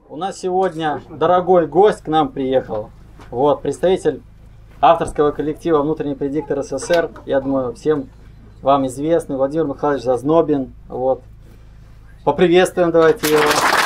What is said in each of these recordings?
У нас сегодня дорогой гость к нам приехал. Вот, представитель авторского коллектива «Внутренний предиктор СССР». Я думаю, всем вам известный Владимир Михайлович Зазнобин. Вот. Поприветствуем давайте его.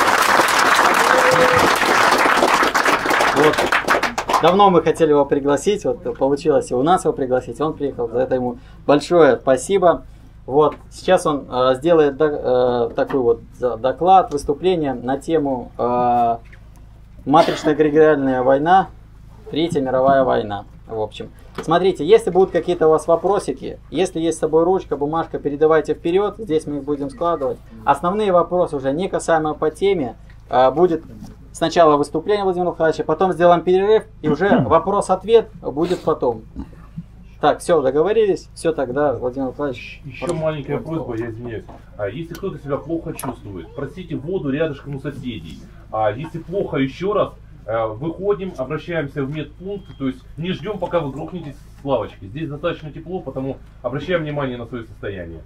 Вот. Давно мы хотели его пригласить, вот получилось и у нас его пригласить. Он приехал, за это ему большое спасибо. Вот. Сейчас он сделает такой вот доклад, выступление на тему «Матрично-эгрегориальная война, Третья мировая война». В общем, смотрите, если будут какие-то у вас вопросики, если есть с собой ручка, бумажка, передавайте вперед, здесь мы их будем складывать. Основные вопросы уже не касаемо по теме, будет сначала выступление Владимира Михайловича, потом сделаем перерыв, и уже вопрос-ответ будет потом. Так, все, договорились, все тогда, Владимир Михайлович. Еще маленькая просьба, я извиняюсь. Если кто-то себя плохо чувствует, просите воду рядышком у соседей. Если плохо, еще раз, выходим, обращаемся в медпункт, то есть не ждем, пока вы грохнетесь с лавочки. Здесь достаточно тепло, потому обращаем внимание на свое состояние.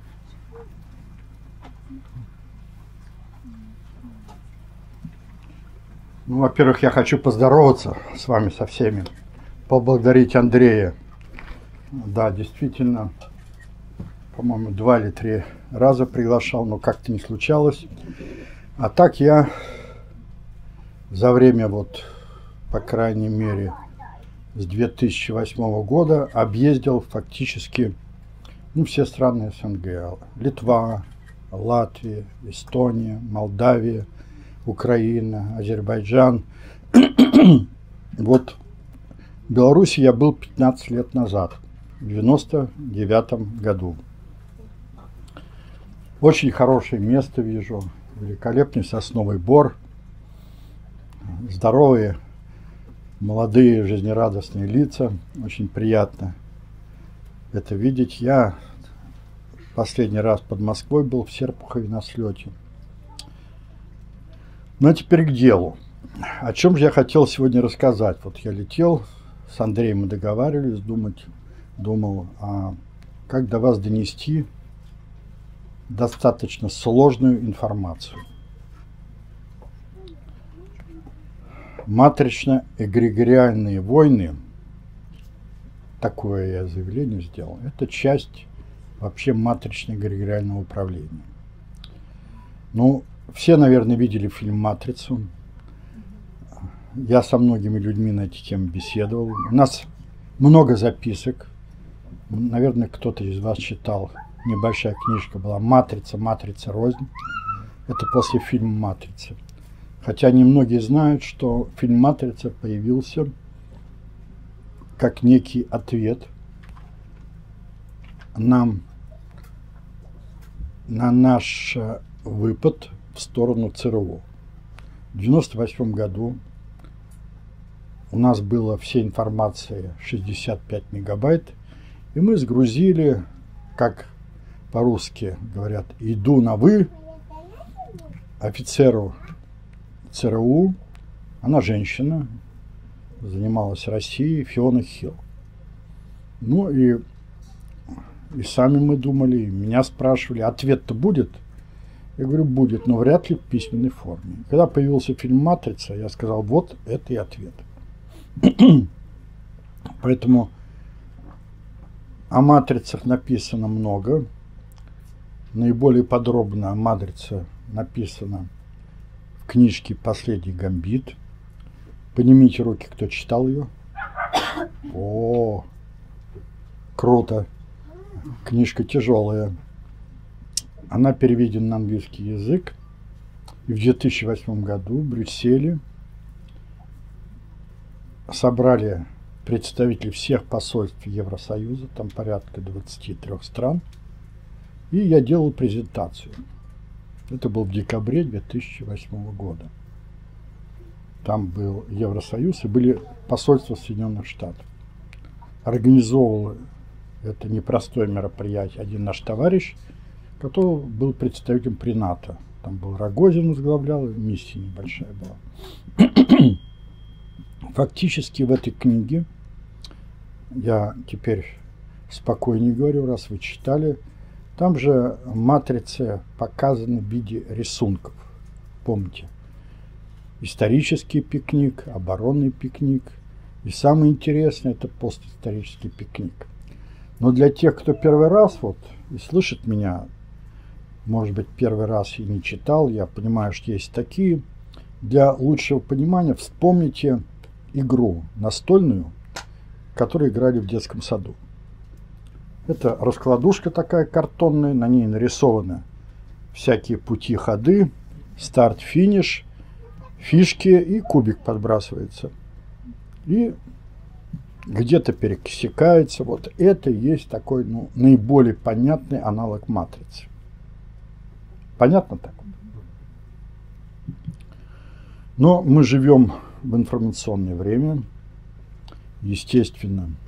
Ну, во-первых, я хочу поздороваться с вами со всеми, поблагодарить Андрея. Да, действительно, по-моему, 2 или 3 раза приглашал, но как-то не случалось. А так я за время, вот, по крайней мере, с 2008 года объездил фактически, ну, все страны СНГ. Литва, Латвия, Эстония, Молдавия, Украина, Азербайджан. Вот в Беларуси я был 15 лет назад, в 99 году. Очень хорошее место вижу, великолепный сосновый бор, здоровые, молодые, жизнерадостные лица, очень приятно это видеть. Я последний раз под Москвой был в Серпухове на слете. Ну а теперь к делу. О чем же я хотел сегодня рассказать? Вот я летел, с Андреем мы договаривались, думал, как до вас донести достаточно сложную информацию. Матрично-эгрегориальные войны, такое я заявление сделал, это часть вообще матрично-эгрегориального управления. Ну, все, наверное, видели фильм «Матрицу». Я со многими людьми на эти темы беседовал. У нас много записок. Наверное, кто-то из вас читал. Небольшая книжка была «Матрица, матрица рознь». Это после фильма «Матрица». Хотя немногие знают, что фильм «Матрица» появился как некий ответ нам на наш выпад в сторону ЦРУ. В 1998 году у нас было всей информации 65 мегабайт, и мы сгрузили, как по-русски говорят, иду на «вы» офицеру ЦРУ, она женщина, занималась Россией, Фиона Хилл. Ну и сами мы думали, меня спрашивали, ответ-то будет? Я говорю, будет, но вряд ли в письменной форме. Когда появился фильм «Матрица», я сказал, вот это и ответ. Поэтому о матрицах написано много. Наиболее подробно о матрице написано в книжке «Последний гамбит». Поднимите руки, кто читал ее. О, круто. Книжка тяжелая. Она переведена на английский язык. И в 2008 году в Брюсселе собрали представителей всех посольств Евросоюза, там порядка 23 стран. И я делал презентацию. Это был в декабре 2008 года. Там был Евросоюз и были посольства Соединенных Штатов. Организовывал это непростое мероприятие один наш товарищ, который был представителем при НАТО. Там был Рогозин, возглавлял, миссия небольшая была. Фактически в этой книге, я теперь спокойнее говорю, раз вы читали, там же матрицы показаны в виде рисунков. Помните? исторический пикник, оборонный пикник. И самое интересное – это постисторический пикник. Но для тех, кто первый раз вот и слышит меня, может быть, первый раз и не читал, я понимаю, что есть такие. Для лучшего понимания вспомните игру настольную, которую играли в детском саду. Это раскладушка такая картонная, на ней нарисованы всякие пути, ходы, старт, финиш, фишки, и кубик подбрасывается. И где-то пересекается. Вот это и есть такой, ну, наиболее понятный аналог матрицы. Понятно так? Но мы живем в информационное время. Естественно,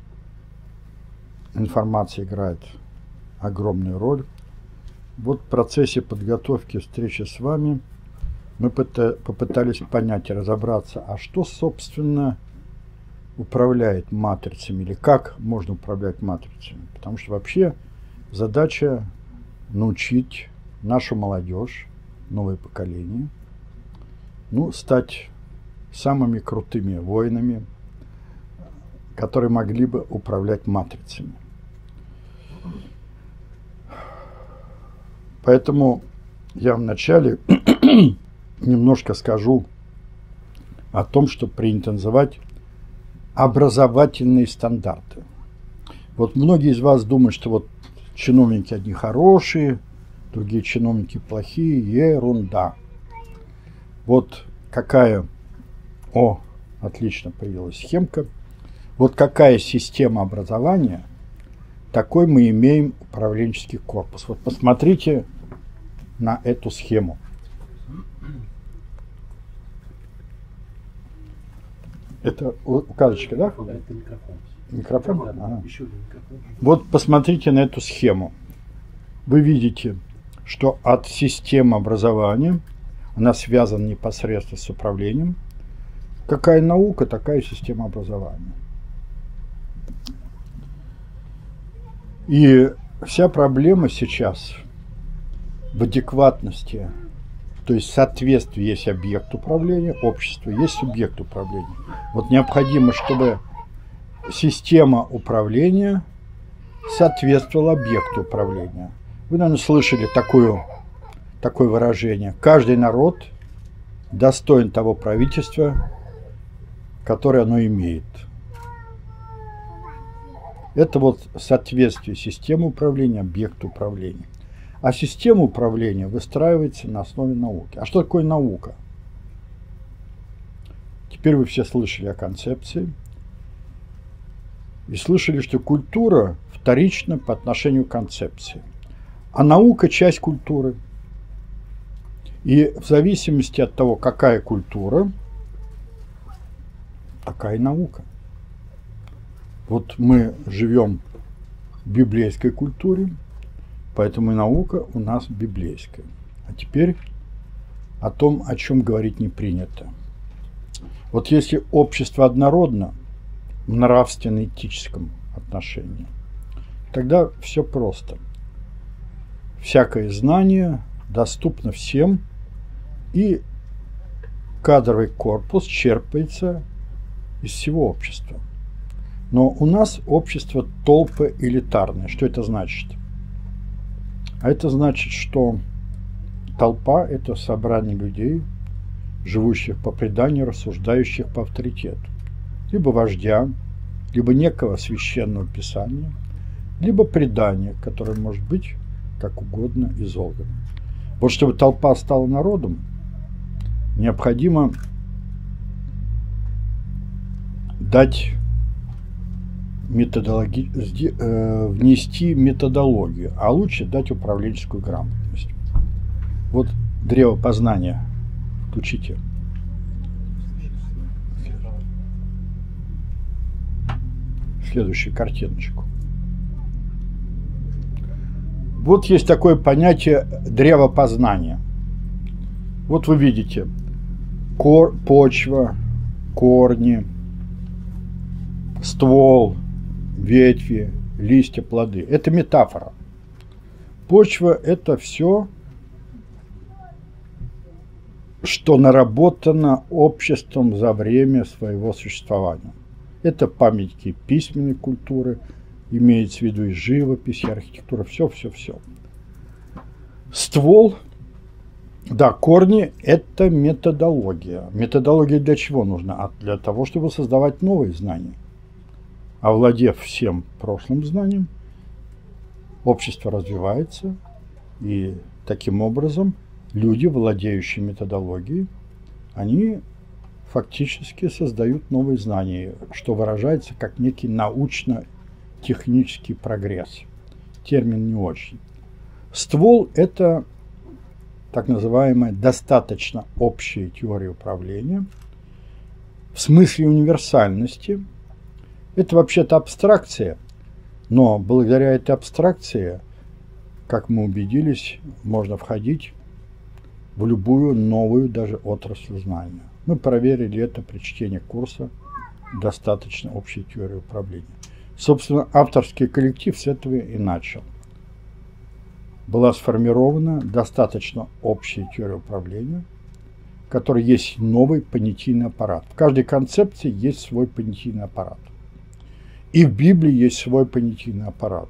информация играет огромную роль. Вот в процессе подготовки встречи с вами мы попытались понять и разобраться, а что, собственно, управляет матрицами, или как можно управлять матрицами. Потому что вообще задача научить нашу молодежь, новое поколение, ну, стать самыми крутыми воинами, которые могли бы управлять матрицами. Поэтому я вначале немножко скажу о том, что принято называть образовательные стандарты. Вот многие из вас думают, что вот чиновники одни хорошие, другие чиновники плохие. Ерунда. Вот какая... О, отлично, появилась схемка. Вот какая система образования, такой мы имеем управленческий корпус. Вот посмотрите на эту схему. Это указочка, да? Это микрофон. Микрофон? Ага. Еще один микрофон. Вот посмотрите на эту схему. Вы видите, что от системы образования она связана непосредственно с управлением. Какая наука, такая система образования. И вся проблема сейчас в адекватности, то есть соответствие есть объект управления, общество есть субъект управления. Вот необходимо, чтобы система управления соответствовала объекту управления. Вы, наверное, слышали такое выражение. Каждый народ достоин того правительства, которое оно имеет. Это вот соответствие системы управления объекту управления. А система управления выстраивается на основе науки. А что такое наука? Теперь вы все слышали о концепции. И слышали, что культура вторична по отношению к концепции. А наука – часть культуры. И в зависимости от того, какая культура, такая наука. Вот мы живем в библейской культуре, поэтому и наука у нас библейская. А теперь о том, о чем говорить не принято. Вот если общество однородно в нравственно-этическом отношении, тогда все просто. Всякое знание доступно всем, и кадровый корпус черпается из всего общества. Но у нас общество толпы элитарное. Что это значит? А это значит, что толпа – это собрание людей, живущих по преданию, рассуждающих по авторитету. Либо вождя, либо некого священного писания, либо предания, которое может быть как угодно изолгано. Вот чтобы толпа стала народом, необходимо дать внести методологию, а лучше дать управленческую грамотность. Вот древо познания. Включите. Следующую картиночку. Вот есть такое понятие древо познания. Вот вы видите почва, корни, ствол, ветви, листья, плоды. Это метафора. Почва – это все, что наработано обществом за время своего существования. Это памятники письменной культуры, имеется в виду и живопись, и архитектура, все. Ствол, да, корни – это методология. Методология для чего нужна? Для того, чтобы создавать новые знания. Овладев всем прошлым знанием, общество развивается, и таким образом люди, владеющие методологией, они фактически создают новые знания, что выражается как некий научно-технический прогресс. Термин не очень. Ствол – это так называемая достаточно общая теория управления. В смысле универсальности это вообще-то абстракция, но благодаря этой абстракции, как мы убедились, можно входить в любую новую даже отрасль знания. Мы проверили это при чтении курса «Достаточно общей теории управления». Собственно, авторский коллектив с этого и начал. Была сформирована достаточно общая теория управления, в которой есть новый понятийный аппарат. В каждой концепции есть свой понятийный аппарат. И в Библии есть свой понятийный аппарат.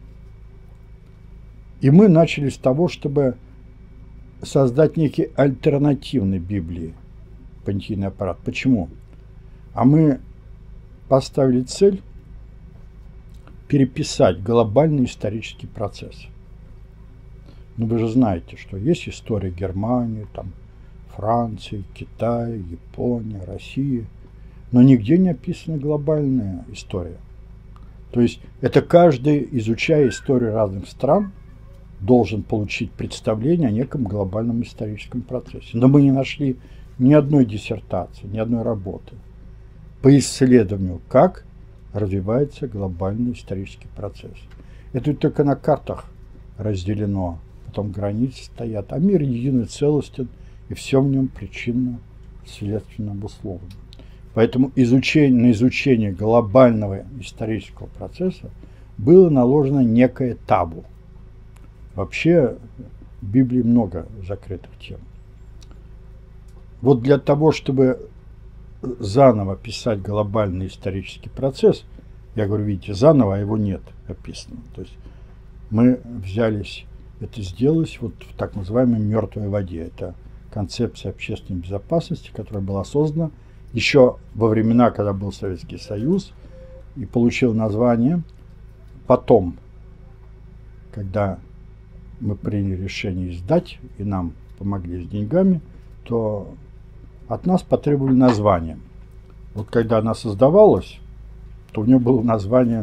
И мы начали с того, чтобы создать некий альтернативный Библии понятийный аппарат. Почему? А мы поставили цель переписать глобальный исторический процесс. Ну, вы же знаете, что есть история Германии, там, Франции, Китая, Японии, России, но нигде не описана глобальная история. То есть это каждый, изучая историю разных стран, должен получить представление о неком глобальном историческом процессе. Но мы не нашли ни одной диссертации, ни одной работы по исследованию, как развивается глобальный исторический процесс. Это только на картах разделено, потом границы стоят, а мир един и целостен, и все в нем причинно-следственно обусловлено. Поэтому на изучение глобального исторического процесса было наложено некое табу. Вообще в Библии много закрытых тем. Вот для того, чтобы заново писать глобальный исторический процесс, я говорю, видите, заново, а его нет описано. То есть мы взялись это сделать вот в так называемой мертвой воде. Это концепция общественной безопасности, которая была создана еще во времена, когда был Советский Союз, и получил название потом, когда мы приняли решение издать, и нам помогли с деньгами, то от нас потребовали название. Вот когда она создавалась, то у нее было название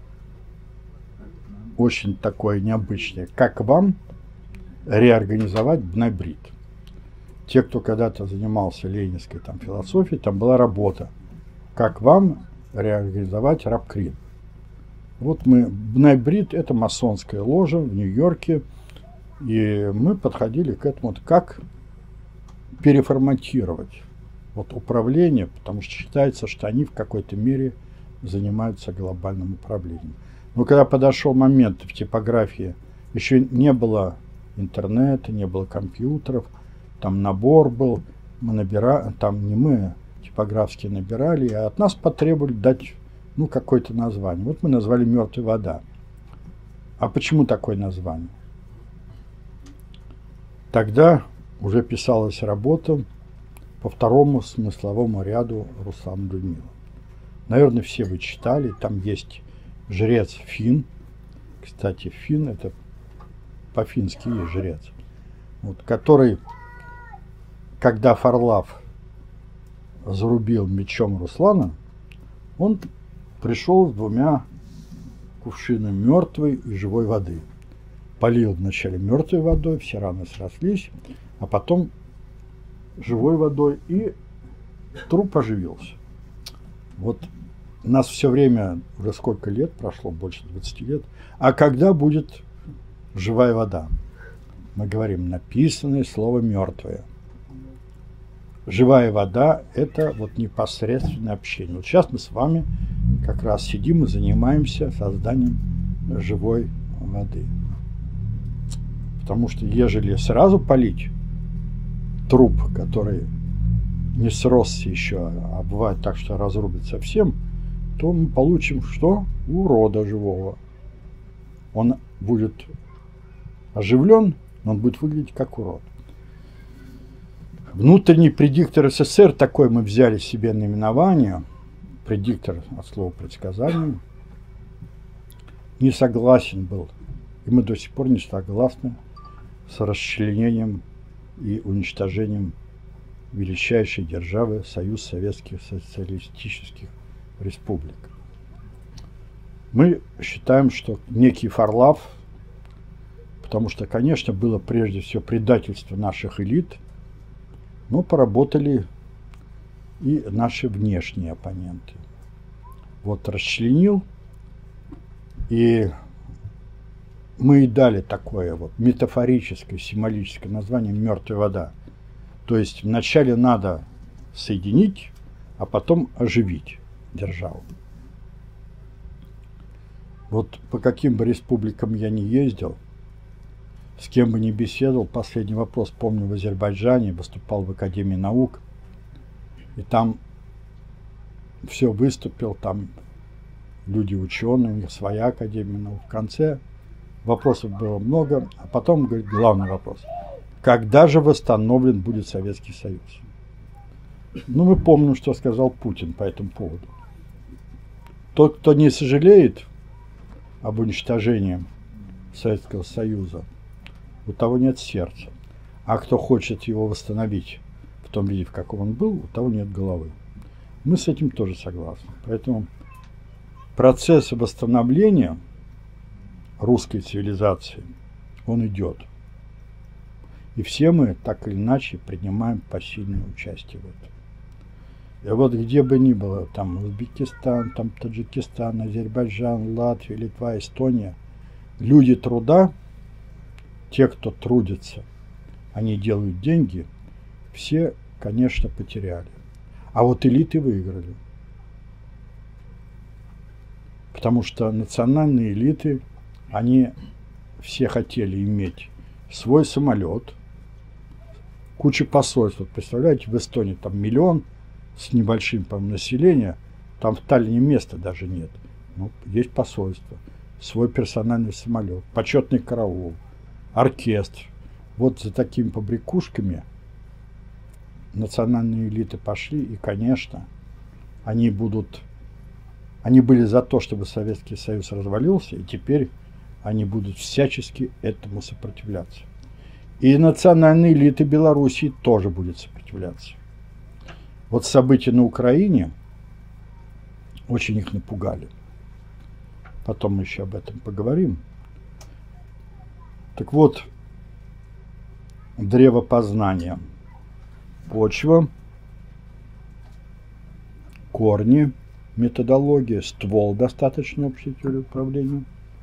очень такое необычное. Как вам реорганизовать Бнай-Брит? Те, кто когда-то занимался ленинской там философией, там была работа. Как вам реорганизовать Рабкрин? Вот мы, Бнай-Брит — это масонская ложа в Нью-Йорке, и мы подходили к этому, вот как переформатировать вот управление, потому что считается, что они в какой-то мере занимаются глобальным управлением. Но когда подошел момент в типографии, еще не было интернета, не было компьютеров, там набор был, мы набирали, там не мы, типографские набирали, а от нас потребовали дать какое-то название. Вот мы назвали «Мертвая вода». А почему такое название? Тогда уже писалась работа по второму смысловому ряду Руслана Людмилы. Наверное, все вы читали, там есть жрец Фин. Кстати, Фин — это по-фински есть жрец, вот, который, когда Фарлав зарубил мечом Руслана, он пришел с 2 кувшинами мертвой и живой воды. Полил вначале мертвой водой, все раны срослись, а потом живой водой, и труп оживился. Вот нас все время, уже сколько лет прошло, больше 20 лет, а когда будет живая вода? Мы говорим написанное слово мертвое. Живая вода – это вот непосредственное общение. Вот сейчас мы с вами как раз сидим и занимаемся созданием живой воды. Потому что ежели сразу полить труп, который не сросся еще, а бывает так, что разрубит совсем, то мы получим что? Урода живого. Он будет оживлен, но он будет выглядеть как урод. Внутренний предиктор СССР, такой мы взяли себе наименование, предиктор от слова предсказание, не согласен был, и мы до сих пор не согласны с расчленением и уничтожением величайшей державы Союз Советских Социалистических Республик. Мы считаем, что некий Фарлав, потому что, конечно, было прежде всего предательство наших элит, но поработали и наши внешние оппоненты. Вот расчленил, и мы и дали такое вот метафорическое, символическое название «мертвая вода». То есть вначале надо соединить, а потом оживить державу. Вот по каким бы республикам я ни ездил, с кем бы ни беседовал, последний вопрос, помню, в Азербайджане, выступал в Академии наук, и там все выступил, там люди ученые, у них своя Академия наук. В конце вопросов было много, а потом, говорит, главный вопрос. Когда же восстановлен будет Советский Союз? Ну, мы помним, что сказал Путин по этому поводу. Тот, кто не сожалеет об уничтожении Советского Союза, у того нет сердца. А кто хочет его восстановить в том виде, в каком он был, у того нет головы. Мы с этим тоже согласны. Поэтому процесс восстановления русской цивилизации, он идет. И все мы так или иначе принимаем посильное участие в этом. И вот где бы ни было, там Узбекистан, там Таджикистан, Азербайджан, Латвия, Литва, Эстония, люди труда, те, кто трудится, они делают деньги, все, конечно, потеряли. А вот элиты выиграли. Потому что национальные элиты, они все хотели иметь свой самолет, куча посольств. Вот представляете, в Эстонии там 1 миллион с небольшим, по-моему, населением, там в Таллине места даже нет. Ну, есть посольство, свой персональный самолет, почетный караул, оркестр. Вот за такими побрякушками национальные элиты пошли, и, конечно, они были за то, чтобы Советский Союз развалился, и теперь они будут всячески этому сопротивляться. И национальные элиты Белоруссии тоже будут сопротивляться. Вот события на Украине очень их напугали. Потом мы еще об этом поговорим. Так вот, древо познания. Почва, корни, методология, ствол достаточно общей теории управления.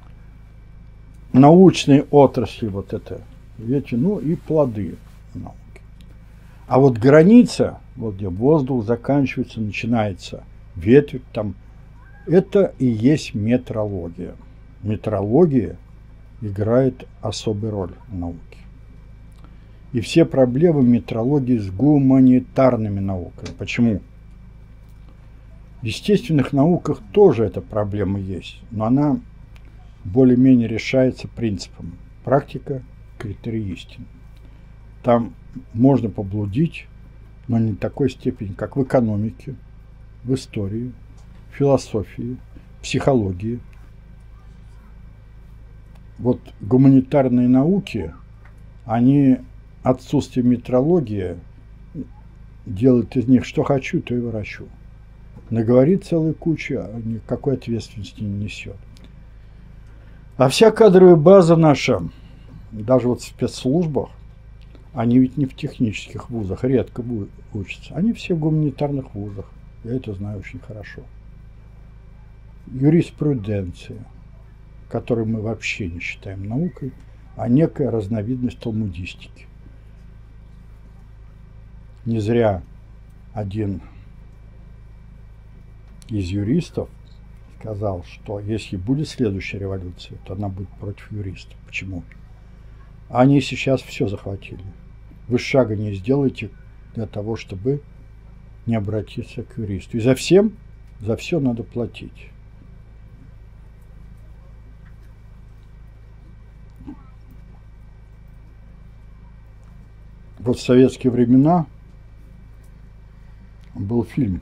Научные отрасли, вот это, видите, ну и плоды науки. А вот граница, вот где воздух заканчивается, начинается ветвь, там, это и есть метрология. Метрология играет особую роль в науке. И все проблемы метрологии с гуманитарными науками. Почему? В естественных науках тоже эта проблема есть, но она более-менее решается принципом практика, критерий истины. Там можно поблудить, но не в такой степени, как в экономике, в истории, философии, психологии. Вот гуманитарные науки, они отсутствие метрологии делают из них что хочу, то и выращу. Наговорит целую кучу, а никакой ответственности не несет. А вся кадровая база наша, даже вот в спецслужбах, они ведь не в технических вузах, редко учатся. Они все в гуманитарных вузах. Я это знаю очень хорошо. Юриспруденция, которую мы вообще не считаем наукой, а некая разновидность талмудистики. Не зря один из юристов сказал, что если будет следующая революция, то она будет против юристов. Почему? Они сейчас все захватили. вы шага не сделаете для того, чтобы не обратиться к юристу. И за все надо платить. Вот в советские времена был фильм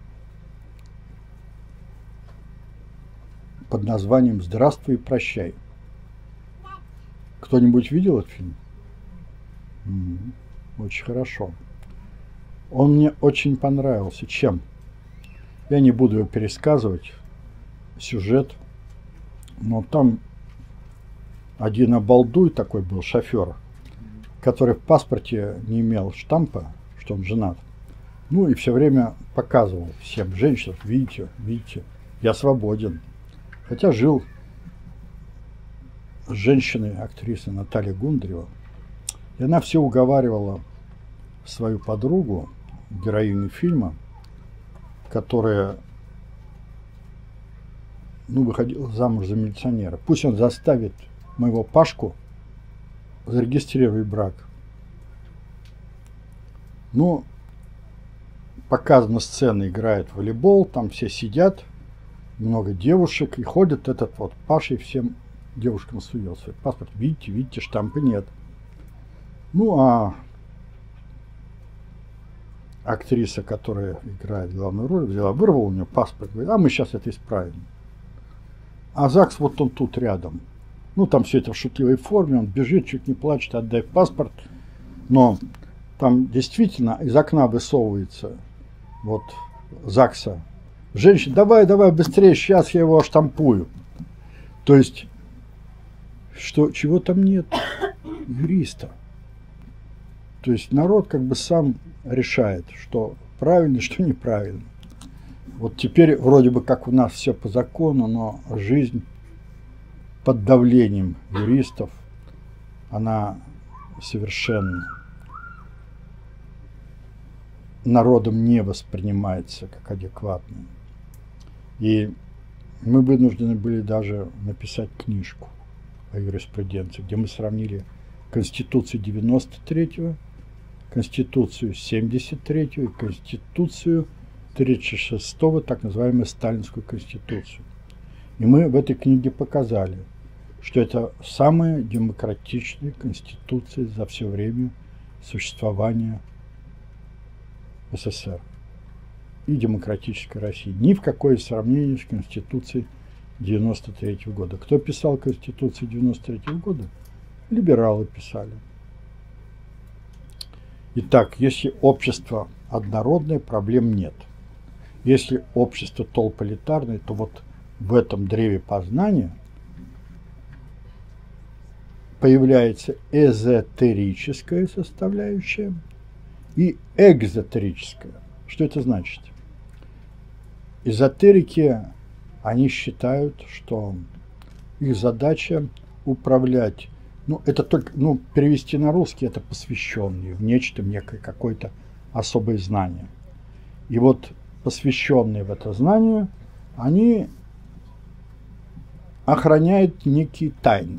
под названием «Здравствуй и прощай». Кто-нибудь видел этот фильм? Очень хорошо. Он мне очень понравился. Чем? Я не буду его пересказывать, сюжет, но там один обалдуй такой был, шофер, который в паспорте не имел штампа, что он женат. Ну и все время показывал всем женщинам: видите, видите, я свободен. Хотя жил с женщиной, актрисой Натальей Гундаревой, и она все уговаривала свою подругу, героиню фильма, которая, выходила замуж за милиционера. Пусть он заставит моего Пашку зарегистрировать брак. Ну, показана сцена, играет в волейбол, там все сидят, много девушек, и ходит этот вот Паша и всем девушкам сует свой паспорт. Видите, видите, штампа нет. Ну, а актриса, которая играет главную роль, вырвала у нее паспорт, говорит: а мы сейчас это исправим. А ЗАГС вот он тут рядом. Ну, там все это в шутливой форме, он бежит, чуть не плачет: отдай паспорт. Но там действительно из окна высовывается вот ЗАГСа женщина: давай, давай, быстрее, сейчас я его оштампую. То есть, что, чего там нет? Юриста. То есть народ как бы сам решает, что правильно, что неправильно. Вот теперь вроде бы как у нас все по закону, но жизнь под давлением юристов, она совершенно народом не воспринимается как адекватная. И мы вынуждены были даже написать книжку о юриспруденции, где мы сравнили Конституцию 93-го, Конституцию 73-го и Конституцию 36-го, так называемую Сталинскую Конституцию. И мы в этой книге показали, что это самая демократичная конституция за все время существования СССР и демократической России. Ни в какое сравнение с Конституцией 93-го года. Кто писал Конституцию 93-го года? Либералы писали. Итак, если общество однородное, проблем нет. Если общество толполитарное, то вот в этом древе познания появляется эзотерическая составляющая и экзотерическая. Что это значит? Эзотерики, они считают, что их задача управлять, это только, перевести на русский, это посвященные в нечто, в некое какое-то особое знание. И вот посвященные в это знание, они охраняют некие тайны.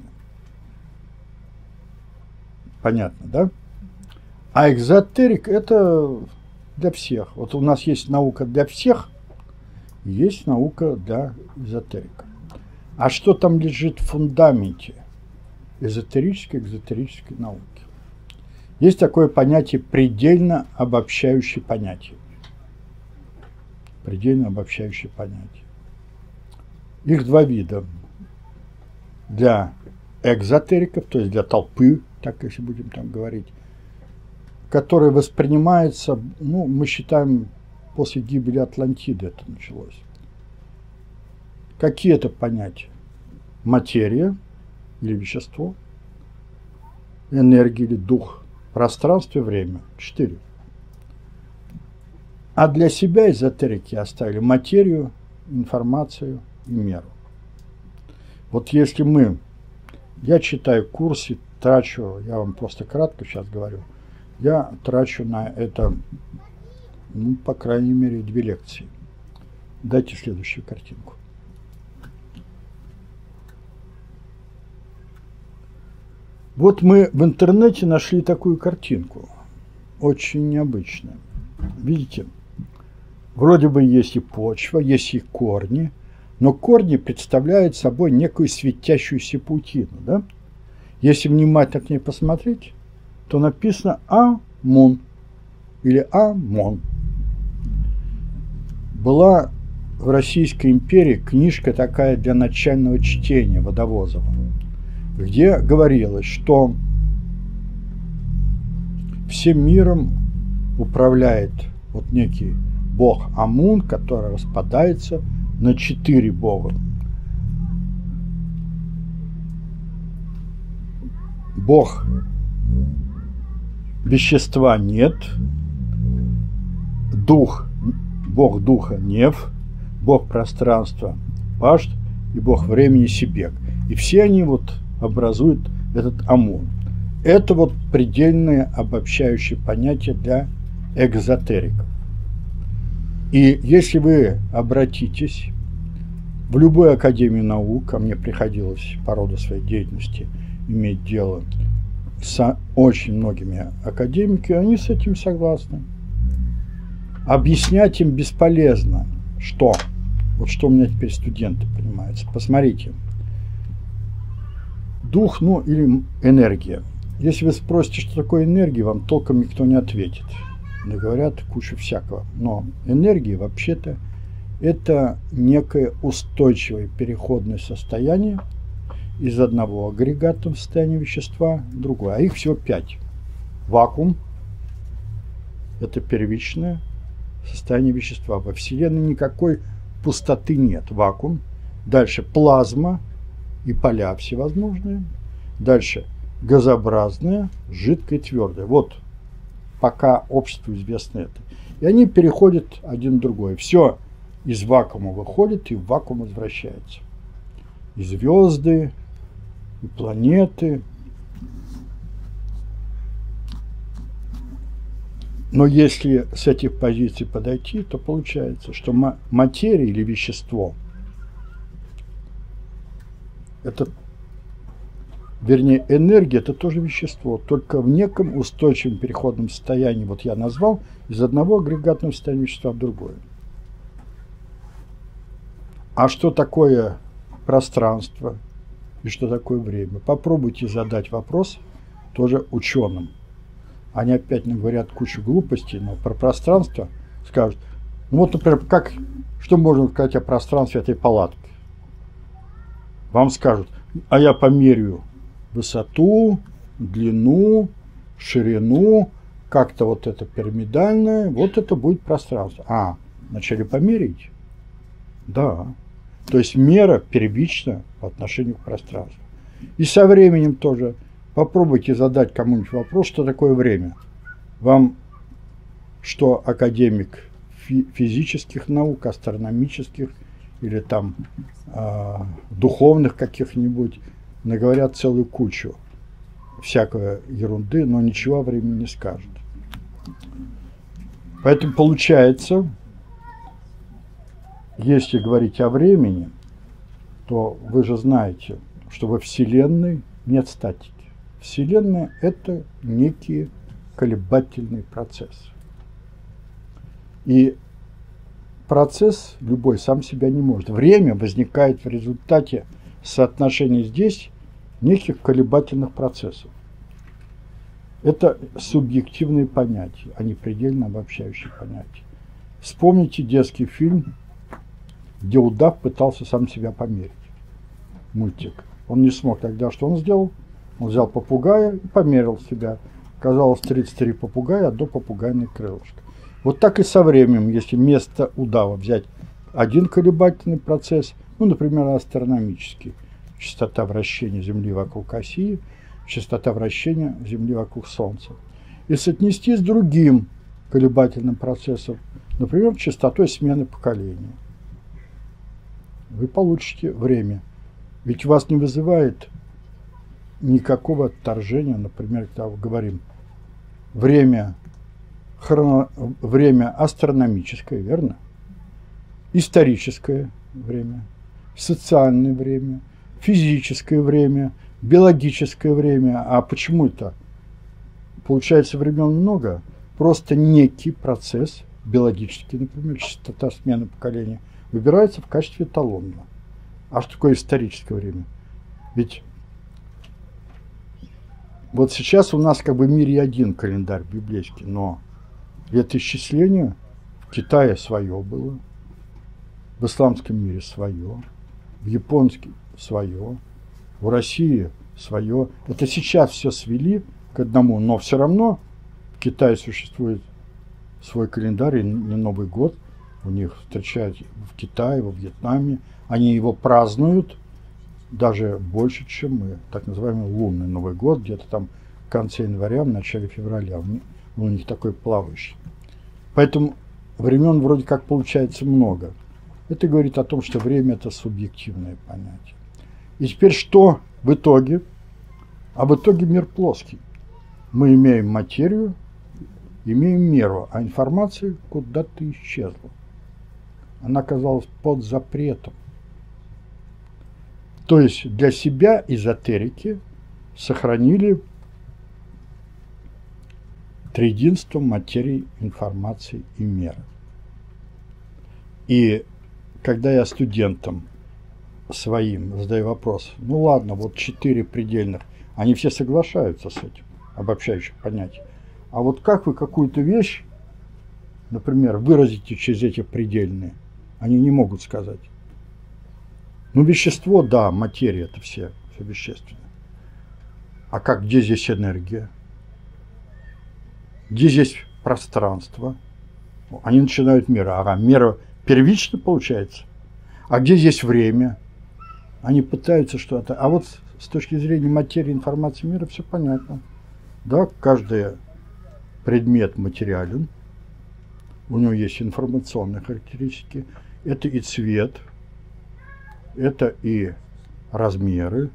Понятно, да? А экзотерик – это для всех. Вот у нас есть наука для всех, есть наука для эзотерика. А что там лежит в фундаменте эзотерической, экзотерической науки? Есть такое понятие предельно обобщающее понятие. Предельно обобщающее понятие. Их два вида. Для экзотериков, то есть для толпы, так если будем там говорить, которое воспринимается, мы считаем, после гибели Атлантиды это началось. Какие это понятия? Материя или вещество, энергия или дух, пространство и время. 4. А для себя эзотерики оставили материю, информацию и меру. Вот если я читаю курсы, трачу, я вам просто кратко сейчас говорю, я трачу на это, по крайней мере, 2 лекции. Дайте следующую картинку. Вот мы в интернете нашли такую картинку. очень необычное. Видите, вроде бы есть и почва, есть и корни, но корни представляют собой некую светящуюся паутину. Да? Если внимательно к ней посмотреть, то написано Амун или Амон. Была в Российской империи книжка такая для начального чтения Водовозова, где говорилось, что всем миром управляет вот некий бог Амун, который распадается на 4 бога. Бог вещества нет, бог духа Нев, бог пространства Пашт и бог времени Себек. И все они вот образуют этот Амун. Это вот предельное обобщающее понятие для экзотериков. И если вы обратитесь в любую академию наук, а мне приходилось по роду своей деятельности иметь дело с очень многими академиками, они с этим согласны. Объяснять им бесполезно, что. Вот что у меня теперь студенты понимают. Посмотрите. Дух, ну или энергия. Если вы спросите, что такое энергия, вам толком никто не ответит. Да говорят кучу всякого. Но энергия вообще-то это некое устойчивое переходное состояние из одного агрегатного состояния вещества в другое. А их всего 5. Вакуум – это первичное состояние вещества. Во Вселенной никакой пустоты нет. Вакуум. Дальше плазма и поля всевозможные. Дальше газообразное, жидкое, твердое. Вот пока обществу известно это. И они переходят один в другой. Все из вакуума выходит и в вакуум возвращается. И звезды, и планеты. Но если с этих позиций подойти, то получается, что материя или вещество это, вернее, энергия это тоже вещество, только в неком устойчивом переходном состоянии, вот я назвал, из одного агрегатного состояния вещества в другое. А что такое пространство и что такое время? Попробуйте задать вопрос тоже ученым. Они опять говорят кучу глупостей, но про пространство скажут. Ну вот, например, что можно сказать о пространстве этой палатки? Вам скажут, а я померяю высоту, длину, ширину, как-то вот это пирамидальное, вот это будет пространство. Начали померить? Да. То есть мера первична по отношению к пространству. И со временем тоже. Попробуйте задать кому-нибудь вопрос, что такое время. Вам, что академик физических наук, астрономических или там духовных каких-нибудь, наговорят целую кучу всякой ерунды, но ничего о времени не скажет. Поэтому получается, если говорить о времени, то вы же знаете, что во Вселенной нет статики. Вселенная – это некий колебательный процесс. И процесс любой сам себя не может. Время возникает в результате соотношения здесь неких колебательных процессов. Это субъективные понятия, а не предельно обобщающие понятия. Вспомните детский фильм, где удав пытался сам себя померить. Мультик. Он не смог тогда, что он сделал? Он взял попугая и померил себя. Оказалось 33 попугая, одно попугайное крылышко. Вот так и со временем, если вместо удава взять один колебательный процесс, ну, например, астрономический, частота вращения Земли вокруг оси, частота вращения Земли вокруг Солнца, и соотнести с другим колебательным процессом, например, частотой смены поколения, вы получите время. Ведь вас не вызывает никакого отторжения, например, когда мы говорим время астрономическое, верно? Историческое время, социальное время, физическое время, биологическое время. А почему это? Получается, времен много. просто некий процесс, биологический, например, частота смены поколения, выбирается в качестве эталонного. А что такое историческое время? Ведь вот сейчас у нас как бы в мире один календарь библейский, но летоисчисление в Китае свое было, в исламском мире свое, в японском свое, в России свое. Это сейчас все свели к одному, но все равно в Китае существует свой календарь, и не Новый год. У них встречают в Китае, во Вьетнаме. Они его празднуют даже больше, чем мы. Так называемый лунный Новый год, где-то там в конце января, в начале февраля. У них такой плавающий. Поэтому времен вроде как получается много. Это говорит о том, что время – это субъективное понятие. И теперь что в итоге? А в итоге мир плоский. Мы имеем материю, имеем меру, а информация куда-то исчезла. Она оказалась под запретом. То есть для себя эзотерики сохранили триединство материи, информации и меры. И когда я студентам своим задаю вопрос, ну ладно, вот 4 предельных, они все соглашаются с этим, обобщающих понятий. А вот как вы какую-то вещь, например, выразите через эти предельные, они не могут сказать. Ну, вещество, да, материя, это все вещественно. А как, где здесь энергия? Где здесь пространство? Они начинают мера. Ага, мера первично получается. А где здесь время? Они пытаются что-то. А вот с точки зрения материи, информации, мира все понятно. Да, каждый предмет материален. У него есть информационные характеристики. Это и цвет, это и размеры.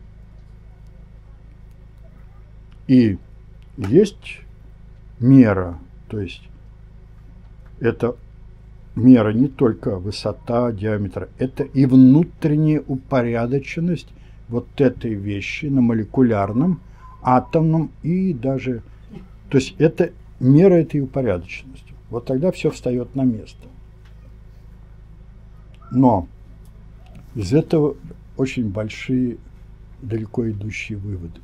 И есть мера, то есть это мера не только высота, диаметр, это и внутренняя упорядоченность вот этой вещи на молекулярном, атомном и даже... То есть это мера этой упорядоченности. Вот тогда все встает на место. Но из этого очень большие, далеко идущие выводы.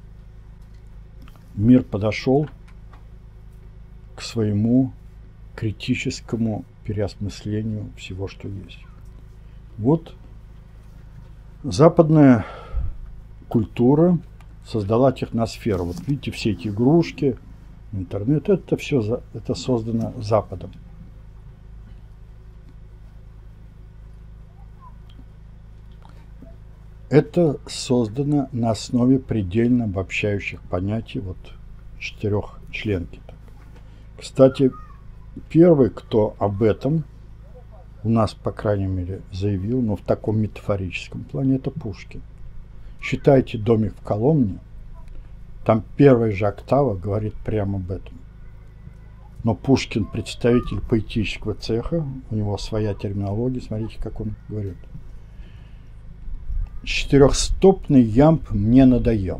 Мир подошел к своему критическому переосмыслению всего, что есть. Вот западная культура создала техносферу. Вот видите, все эти игрушки, интернет, это все это создано Западом. Это создано на основе предельно обобщающих понятий, вот 4-членки. Кстати, первый, кто об этом у нас, по крайней мере, заявил, но в таком метафорическом плане, это Пушкин. Читайте «Домик в Коломне», там первая же октава говорит прямо об этом. Но Пушкин представитель поэтического цеха, у него своя терминология, смотрите, как он говорит. «Четырехстопный ямб мне надоел».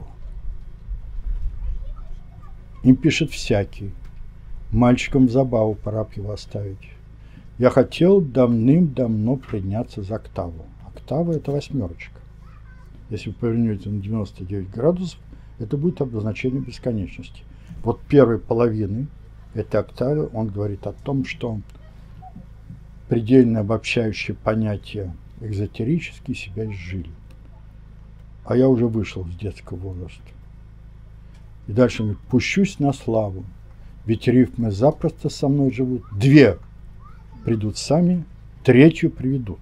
Им пишет всякий. Мальчикам в забаву пора б его оставить. Я хотел давным-давно приняться за октаву. Октава – это 8. Если вы повернете на 99 градусов, это будет обозначение бесконечности. Вот первой половины этой октавы он говорит о том, что предельно обобщающие понятия экзотерические себя изжили. А я уже вышел с детского возраста. И дальше он говорит: пущусь на славу, ведь рифмы запросто со мной живут. 2 придут сами, 3 приведут.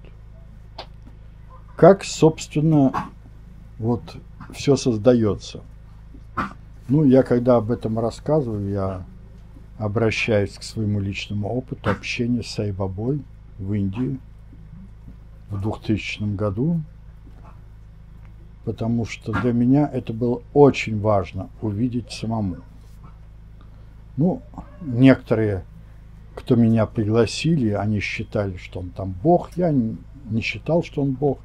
Как, собственно, вот все создается. Ну, я когда об этом рассказываю, я обращаюсь к своему личному опыту общения с Сай-Бабой в Индии в 2000 году. Потому что для меня это было очень важно увидеть самому. Ну, некоторые, кто меня пригласили, они считали, что он там Бог. Я не считал, что он Бог.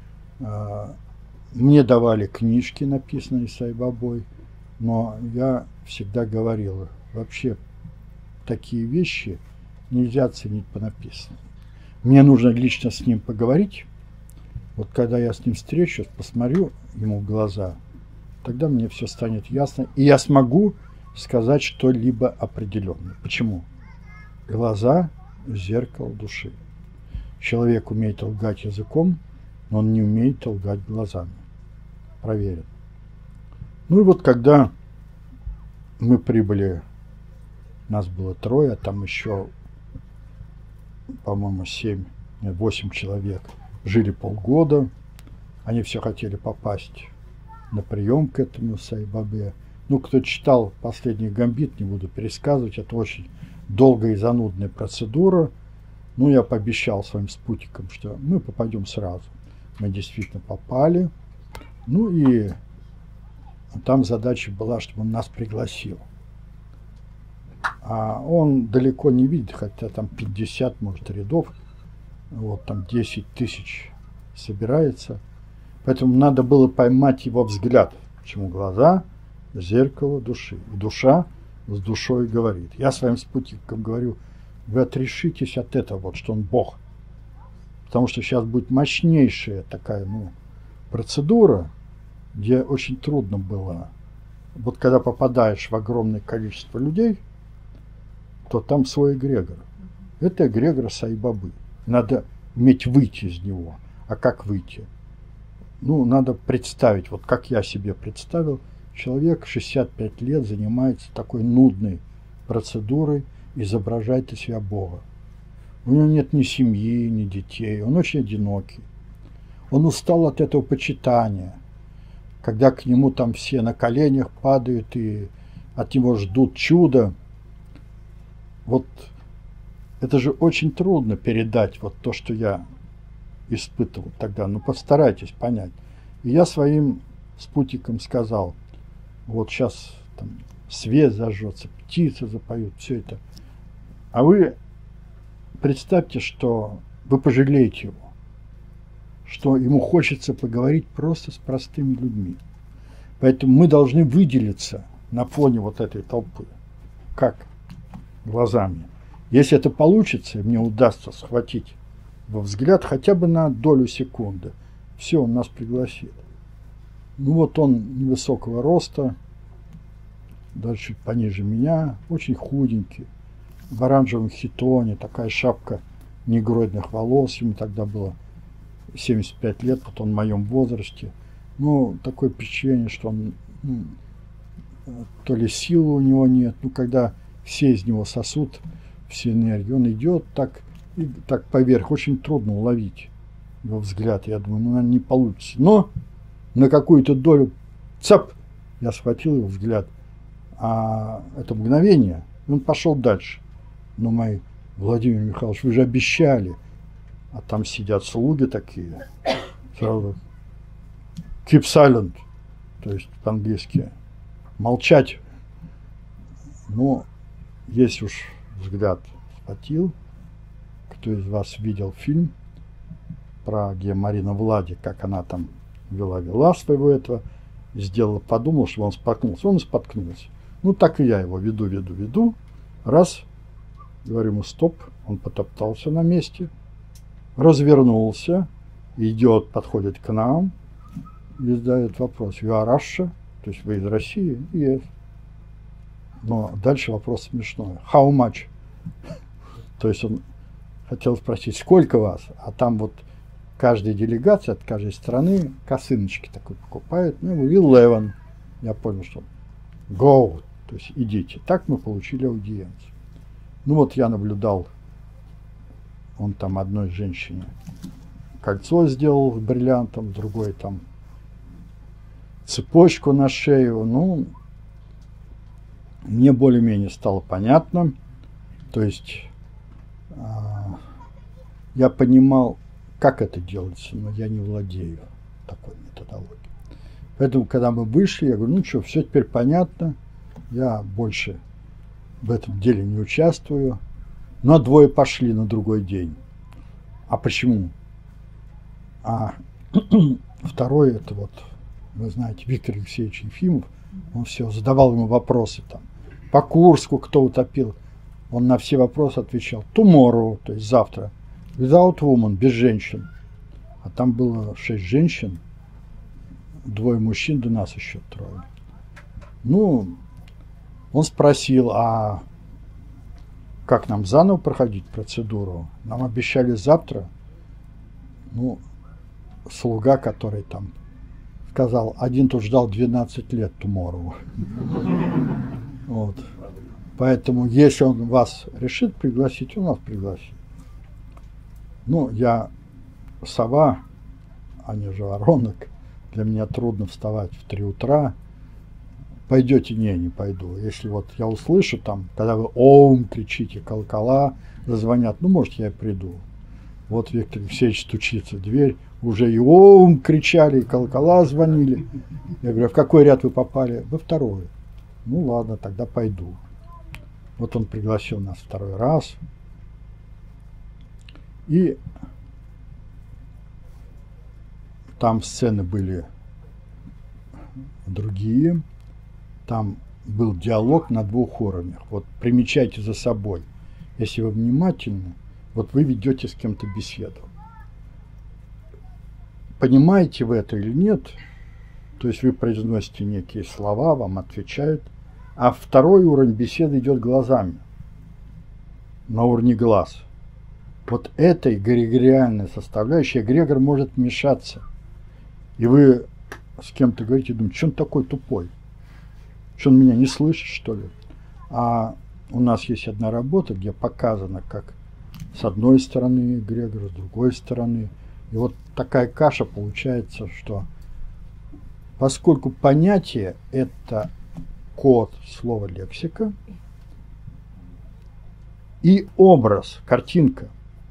Мне давали книжки, написанные Сай-Бабой, но я всегда говорил, вообще такие вещи нельзя оценить по написанному. Мне нужно лично с ним поговорить. Вот когда я с ним встречусь, посмотрю ему в глаза, тогда мне все станет ясно, и я смогу сказать что-либо определенное. Почему? Глаза – зеркало души. Человек умеет лгать языком, но он не умеет лгать глазами. Проверено. Ну и вот когда мы прибыли, нас было 3, а там еще, по-моему, 8 человек, жили полгода, они все хотели попасть на прием к этому Сай-Бабе. Ну, кто читал «Последний гамбит», не буду пересказывать, это очень долгая и занудная процедура. Ну, я пообещал своим спутникам, что мы попадем сразу. Мы действительно попали. Ну и там задача была, чтобы он нас пригласил. А он далеко не видит, хотя там 50, может, рядов. Вот там 10 тысяч собирается. Поэтому надо было поймать его взгляд. Почему глаза – зеркало души. И душа с душой говорит. Я своим спутникам говорю, вы отрешитесь от этого, вот, что он Бог. Потому что сейчас будет мощнейшая такая процедура, где очень трудно было. Вот когда попадаешь в огромное количество людей, то там свой эгрегор. Это эгрегор Сай-Бабы. Надо уметь выйти из него. А как выйти? Ну, надо представить, вот как я себе представил, человек 65 лет занимается такой нудной процедурой, изображает из себя Бога. У него нет ни семьи, ни детей, он очень одинокий. Он устал от этого почитания, когда к нему там все на коленях падают и от него ждут чуда. Вот это же очень трудно передать вот то, что я испытывал тогда. Ну, постарайтесь понять. И я своим спутникам сказал, вот сейчас там свет зажжется, птицы запоют, все это. А вы представьте, что вы пожалеете его, что ему хочется поговорить просто с простыми людьми. Поэтому мы должны выделиться на фоне вот этой толпы. Как? Глазами. Если это получится, мне удастся схватить во взгляд хотя бы на долю секунды, все, он нас пригласит. Ну вот он невысокого роста, даже чуть пониже меня, очень худенький, в оранжевом хитоне, такая шапка негроидных волос, ему тогда было 75 лет, вот он в моем возрасте. Ну, такое впечатление, что он, то ли силы у него нет, когда все из него сосут, все энергии, он идет так поверх, очень трудно уловить его взгляд. Я думаю, наверное, не получится. Но на какую-то долю, цап, я схватил его взгляд. А это мгновение, он пошел дальше. Но мой Владимир Михайлович, вы же обещали. А там сидят слуги такие. Сразу keep silent, то есть по-английски молчать. Но если уж взгляд схватил, кто из вас видел фильм про где Марина Влади, как она там вела своего этого, сделала, подумал, что он споткнулся. Он споткнулся. Ну, так и я его веду. Раз, говорю ему стоп, он потоптался на месте, развернулся, идет, подходит к нам и задает вопрос. You are Russia? То есть вы из России? Yes. Но дальше вопрос смешной. How much? То есть он хотел спросить, сколько вас? А там вот каждая делегация от каждой страны косыночки такой покупает. Ну, 11. Я понял, что go, то есть идите. Так мы получили аудиенцию. Ну вот я наблюдал, он там одной женщине кольцо сделал с бриллиантом, другой там цепочку на шею. Ну, мне более-менее стало понятно. То есть я понимал, как это делается, но я не владею такой методологией. Поэтому, когда мы вышли, я говорю, ну что, все теперь понятно, я больше в этом деле не участвую. Но двое пошли на другой день. А почему? А второй, это вот, вы знаете, Виктор Алексеевич Ефимов, он все задавал ему вопросы там, по Курску кто утопил. он на все вопросы отвечал tomorrow, то есть завтра, without woman, без женщин. А там было 6 женщин, 2 мужчин, до нас еще 3. Ну, он спросил, а как нам заново проходить процедуру? Нам обещали завтра. Ну, слуга, который там сказал, один тут ждал 12 лет tomorrow. Вот. Поэтому, если он вас решит пригласить, он нас пригласит. Ну, я сова, а не жаворонок. Для меня трудно вставать в 3 утра. Пойдете? Не пойду. Если вот я услышу там, когда вы оум кричите, колокола зазвонят, ну, может, я и приду. Вот Виктор Алексеевич стучится в дверь, уже и оум кричали, и колокола звонили. Я говорю, а в какой ряд вы попали? Во 2. Ну, ладно, тогда пойду. Вот он пригласил нас 2 раз. И там сцены были другие. Там был диалог на 2 уровнях. Вот примечайте за собой. Если вы внимательны, вот вы ведете с кем-то беседу. Понимаете вы это или нет? То есть вы произносите некие слова, вам отвечают. А 2 уровень беседы идет глазами. На уровне глаз. Вот этой эгрегориальной составляющей эгрегор может вмешаться. И вы с кем-то говорите, думаете, что он такой тупой? Что он меня не слышит, что ли? А у нас есть одна работа, где показано, как с одной стороны эгрегор, с другой стороны. И вот такая каша получается, что поскольку понятие – это код, слово, лексика, и образ, картинка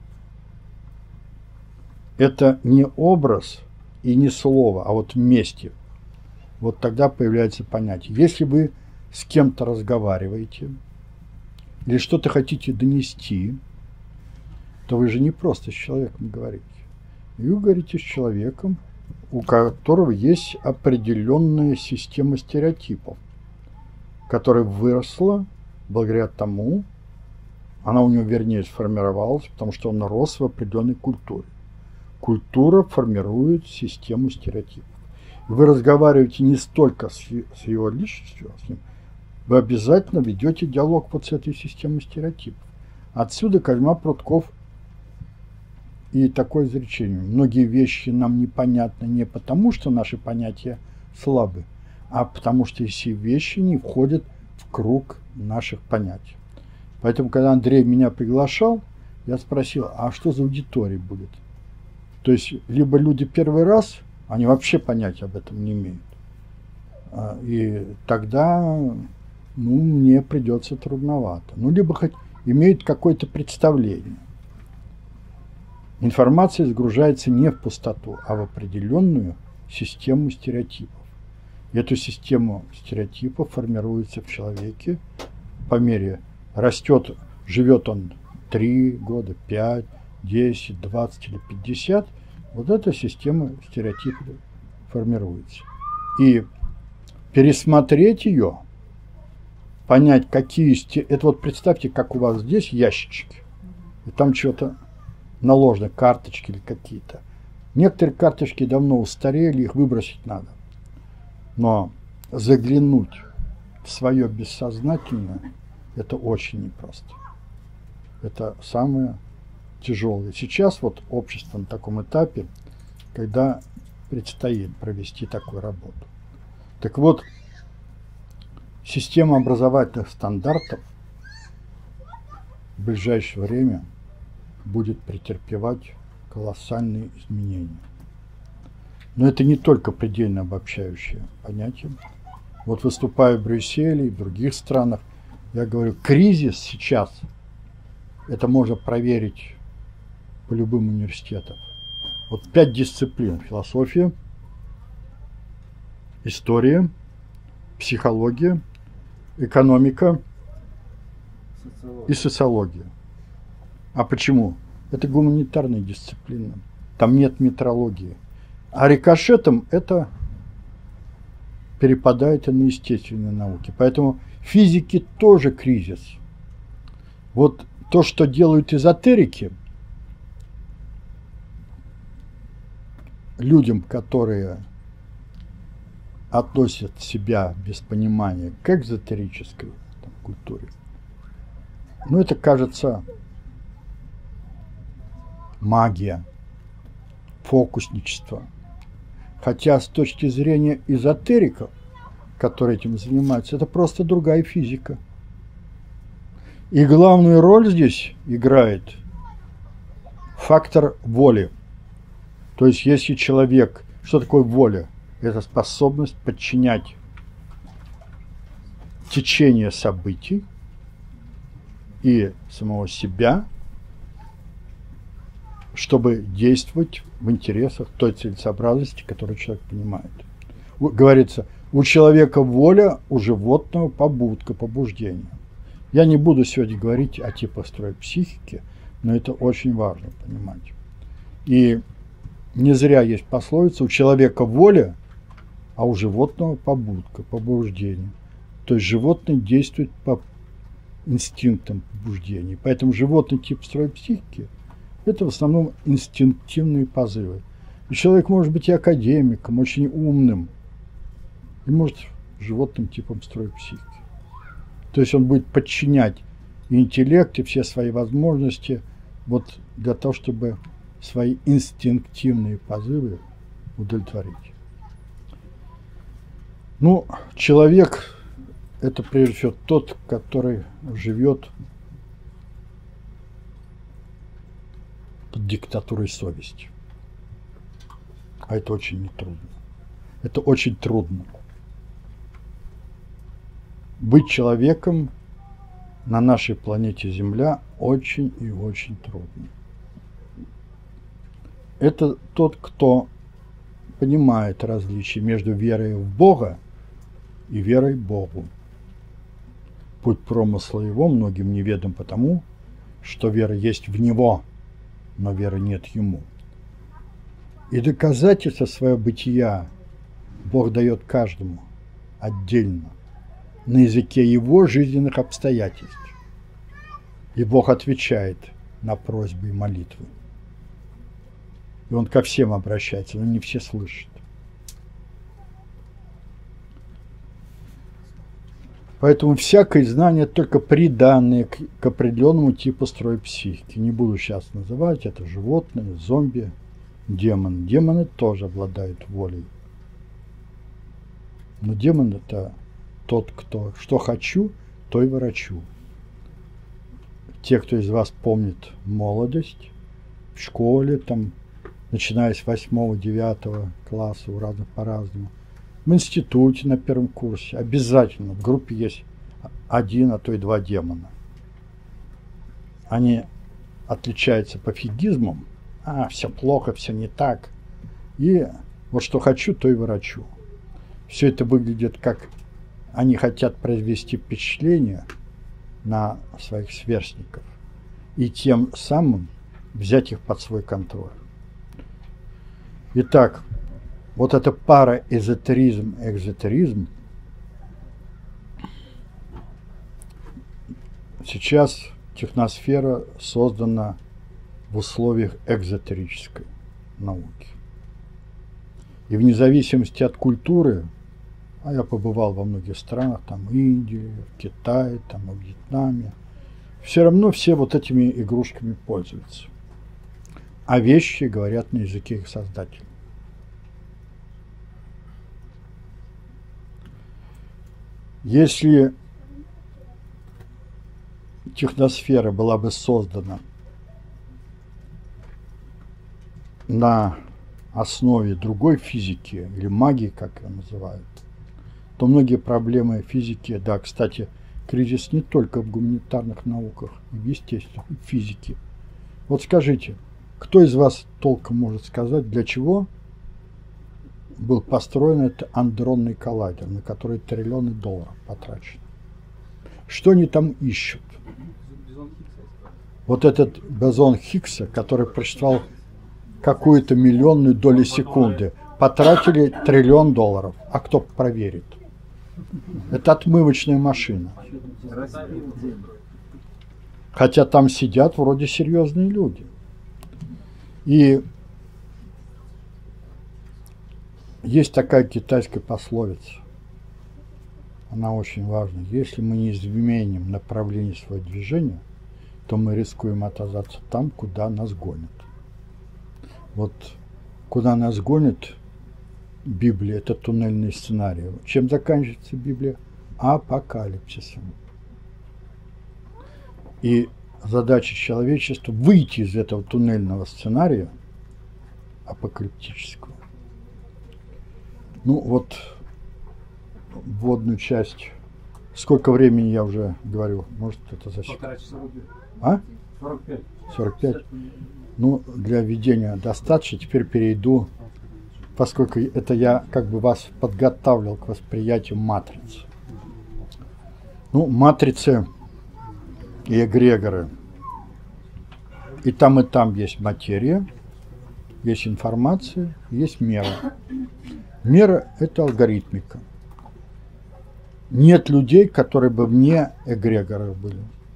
– это не образ и не слово, а вот вместе. Вот тогда появляется понятие. Если вы с кем-то разговариваете или что-то хотите донести, то вы же не просто с человеком говорите. Вы говорите с человеком, у которого есть определенная система стереотипов, которая выросла благодаря тому, она у него, вернее, сформировалась, потому что он рос в определенной культуре. Культура формирует систему стереотипов. Вы разговариваете не столько с его личностью, а с ним, вы обязательно ведете диалог вот с этой системой стереотипов. Отсюда Козьма Прутков и такое изречение. Многие вещи нам непонятны не потому, что наши понятия слабы, а потому что эти вещи не входят в круг наших понятий. Поэтому, когда Андрей меня приглашал, я спросил, а что за аудитория будет? То есть, либо люди первый раз, они вообще понятия об этом не имеют. И тогда, ну, мне придется трудновато. Ну, либо хоть имеют какое-то представление. Информация загружается не в пустоту, а в определенную систему стереотипов. И эту систему стереотипов формируется в человеке по мере растет, живет он 3 года, 5, 10, 20 или 50, вот эта система стереотипов формируется. И пересмотреть ее, понять, какие... Это вот представьте, как у вас здесь ящички, и там что-то наложено, карточки или какие-то. Некоторые карточки давно устарели, их выбросить надо. Но заглянуть в свое бессознательное – это очень непросто. Это самое тяжелое. Сейчас вот общество на таком этапе, когда предстоит провести такую работу. Так вот, система образовательных стандартов в ближайшее время будет претерпевать колоссальные изменения. Но это не только предельно обобщающее понятие. Вот выступая в Брюсселе и в других странах, я говорю, кризис сейчас, это можно проверить по любым университетам. Вот 5 дисциплин: философия, история, психология, экономика и социология. А почему? Это гуманитарные дисциплины. Там нет метрологии. А рикошетом это перепадает и на естественные науки. Поэтому в физике тоже кризис. Вот то, что делают эзотерики, людям, которые относят себя без понимания к экзотерической культуре, ну, это, кажется, магия, фокусничество. Хотя с точки зрения эзотериков, которые этим занимаются, это просто другая физика. И главную роль здесь играет фактор воли. То есть если человек... Что такое воля? Это способность подчинять течение событий и самого себя, чтобы действовать в интересах той целесообразности, которую человек понимает. Говорится, у человека воля, у животного побудка, побуждение. Я не буду сегодня говорить о типах строя психики, но это очень важно понимать. И не зря есть пословица: у человека воля, а у животного побудка, побуждение. То есть животное действует по инстинктам побуждений. Поэтому животный тип строя психики – это в основном инстинктивные позывы. И человек может быть и академиком, очень умным, и может животным типом строя психики. То есть он будет подчинять и интеллект, и все свои возможности вот для того, чтобы свои инстинктивные позывы удовлетворить. Ну, человек – это прежде всего тот, который живет под диктатурой совести. А это очень нетрудно. Это очень трудно. Быть человеком на нашей планете Земля очень и очень трудно. Это тот, кто понимает различие между верой в Бога и верой Богу. Путь промысла его многим неведом потому, что вера есть в него, но веры нет ему. И доказательства своего бытия Бог дает каждому отдельно, на языке его жизненных обстоятельств. И Бог отвечает на просьбы и молитвы. И Он ко всем обращается, но не все слышат. Поэтому всякое знание только приданное к определенному типу строя психики. Не буду сейчас называть, это животные, зомби, демон. Демоны тоже обладают волей. Но демон – это тот, кто что хочу, то и ворочу. Те, кто из вас помнит молодость, в школе, там, начиная с 8-9 класса, у разных по-разному, в институте на первом курсе, обязательно в группе есть один, а то и два демона. Они отличаются пофигизмом, все плохо, все не так, и вот что хочу, то и ворочу. Все это выглядит как они хотят произвести впечатление на своих сверстников и тем самым взять их под свой контроль. Итак, вот эта пара эзотеризм-экзотеризм сейчас техносфера создана в условиях экзотерической науки. И вне зависимости от культуры, а я побывал во многих странах, там Индии, в Китае, там во Вьетнаме, все равно все вот этими игрушками пользуются. А вещи говорят на языке их создателей. Если техносфера была бы создана на основе другой физики или магии, как ее называют, то многие проблемы физики, да, кстати, кризис не только в гуманитарных науках, и в естественных, и в физике. Вот скажите, кто из вас толком может сказать, для чего был построен этот андронный коллайдер, на который триллионы долларов потрачены? Что они там ищут? Вот этот бозон Хиггса, который прочитал какую-то миллионную долю секунды, потратили $1 триллион. А кто проверит? Это отмывочная машина. Хотя там сидят вроде серьезные люди. И есть такая китайская пословица. Она очень важна. Если мы не изменим направление своего движения, то мы рискуем оказаться там, куда нас гонят. Вот куда нас гонит Библия, это туннельный сценарий. Чем заканчивается Библия? Апокалипсисом. И задача человечества выйти из этого туннельного сценария апокалиптического. Ну вот вводную часть. Сколько времени я уже говорю? Может, это за секунду? 1,5 часа. А? 45. 45. Ну, для введения достаточно. Теперь перейду, поскольку это я как бы вас подготавливал к восприятию матрицы. Ну, матрицы и эгрегоры. И там есть материя, есть информация, есть мера. Мера – это алгоритмика. Нет людей, которые бы вне эгрегоров были.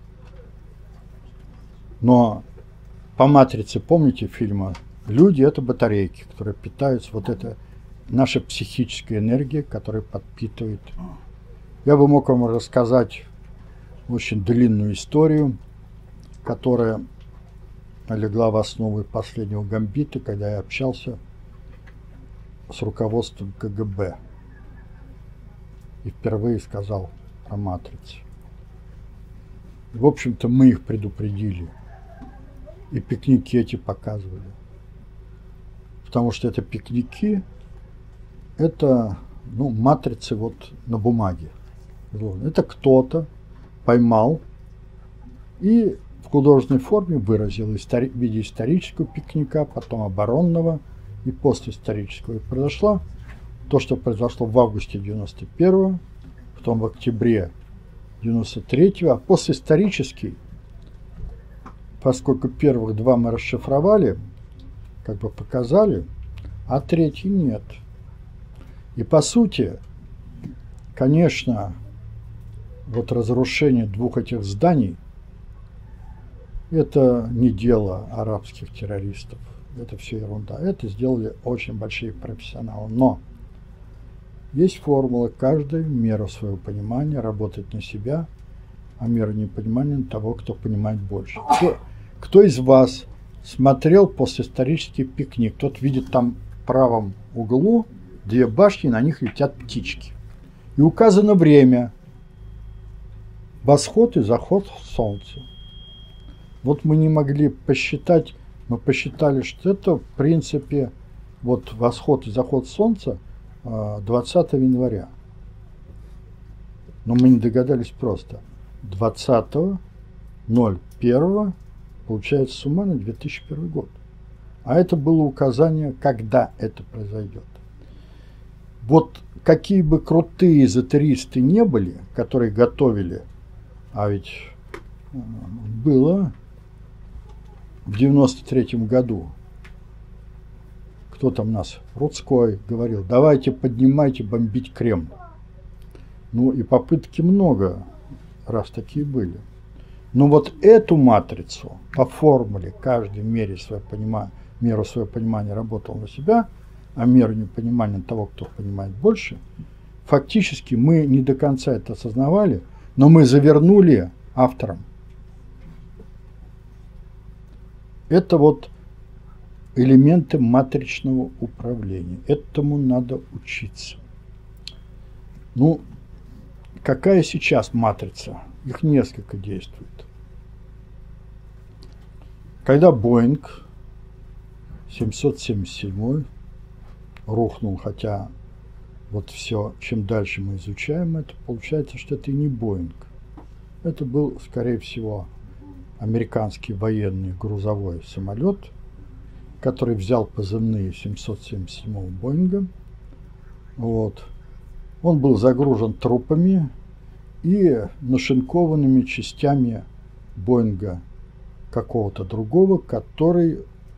Но по матрице, помните фильма, люди – это батарейки, которые питаются, вот это наша психическая энергия, которая подпитывает. Я бы мог вам рассказать очень длинную историю, которая легла в основу последнего гамбита, когда я общался с руководством КГБ и впервые сказал о матрице. В общем-то, мы их предупредили. И пикники эти показывали. Потому что это пикники, это матрицы вот на бумаге. Это кто-то поймал и в художественной форме выразил в виде исторического пикника, потом оборонного и постисторического. И произошло то, что произошло в августе 91-го, потом в октябре 93-го, а постисторический, поскольку первых два мы расшифровали, как бы показали, а третий нет. И по сути, конечно, вот разрушение двух этих зданий – это не дело арабских террористов, это все ерунда. Это сделали очень большие профессионалы. Но есть формула, каждая меру своего понимания работает на себя, а меру непонимания на того, кто понимает больше. Кто из вас смотрел постисторический пикник? Тот видит там в правом углу две башни, на них летят птички. И указано время. Восход и заход солнца. Вот мы не могли посчитать, мы посчитали, что это в принципе вот восход и заход солнца 20 января. Но мы не догадались просто. 20.01 получается суммарно 2001 год. А это было указание, когда это произойдет. Вот какие бы крутые эзотеристы не были, которые готовили, а ведь было в 93-м году, кто там нас, Рудской, говорил, давайте поднимайте, бомбить Кремль. Ну и попытки много раз такие были. Но вот эту матрицу по формуле каждый в меру своего понимания работал на себя, а меру непонимания того, кто понимает больше, фактически мы не до конца это осознавали, но мы завернули автором. Это вот элементы матричного управления. Этому надо учиться. Ну, какая сейчас матрица? Их несколько действует. Когда Боинг 777 рухнул, хотя вот все, чем дальше мы изучаем это, получается, что это и не Боинг. Это был, скорее всего, американский военный грузовой самолет, который взял позывные 777-го Боинга. Вот. Он был загружен трупами и нашинкованными частями Боинга какого-то другого, который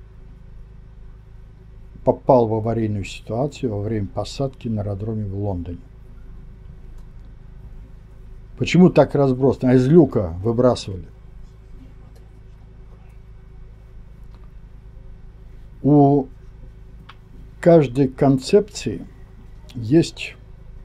попал в аварийную ситуацию во время посадки на аэродроме в Лондоне. Почему так разбросано? А из люка выбрасывали. У каждой концепции есть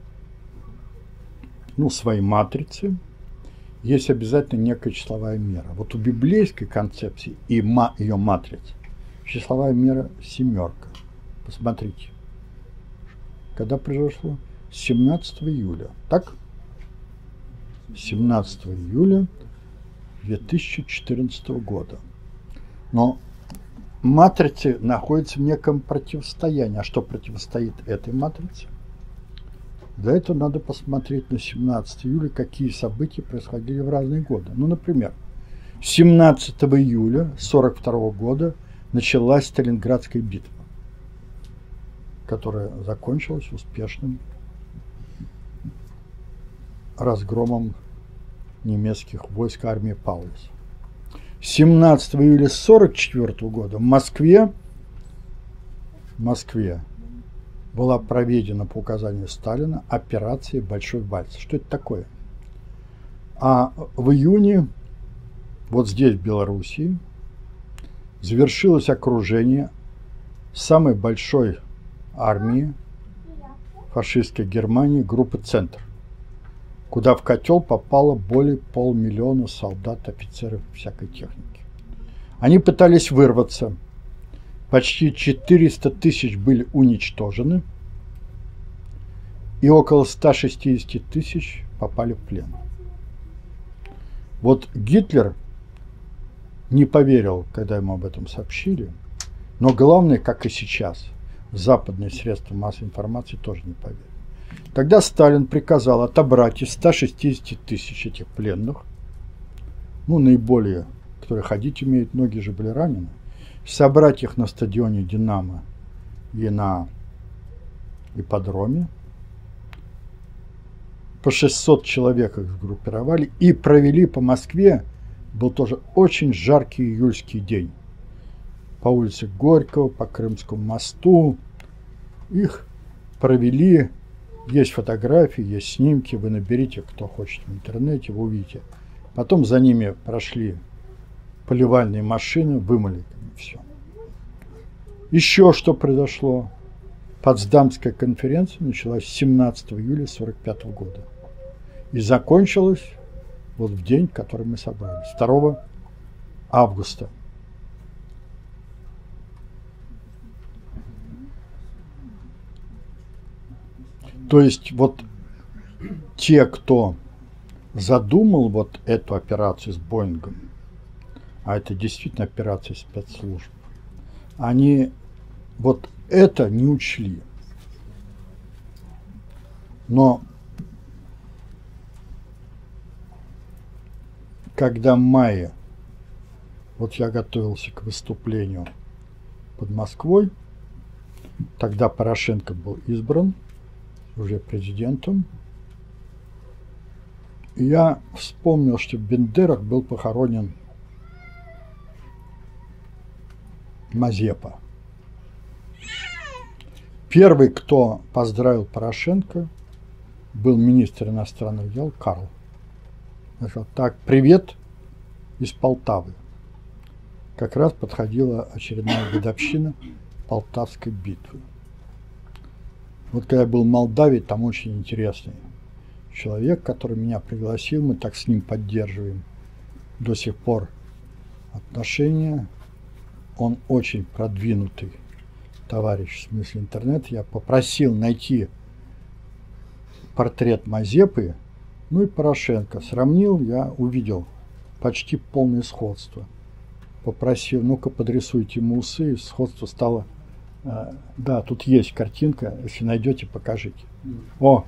свои матрицы, есть обязательно некая числовая мера. Вот у библейской концепции и ее матриц числовая мера 7. Посмотрите, когда произошло? 17 июля, так? 17 июля 2014 года. Но матрицы находятся в неком противостоянии. А что противостоит этой матрице? Для этого надо посмотреть на 17 июля, какие события происходили в разные годы. Ну, например, 17 июля 1942 года началась Сталинградская битва, которая закончилась успешным разгромом немецких войск армии Паулюса. 17 июля 1944 года в Москве была проведена по указанию Сталина операция «Большой вальс». Что это такое? А в июне, вот здесь, в Белоруссии, завершилось окружение самой большой армии фашистской Германии группы «Центр», куда в котел попало более 500 000 солдат, офицеров и всякой техники. Они пытались вырваться. Почти 400 000 были уничтожены, и около 160 000 попали в плен. Вот Гитлер не поверил, когда ему об этом сообщили, но главное, как и сейчас, западные средства массовой информации тоже не поверили. Тогда Сталин приказал отобрать из 160 000 этих пленных, наиболее, которые ходить умеют, многие же были ранены, собрать их на стадионе «Динамо» и на ипподроме. По 600 человек их сгруппировали и провели по Москве. Был тоже очень жаркий июльский день. По улице Горького, по Крымскому мосту. Их провели. Есть фотографии, есть снимки. Вы наберите, кто хочет, в интернете, вы увидите. Потом за ними прошли поливальные машины, вымыли все. Еще что произошло? Потсдамская конференция началась 17 июля 1945 года и закончилась вот в день, в который мы собрались, 2 августа. То есть вот те, кто задумал вот эту операцию с Боингом, а это действительно операция спецслужб, они вот это не учли. Но когда в мае, вот я готовился к выступлению под Москвой, тогда Порошенко был избран уже президентом, и я вспомнил, что в Бендерах был похоронен Мазепа. Первый, кто поздравил Порошенко, был министр иностранных дел Карл. Он сказал: так, привет из Полтавы. Как раз подходила очередная годовщина Полтавской битвы. Вот когда я был в Молдавии, там очень интересный человек, который меня пригласил, мы так с ним поддерживаем до сих пор отношения. Он очень продвинутый товарищ в смысле интернета. Я попросил найти портрет Мазепы, и Порошенко. Сравнил, я увидел почти полное сходство. Попросил: ну-ка подрисуйте ему усы, и сходство стало. Да, тут есть картинка, если найдете, покажите. О!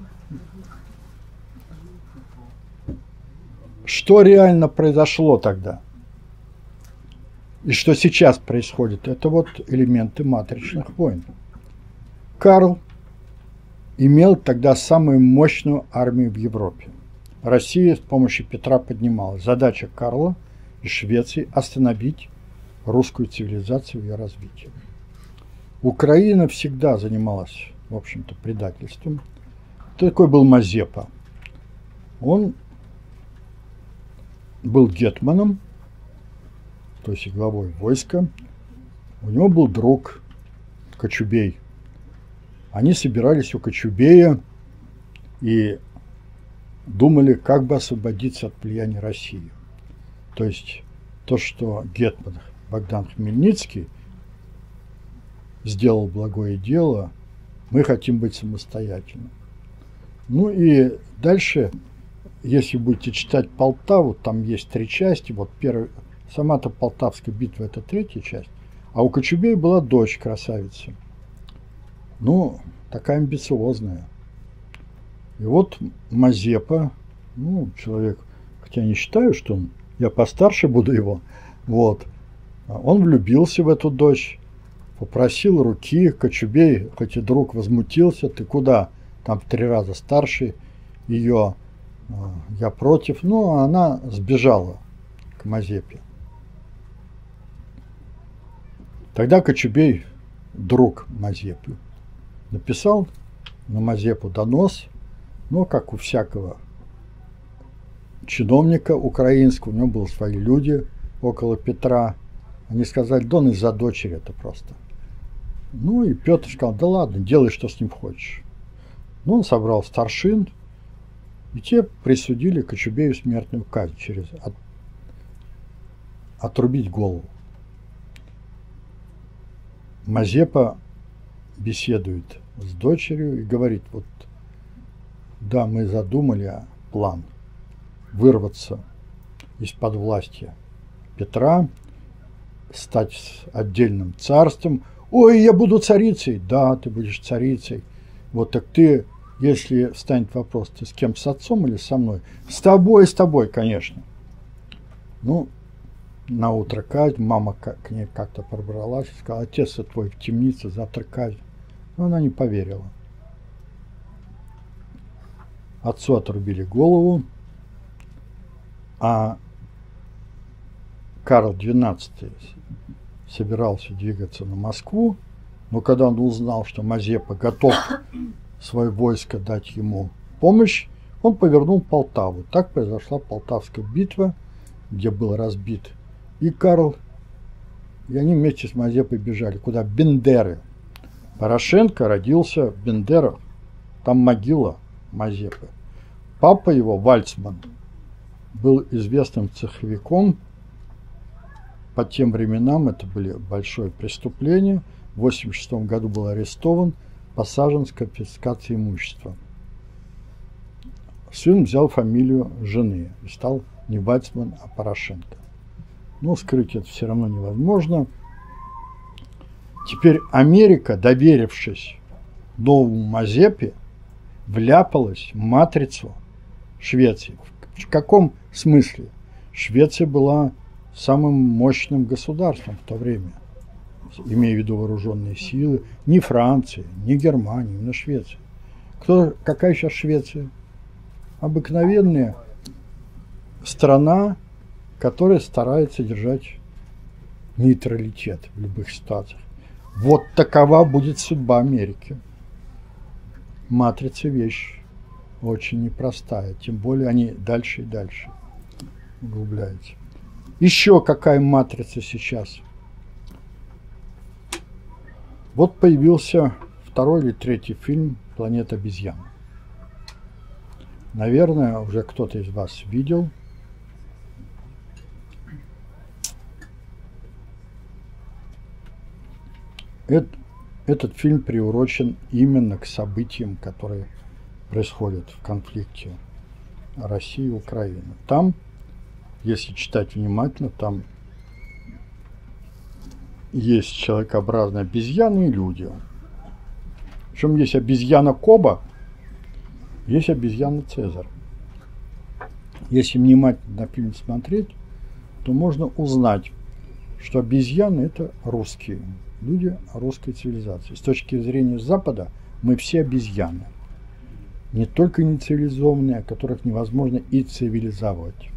Что реально произошло тогда? И что сейчас происходит? Это вот элементы матричных войн. Карл имел тогда самую мощную армию в Европе. Россия с помощью Петра поднималась. Задача Карла и Швеции – остановить русскую цивилизацию в ее развитии. Украина всегда занималась, в общем-то, предательством. Такой был Мазепа. Он был гетманом, то есть главой войска. У него был друг Кочубей. Они собирались у Кочубея и думали, как бы освободиться от влияния России. То есть то, что гетман Богдан Хмельницкий сделал благое дело, мы хотим быть самостоятельным. Ну и дальше, если будете читать Полтаву, там есть 3 части. Вот сама-то Полтавская битва — это 3-я часть. А у Кочубея была дочь красавица. Ну, такая амбициозная. И вот Мазепа, ну, человек, хотя не считаю, что я постарше буду его, вот, он влюбился в эту дочь, попросил руки. Кочубей, хоть и друг, возмутился: ты куда? Там в 3 раза старше ее, я против. Ну, она сбежала к Мазепе. Тогда Кочубей, друг Мазепы, написал на Мазепу донос, но, как у всякого чиновника украинского, у него были свои люди около Петра. Они сказали: да он из-за дочери это просто. Ну и Петр сказал: да ладно, делай, что с ним хочешь. Ну, он собрал старшин, и те присудили Кочубею смертную казнь через отрубить голову. Мазепа беседует с дочерью и говорит: вот да, мы задумали план вырваться из-под власти Петра, стать отдельным царством. Ой, я буду царицей. Да, ты будешь царицей. Вот так ты, если встанет вопрос, ты с кем, с отцом или со мной? С тобой, конечно. Ну, на утро казнь, мама к ней как-то пробралась и сказала: отец твой в темнице, завтра казнь. Но она не поверила. Отцу отрубили голову, а Карл XII собирался двигаться на Москву, но когда он узнал, что Мазепа готов свое войско дать ему помощь, он повернул Полтаву. Так произошла Полтавская битва, где был разбит и Карл, и они вместе с Мазепой бежали. Куда? Бендеры. Порошенко родился в Бендерах, там могила Мазепы. Папа его, Вальцман, был известным цеховиком. По тем временам это были большое преступление. В 1986 году был арестован, посажен с конфискацией имущества. Сын взял фамилию жены и стал не Вальцман, а Порошенко. Но скрыть это все равно невозможно. Теперь Америка, доверившись новому Мазепе, вляпалась в матрицу Швеции. В каком смысле? Швеция была самым мощным государством в то время, имея в виду вооруженные силы. Ни Франция, ни Германия, именно Швеция. Какая сейчас Швеция? Обыкновенная страна, которая старается держать нейтралитет в любых ситуациях. Вот такова будет судьба Америки. Матрица — вещь очень непростая, тем более они дальше и дальше углубляются. Еще какая матрица сейчас? Вот появился 2-й или 3-й фильм «Планета обезьян». Наверное, уже кто-то из вас видел. Этот фильм приурочен именно к событиям, которые происходят в конфликте России и Украины. Там, если читать внимательно, там есть человекообразные обезьяны и люди. Причем есть обезьяна Коба, есть обезьяна Цезарь. Если внимательно на фильм смотреть, то можно узнать, что обезьяны — это русские, люди русской цивилизации. С точки зрения Запада мы все обезьяны. Не только нецивилизованные, а которых невозможно и цивилизовать.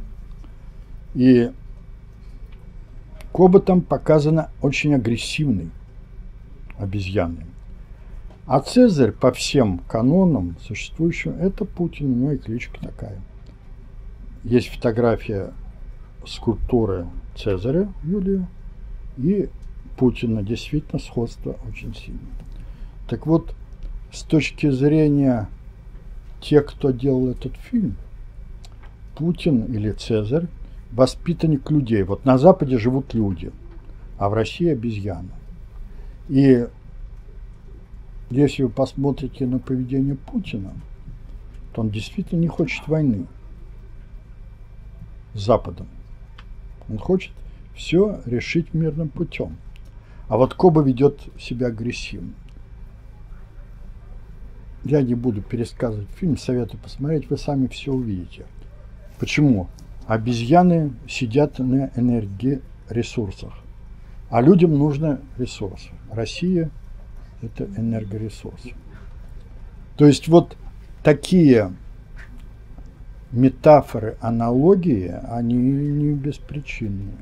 И Коба там показана очень агрессивной обезьяной. А Цезарь по всем канонам существующим — это Путин, у него и кличка такая. Есть фотография скульптуры Цезаря Юлия и Путина действительно сходство очень сильное. Так вот, с точки зрения тех, кто делал этот фильм, Путин или Цезарь воспитанник людей. Вот на Западе живут люди, а в России обезьяны. И если вы посмотрите на поведение Путина, то он действительно не хочет войны с Западом. Он хочет все решить мирным путем. А вот Коба ведет себя агрессивно. Я не буду пересказывать фильм, советую посмотреть, вы сами все увидите. Почему? Обезьяны сидят на энергоресурсах, а людям нужны ресурсы. Россия – это энергоресурсы. То есть вот такие метафоры, аналогии, они не беспричинные.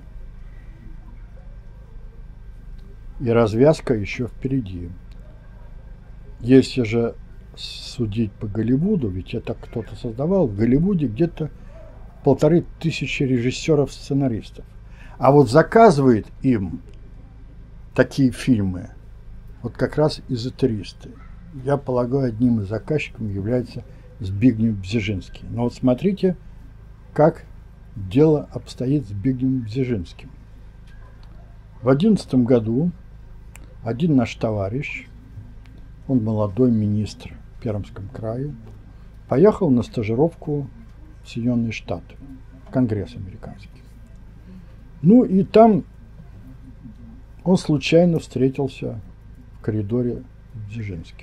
И развязка еще впереди. Если же судить по Голливуду, ведь это кто-то создавал, в Голливуде где-то 1500 режиссеров-сценаристов. А вот заказывает им такие фильмы вот как раз эзотеристы. Я полагаю, одним из заказчиков является Збигнев Бзежинский. Но вот смотрите, как дело обстоит с Збигневом Бзежинским. В 2011 году один наш товарищ, он молодой министр в Пермском крае, поехал на стажировку в Соединенные Штаты, в Конгресс американский. Ну и там он случайно встретился в коридоре с Бзежинским.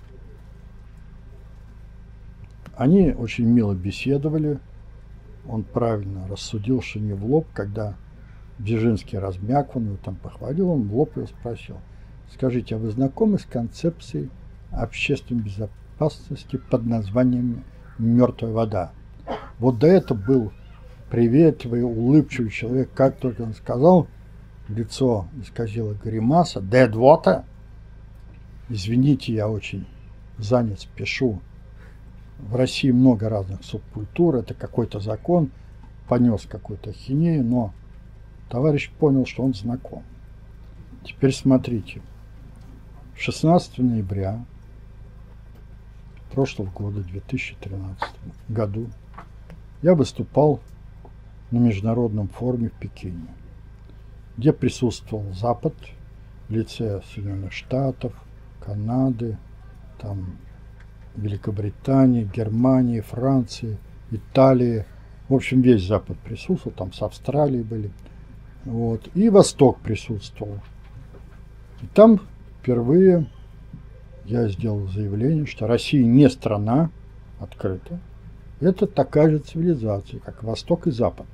Они очень мило беседовали. Он правильно рассудил, что не в лоб, когда Бзежинский размяк, он его там похвалил, он в лоб его спросил: скажите, а вы знакомы с концепцией общественной безопасности под названием «мертвая вода»? Вот до этого был приветливый, улыбчивый человек. Как только он сказал, лицо исказило гримаса. «Dead water?» Извините, я очень занят, спешу. В России много разных субкультур, это какой-то закон, понес какую-то ахинею, но товарищ понял, что он знаком. Теперь смотрите. 16 ноября прошлого года, 2013 году, я выступал на международном форуме в Пекине, где присутствовал Запад в лице Соединенных Штатов, Канады, там, Великобритании, Германии, Франции, Италии. В общем, весь Запад присутствовал, там с Австралией были. Вот. И Восток присутствовал. И там впервые я сделал заявление, что Россия не страна открыта. Это такая же цивилизация, как Восток и Запад.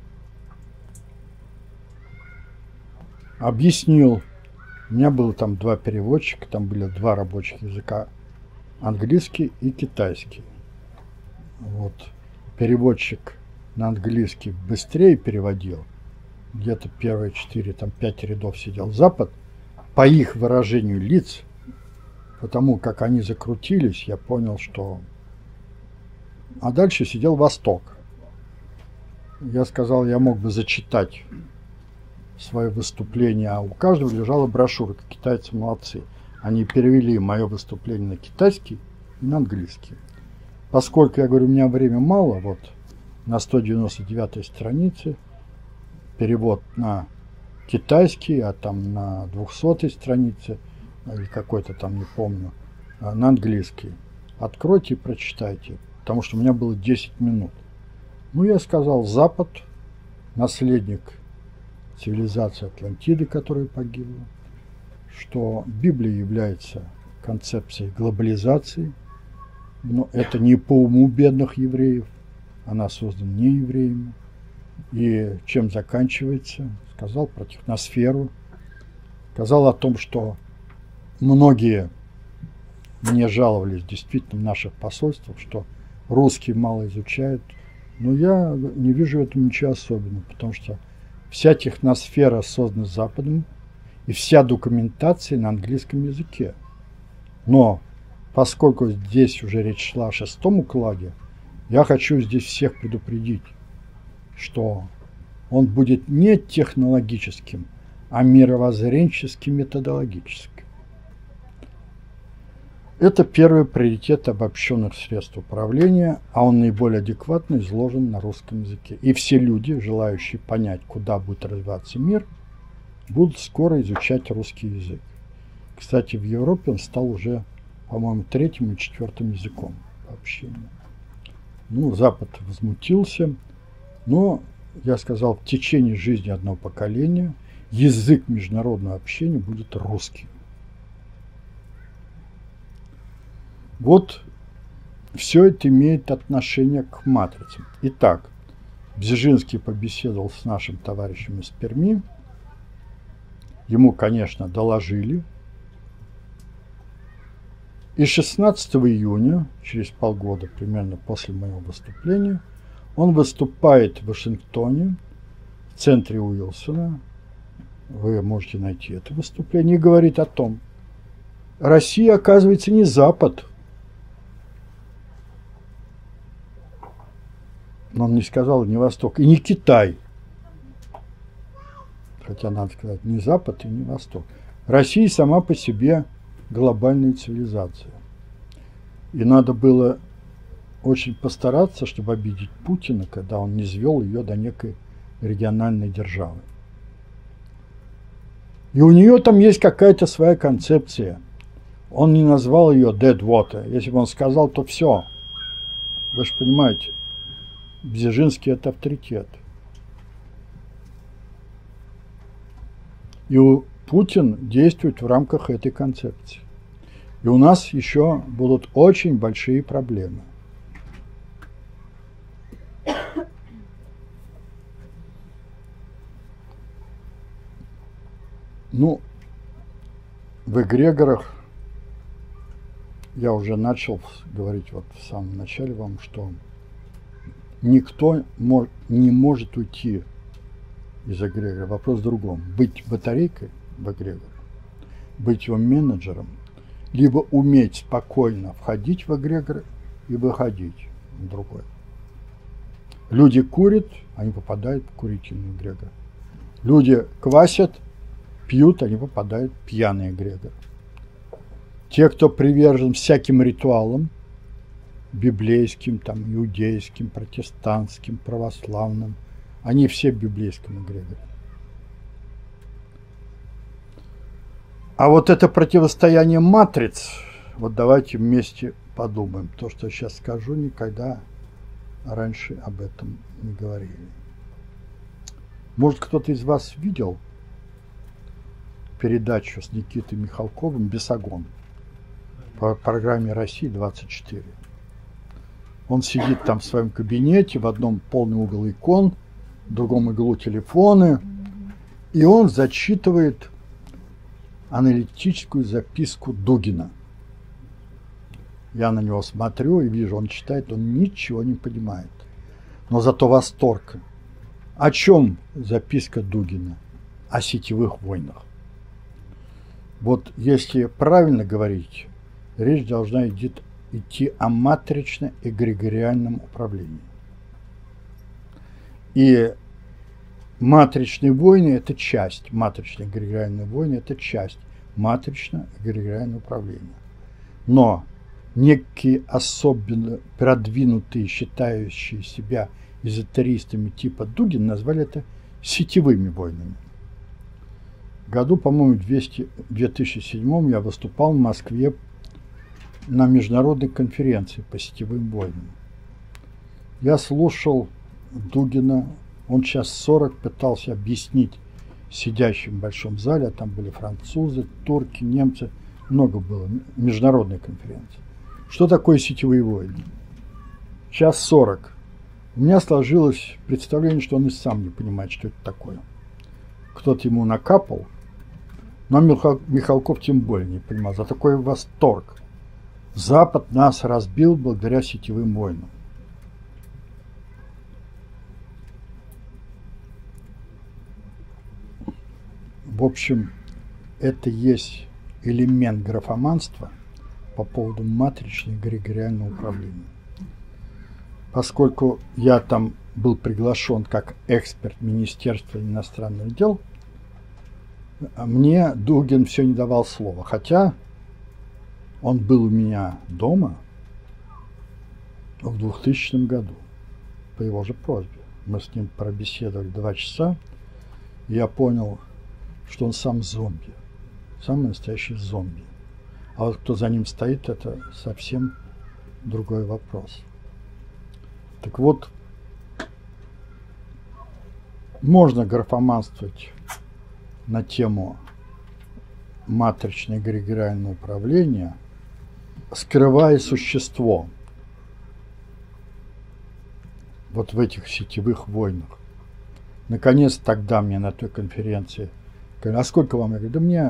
Объяснил. У меня было там два переводчика, там были два рабочих языка. Английский и китайский. Вот. Переводчик на английский быстрее переводил. Где-то первые 4-5 рядов сидел Запад. По их выражению лиц, потому как они закрутились, я понял, что... А дальше сидел Восток. Я сказал, я мог бы зачитать свое выступление, а у каждого лежала брошюрка. Китайцы молодцы. Они перевели мое выступление на китайский и на английский. Поскольку, я говорю, у меня время мало, вот на 199 странице перевод на китайский, а там на 200 странице, или какой-то там, не помню, на английский. Откройте и прочитайте, потому что у меня было 10 минут. Ну, я сказал, Запад, наследник цивилизации Атлантиды, которая погибла, что Библия является концепцией глобализации, но это не по уму бедных евреев, она создана не евреями. И чем заканчивается? Сказал про техносферу, сказал о том, что многие мне жаловались действительно в наших посольствах, что русские мало изучают, но я не вижу в этом ничего особенного, потому что вся техносфера создана Западом, и вся документация на английском языке. Но поскольку здесь уже речь шла о 6-м укладе, я хочу здесь всех предупредить, что он будет не технологическим, а мировоззренчески-методологически. Это первый приоритет обобщенных средств управления, а он наиболее адекватно изложен на русском языке. И все люди, желающие понять, куда будет развиваться мир, будут скоро изучать русский язык. Кстати, в Европе он стал уже, по-моему, 3-м и 4-м языком по общению. Ну, Запад возмутился, но, я сказал, в течение жизни одного поколения язык международного общения будет русский. Вот все это имеет отношение к матрицам. Итак, Бзежинский побеседовал с нашим товарищем из Перми. Ему, конечно, доложили. И 16 июня, через полгода примерно после моего выступления, он выступает в Вашингтоне, в центре Уилсона. Вы можете найти это выступление, и говорит о том, Россия, оказывается, не Запад. Но он не сказал не Восток и не Китай. Хотя надо сказать не Запад и не Восток. Россия сама по себе глобальная цивилизация. И надо было очень постараться, чтобы обидеть Путина, когда он не свел ее до некой региональной державы. И у нее там есть какая-то своя концепция. Он не назвал ее dead water. Если бы он сказал, то все. Вы же понимаете, Бзежинский – это авторитет. И Путин действует в рамках этой концепции. И у нас еще будут очень большие проблемы. Ну, в эгрегорах я уже начал говорить вот в самом начале вам, что никто не может уйти из эгрегора. Вопрос в другом. Быть батарейкой в эгрегоре, быть его менеджером, либо уметь спокойно входить в эгрегор и выходить в другой. Люди курят, они попадают в курительный эгрегор. Люди квасят, пьют, они попадают в пьяный эгрегор. Те, кто привержен всяким ритуалам, библейским, там, иудейским, протестантским, православным, они все в библейском эгрегоре. А вот это противостояние матриц, вот давайте вместе подумаем. То, что я сейчас скажу, никогда раньше об этом не говорили. Может, кто-то из вас видел передачу с Никитой Михалковым «Бесогон» по программе «Россия-24». Он сидит там в своем кабинете, в одном полный угол икон, в другом углу телефоны, и он зачитывает аналитическую записку Дугина. Я на него смотрю и вижу, он читает, он ничего не понимает. Но зато восторг. О чем записка Дугина? О сетевых войнах. Вот если правильно говорить, речь должна идти о матрично-эгрегориальном управлении. И матричные войны – это часть, матрично-эгрегориальные войны – это часть матрично-эгрегориального управления. Но некие особенно продвинутые, считающие себя эзотеристами типа Дугин, назвали это сетевыми войнами. В году, по-моему, 2007 я выступал в Москве на международной конференции по сетевым войнам. Я слушал Дугина, он час 40 пытался объяснить сидящим в большом зале, а там были французы, турки, немцы, много было, международной конференции. Что такое сетевые войны? Час 40. У меня сложилось представление, что он и сам не понимает, что это такое. Кто-то ему накапал, но Михалков тем более не понимал. За такой восторг. Запад нас разбил благодаря сетевым войнам. В общем, это есть элемент графоманства по поводу матрично-эгрегориального управления. Поскольку я там был приглашен как эксперт Министерства иностранных дел, мне Дугин все не давал слова. Хотя он был у меня дома в 2000 году по его же просьбе. Мы с ним пробеседовали 2 часа, и я понял, что он сам зомби, самый настоящий зомби. А вот кто за ним стоит, это совсем другой вопрос. Так вот, можно графоманствовать на тему матричное эгрегориальное управление, скрывая существо вот в этих сетевых войнах. Наконец тогда мне на той конференции говорят: а сколько вам? Я говорю: да мне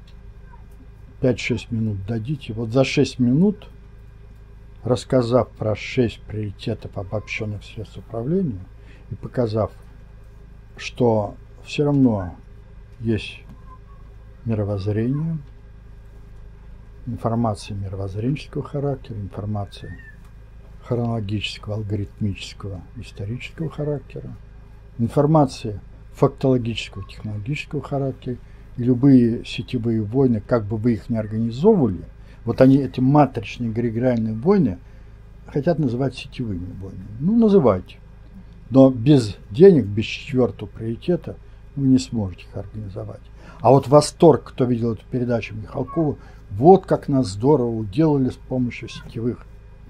5-6 минут дадите. Вот за 6 минут, рассказав про 6 приоритетов обобщенных средств управления и показав, что все равно есть мировоззрение, информация мировоззренческого характера, информация хронологического, алгоритмического, исторического характера, информация фактологического, технологического характера, и любые сетевые войны, как бы вы их ни организовывали, вот они, эти матричные эгрегориальные войны, хотят называть сетевыми войнами. Ну, называйте. Но без денег, без 4-го приоритета вы не сможете их организовать. А вот восторг, кто видел эту передачу Михалкова, вот как нас здорово уделали с помощью сетевых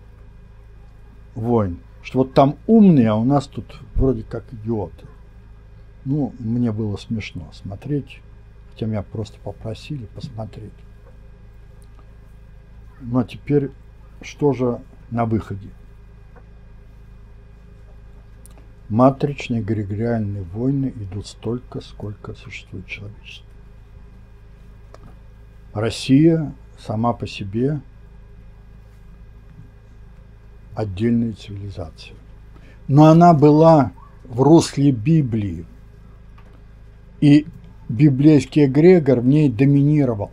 войн. Что вот там умные, а у нас тут вроде как идиоты. Ну, мне было смешно смотреть, хотя меня просто попросили посмотреть. Ну, а теперь что же на выходе? Матричные эгрегориальные войны идут столько, сколько существует человечество. Россия сама по себе отдельная цивилизация. Но она была в русле Библии. И библейский эгрегор в ней доминировал.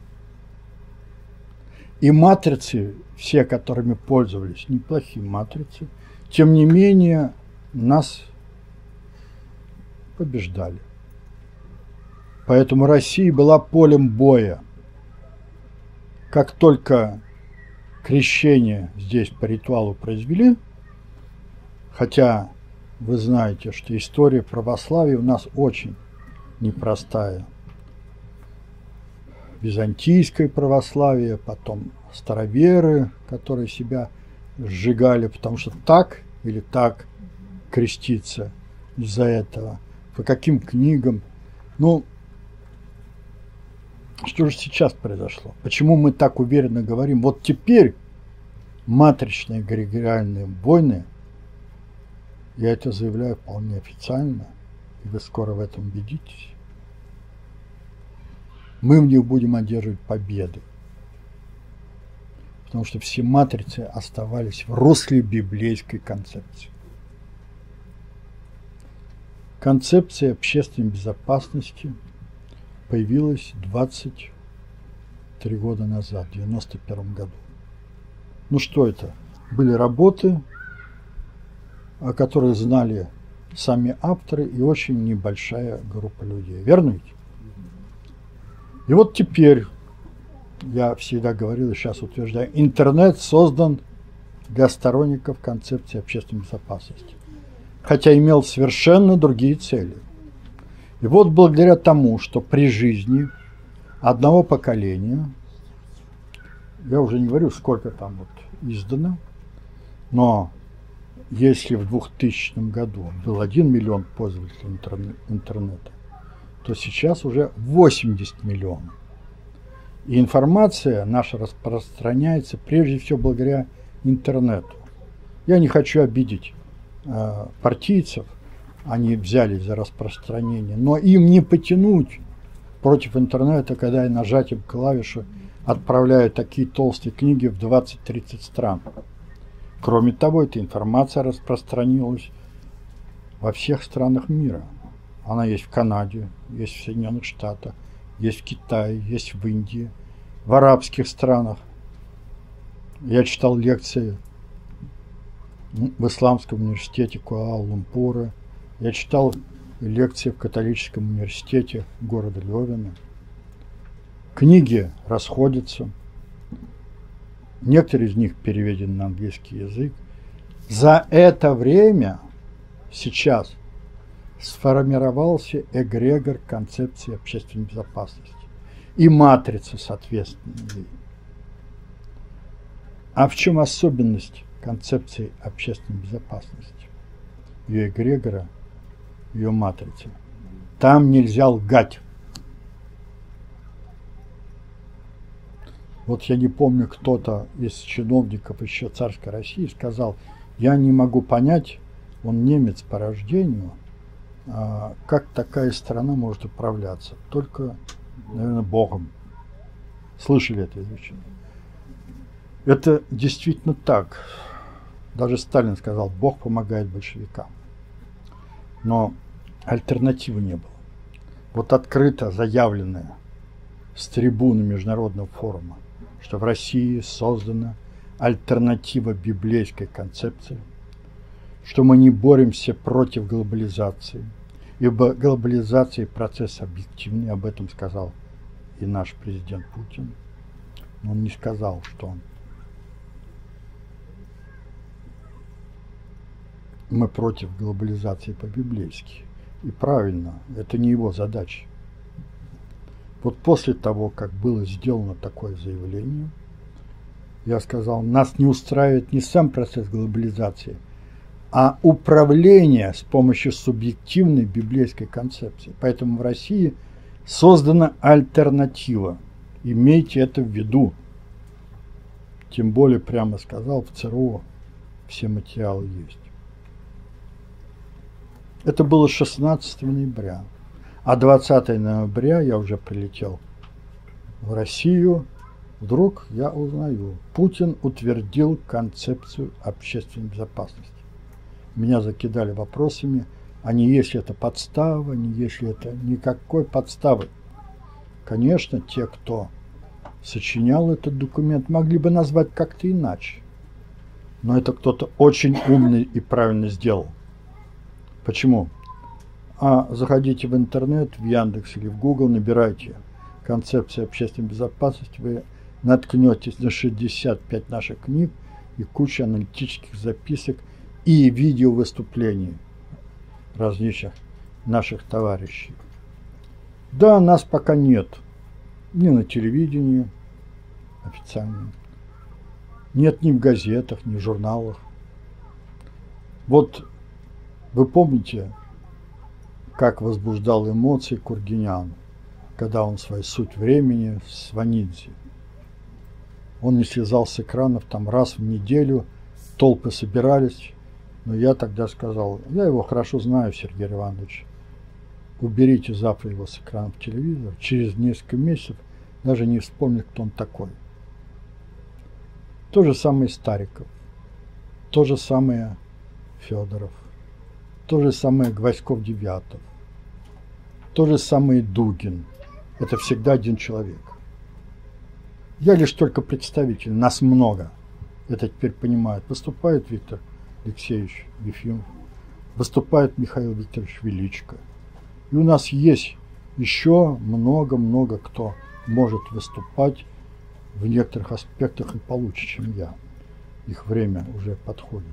И матрицы, все, которыми пользовались, неплохие матрицы, тем не менее нас побеждали. Поэтому Россия была полем боя. Как только крещение здесь по ритуалу произвели, хотя вы знаете, что история православия у нас очень непростая. Византийское православие, потом староверы, которые себя сжигали, потому что так или так креститься из-за этого. По каким книгам? Ну, что же сейчас произошло? Почему мы так уверенно говорим? Вот теперь матричные эгрегориальные войны, я это заявляю вполне официально, и вы скоро в этом убедитесь, мы в них будем одерживать победы. Потому что все матрицы оставались в русле библейской концепции. Концепция общественной безопасности появилась 23 года назад, в 1991 году. Ну что это? Были работы, о которых знали сами авторы и очень небольшая группа людей. Верно ведь? И вот теперь, я всегда говорил и сейчас утверждаю, интернет создан для сторонников концепции общественной безопасности. Хотя имел совершенно другие цели. И вот благодаря тому, что при жизни одного поколения, я уже не говорю, сколько там вот издано, но если в 2000 году был 1 миллион пользователей интернета, то сейчас уже 80 миллионов. И информация наша распространяется прежде всего благодаря интернету. Я не хочу обидеть партийцев, они взялись за распространение, но им не потянуть против интернета, когда я нажатием клавиши отправляю такие толстые книги в 20-30 стран. Кроме того, эта информация распространилась во всех странах мира. Она есть в Канаде, есть в Соединенных Штатах, есть в Китае, есть в Индии, в арабских странах. Я читал лекции в Исламском университете Куала-Лумпура. Я читал лекции в католическом университете города Левина. Книги расходятся. Некоторые из них переведены на английский язык. За это время сейчас сформировался эгрегор концепции общественной безопасности и матрица, соответственно, ей. А в чем особенность концепции общественной безопасности? Ее эгрегора, ее матрицы. Там нельзя лгать. Вот я не помню, кто-то из чиновников еще царской России сказал, я не могу понять, он немец по рождению, как такая страна может управляться? Только, наверное, Богом. Слышали это изречение? Это действительно так. Даже Сталин сказал, Бог помогает большевикам. Но альтернативы не было. Вот открыто заявленное с трибуны Международного форума, что в России создана альтернатива библейской концепции, что мы не боремся против глобализации, ибо глобализация – процесс объективный, об этом сказал и наш президент Путин. Но он не сказал, что мы против глобализации по-библейски. И правильно, это не его задача. Вот после того, как было сделано такое заявление, я сказал, нас не устраивает не сам процесс глобализации, а управление с помощью субъективной библейской концепции. Поэтому в России создана альтернатива. Имейте это в виду. Тем более, прямо сказал, в ЦРУ все материалы есть. Это было 16 ноября. А 20 ноября я уже прилетел в Россию. Вдруг я узнаю, Путин утвердил концепцию общественной безопасности. Меня закидали вопросами, а не есть ли это подстава, не есть ли это никакой подставы. Конечно, те, кто сочинял этот документ, могли бы назвать как-то иначе. Но это кто-то очень умный и правильно сделал. Почему? Заходите в интернет, в Яндекс или в Google, набирайте концепцию общественной безопасности, вы наткнетесь на 65 наших книг и кучу аналитических записок и видео выступлений различных наших товарищей. Да, нас пока нет ни на телевидении официально, нет ни в газетах, ни в журналах. Вот вы помните, как возбуждал эмоции Кургинян, когда он свою суть времени в Сванидзе. Он не слезал с экранов, там раз в неделю толпы собирались. Но я тогда сказал, я его хорошо знаю, Сергей Иванович, уберите завтра его с экранов телевизора, через несколько месяцев даже не вспомнит, кто он такой. То же самое Стариков, то же самое Федоров, то же самое Гвоздьков-Девятов, то же самое Дугин. Это всегда один человек. Я лишь только представитель, нас много. Это теперь понимают. Выступает Виктор Алексеевич Ефимов, выступает Михаил Викторович Величко. И у нас есть еще много-много кто может выступать в некоторых аспектах и получше, чем я. Их время уже подходит.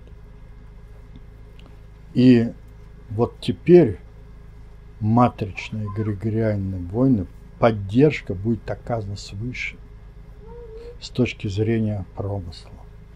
И вот теперь матричные эгрегориальные войны, поддержка будет оказана свыше с точки зрения промысла.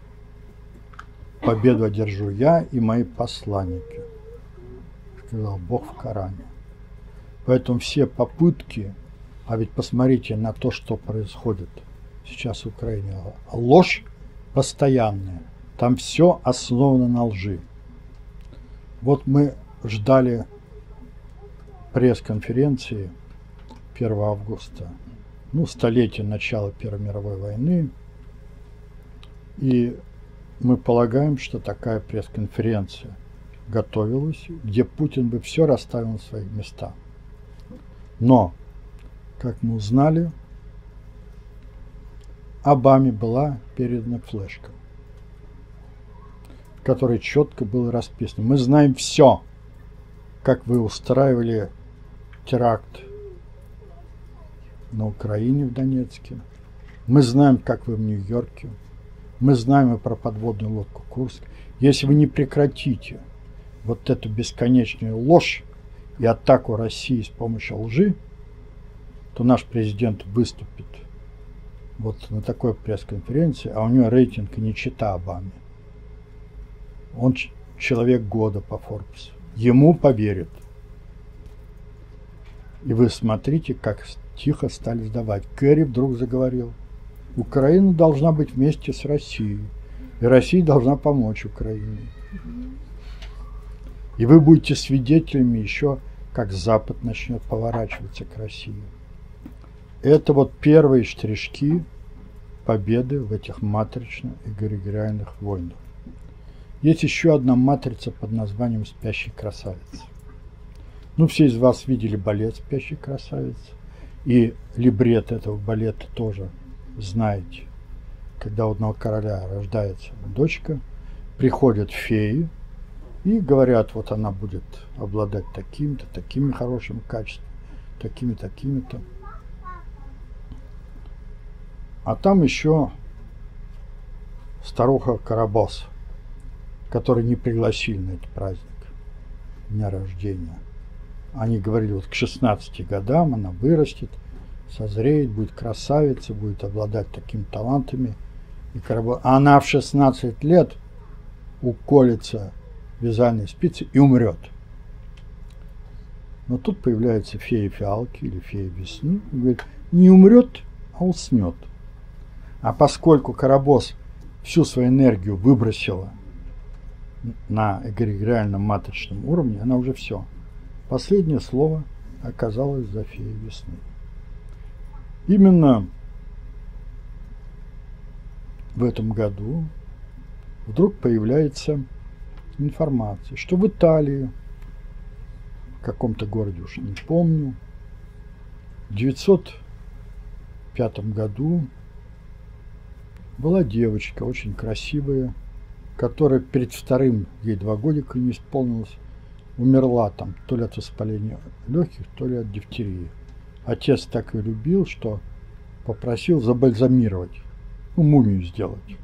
Победу одержу я и мои посланники, сказал Бог в Коране. Поэтому все попытки, а ведь посмотрите на то, что происходит сейчас в Украине, ложь постоянная, там все основано на лжи. Вот мы ждали пресс-конференции 1 августа, столетие начала Первой мировой войны, и мы полагаем, что такая пресс-конференция готовилась, где Путин бы все расставил на своих местах. Но, как мы узнали, Обаме была передана флешка, в которой четко было расписано. Мы знаем все. как вы устраивали теракт на Украине, в Донецке. Мы знаем, как вы в Нью-Йорке. Мы знаем и про подводную лодку Курск. Если вы не прекратите вот эту бесконечную ложь и атаку России с помощью лжи, то наш президент выступит вот на такой пресс-конференции, а у него рейтинг не чита Обаме. Он человек года по Forbes. Ему поверят. И вы смотрите, как тихо стали сдавать. Керри вдруг заговорил. Украина должна быть вместе с Россией. И Россия должна помочь Украине. И вы будете свидетелями еще, как Запад начнет поворачиваться к России. Это вот первые штришки победы в этих матрично-эгрегориальных войнах. Есть еще одна матрица под названием «Спящий красавец». Ну, все из вас видели балет «Спящий красавец». И либрет этого балета тоже знаете. Когда у одного короля рождается дочка, приходят феи и говорят, вот она будет обладать такими-то, такими хорошими качествами, такими-то. А там еще старуха Карабас, который не пригласили на этот праздник дня рождения. Они говорили, вот к 16 годам она вырастет, созреет, будет красавицей, будет обладать такими талантами. А она в 16 лет уколется вязальной спицей и умрет. Но тут появляется фея фиалки или фея весны и говорит, не умрет, а уснет. А поскольку Карабас всю свою энергию выбросила на эгрегориальном маточном уровне, она уже все. Последнее слово оказалось за феей весны. Именно в этом году вдруг появляется информация, что в Италии, в каком-то городе, уж не помню, в 905 году была девочка, очень красивая, которая перед вторым, ей 2 годика не исполнилось, умерла там то ли от воспаления легких, то ли от дифтерии. Отец так и любил, что попросил забальзамировать, мумию сделать.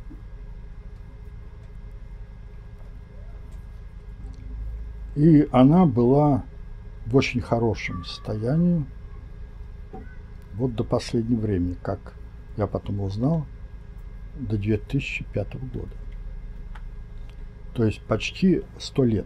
И она была в очень хорошем состоянии вот до последнего времени, как я потом узнал, до 2005 года. То есть почти 100 лет.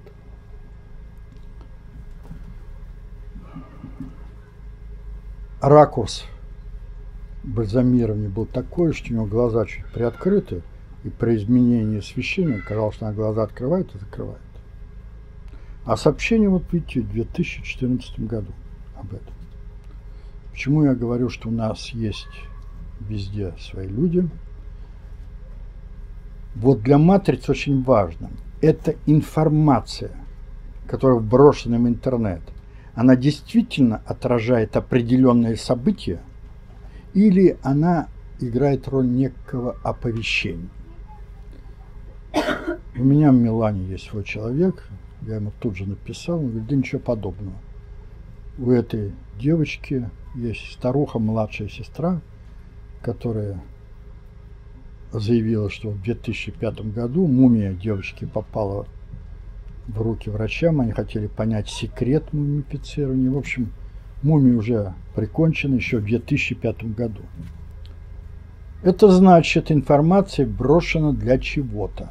Ракурс бальзамирования был такой, что у него глаза чуть приоткрыты, и при изменении освещения казалось, что она глаза открывает и закрывает. А сообщение, вот видите, в 2014 году об этом. Почему я говорю, что у нас есть везде свои люди? Вот для матриц очень важно. Это информация, которая вброшена в интернет. Она действительно отражает определенные события или она играет роль некого оповещения? У меня в Милане есть свой человек, я ему тут же написал, он говорит, да ничего подобного. У этой девочки есть старуха, младшая сестра, которая заявила, что в 2005 году мумия девочки попала в руки врачам, они хотели понять секрет мумифицирования. В общем, мумия уже прикончена еще в 2005 году. Это значит, информация брошена для чего-то.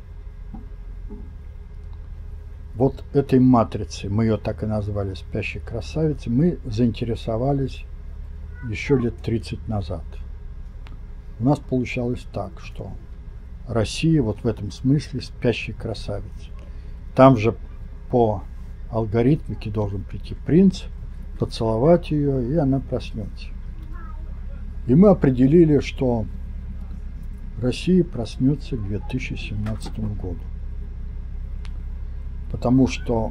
Вот этой матрицей, мы ее так и назвали «Спящей красавицей», мы заинтересовались еще лет 30 назад. У нас получалось так, что Россия вот в этом смысле «Спящая красавица». Там же по алгоритмике должен прийти принц, поцеловать ее, и она проснется. И мы определили, что Россия проснется к 2017 году. Потому что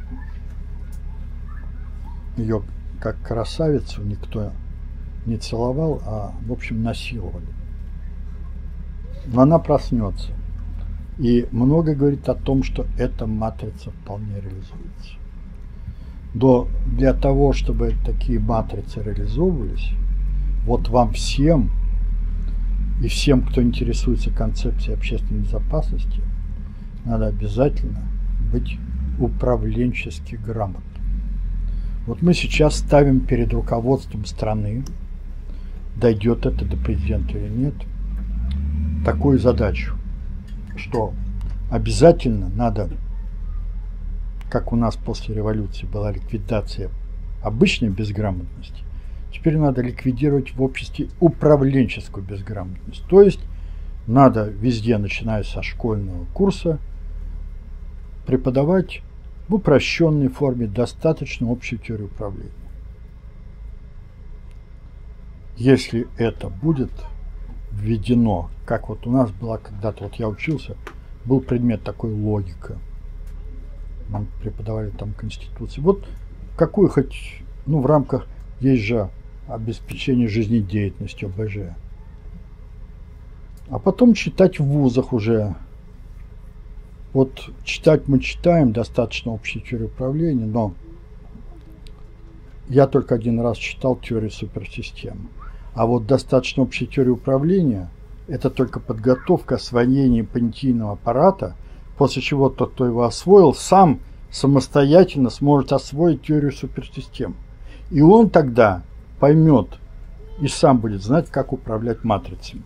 ее как красавицу никто не целовал, а в общем насиловали. Но она проснется. И много говорит о том, что эта матрица вполне реализуется. Но для того, чтобы такие матрицы реализовывались, вот вам всем и всем, кто интересуется концепцией общественной безопасности, надо обязательно быть управленчески грамотным. Вот мы сейчас ставим перед руководством страны, дойдет это до президента или нет, такую задачу, что обязательно надо, как у нас после революции была ликвидация обычной безграмотности, теперь надо ликвидировать в обществе управленческую безграмотность. То есть надо везде, начиная со школьного курса, преподавать в упрощенной форме достаточно общую теорию управления. Если это будет введено, как вот у нас была когда-то, вот я учился, был предмет такой логика. Нам преподавали там Конституцию. Вот какую хоть, ну в рамках, есть же обеспечение жизнедеятельности, ОБЖ. А потом читать в вузах уже. Вот читать мы читаем, достаточно общей теории управления, но я только один раз читал теорию суперсистемы. А вот достаточно общей теории управления – это только подготовка, освоение понятийного аппарата, после чего тот, кто его освоил, сам самостоятельно сможет освоить теорию суперсистем. И он тогда поймет и сам будет знать, как управлять матрицами.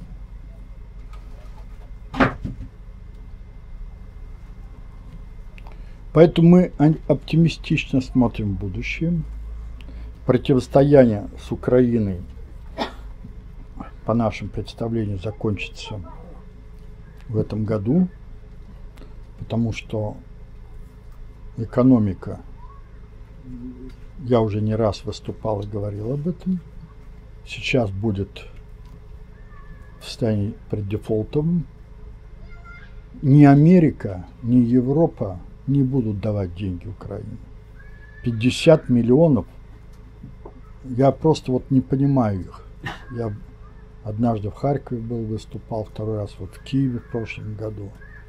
Поэтому мы оптимистично смотрим в будущее. Противостояние с Украиной, по нашим представлениям, закончится в этом году, потому что экономика, я уже не раз выступал и говорил об этом, сейчас будет в состоянии преддефолтовом. Ни Америка, ни Европа не будут давать деньги Украине. 50 миллионов, я просто вот не понимаю их. Я однажды в Харькове был, выступал, второй раз вот в Киеве в прошлом году.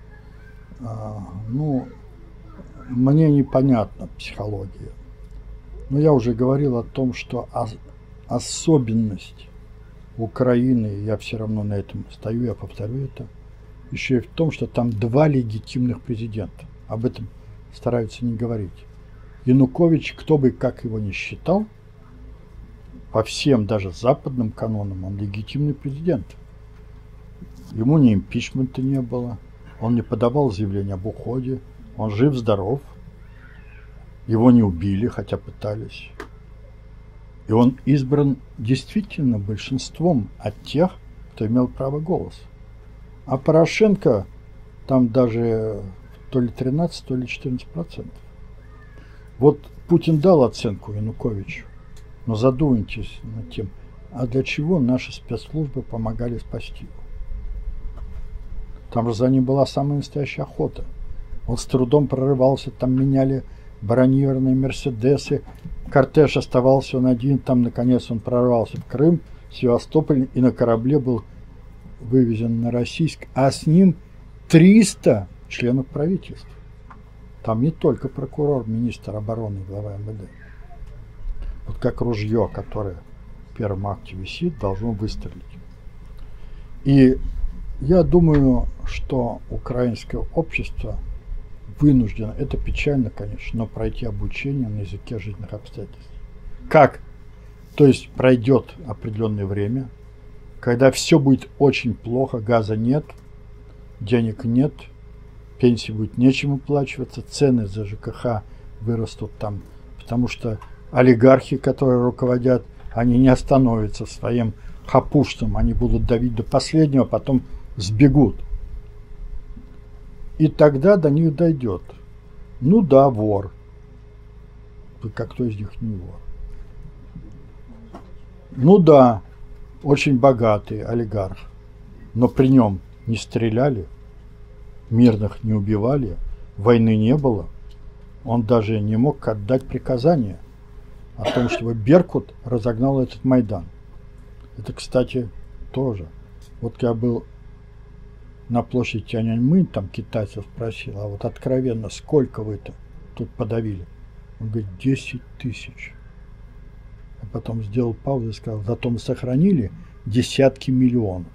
Ну, мне непонятна психология. Но я уже говорил о том, что особенность Украины, я все равно на этом стою, я повторю это, еще и в том, что там два легитимных президента. Об этом стараются не говорить. Янукович, кто бы как его ни считал, по всем даже западным канонам он легитимный президент. Ему ни импичмента не было, он не подавал заявление об уходе, он жив-здоров, его не убили, хотя пытались. И он избран действительно большинством от тех, кто имел право голоса. А Порошенко там даже то ли 13, то ли 14%. Вот Путин дал оценку Януковичу, но задумайтесь над тем, а для чего наши спецслужбы помогали спасти его? Там же за ним была самая настоящая охота. Он с трудом прорывался, там меняли бронированные Мерседесы, кортеж оставался он один, там наконец он прорвался в Крым, Севастополь, и на корабле был вывезен на Российск, а с ним 300 членов правительства. Там не только прокурор, министр обороны, глава МВД. Вот как ружье, которое в первом акте висит, должно выстрелить. И я думаю, что украинское общество вынуждено, это печально, конечно, но пройти обучение на языке жизненных обстоятельств. Как? То есть пройдет определенное время, когда все будет очень плохо, газа нет, денег нет, пенсии будет нечем выплачиваться, цены за ЖКХ вырастут там, потому что олигархи, которые руководят, они не остановятся своим хапуштом, они будут давить до последнего, потом сбегут. И тогда до них дойдет. Ну да, вор. Как кто из них не вор? Ну да, очень богатый олигарх, но при нем не стреляли, мирных не убивали, войны не было. Он даже не мог отдать приказание о том, чтобы Беркут разогнал этот Майдан. Это, кстати, тоже. Вот я был на площади Тяньаньмэнь, там китайцев спросил, а вот откровенно, сколько вы-то тут подавили? Он говорит, 10 тысяч. А потом сделал паузу и сказал, зато мы сохранили десятки миллионов.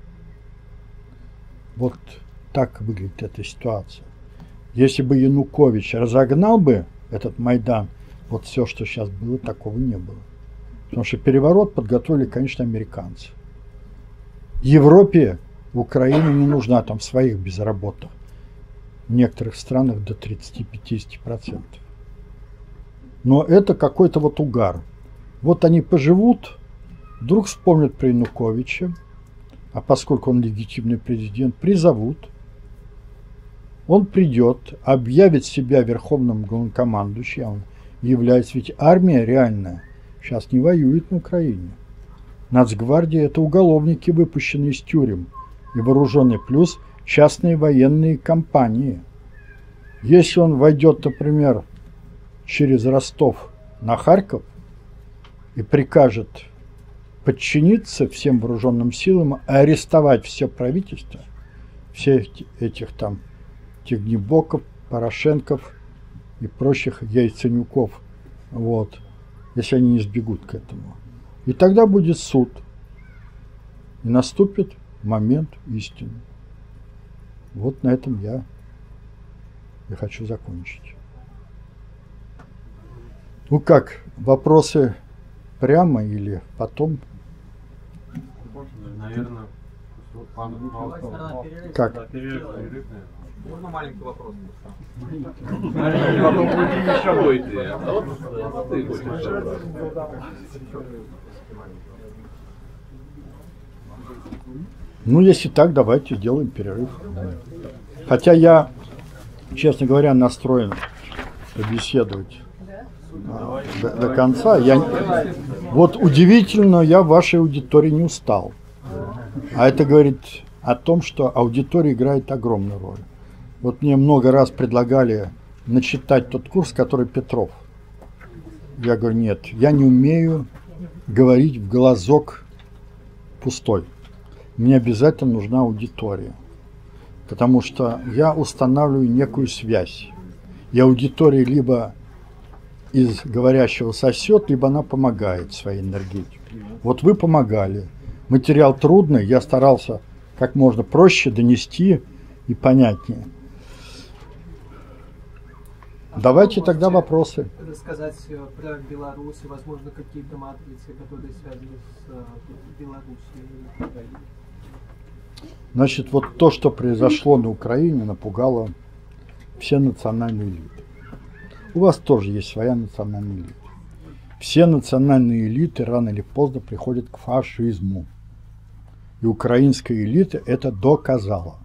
Вот так выглядит эта ситуация. Если бы Янукович разогнал бы этот Майдан, вот все, что сейчас было, такого не было. Потому что переворот подготовили, конечно, американцы. Европе Украина не нужна, там своих безработных. В некоторых странах до 30-50%. Но это какой-то вот угар. Вот они поживут, вдруг вспомнят про Януковича, а поскольку он легитимный президент, призовут. Он придет, объявит себя верховным главнокомандующим, он является, ведь армия реальная сейчас не воюет на Украине. Нацгвардия – это уголовники, выпущенные из тюрем и вооруженные, плюс частные военные компании. Если он войдет, например, через Ростов на Харьков и прикажет подчиниться всем вооруженным силам, арестовать все правительство, всех этих там Тягнебоков, Порошенков и прочих Яйценюков, вот, если они не сбегут к этому. И тогда будет суд. И наступит момент истины. Вот на этом я и хочу закончить. Ну как, вопросы прямо или потом? Наверное, Как? Можно маленький вопрос? Потом будете еще будете. А вот ты будешь. Ну, если так, давайте сделаем перерыв. Хотя я, честно говоря, настроен побеседовать до конца. Вот удивительно, я в вашей аудитории не устал. А это говорит о том, что аудитория играет огромную роль. Вот мне много раз предлагали начитать тот курс, который Петров. Я говорю, нет, я не умею говорить в глазок пустой. Мне обязательно нужна аудитория. Потому что я устанавливаю некую связь. И аудитория либо из говорящего сосет, либо она помогает своей энергетикой. Вот вы помогали. Материал трудный, я старался как можно проще донести и понятнее. Давайте тогда вопросы. Рассказать про Беларусь, возможно, какие-то матрицы, которые связаны с Белоруссией. Значит, вот то, что произошло на Украине, напугало все национальные элиты. У вас тоже есть своя национальная элита. Все национальные элиты рано или поздно приходят к фашизму. И украинская элита это доказала.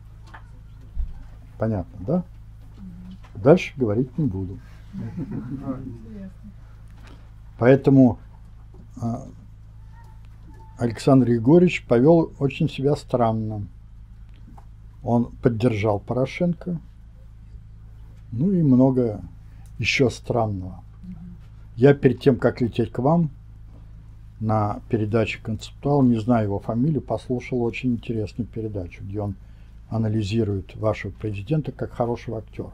Понятно, да? Дальше говорить не буду. Поэтому Александр Егорович повел очень себя странно. Он поддержал Порошенко, ну и много еще странного. Я перед тем, как лететь к вам на передаче «Концептуал», не знаю его фамилию, послушал очень интересную передачу, где он анализирует вашего президента как хорошего актера.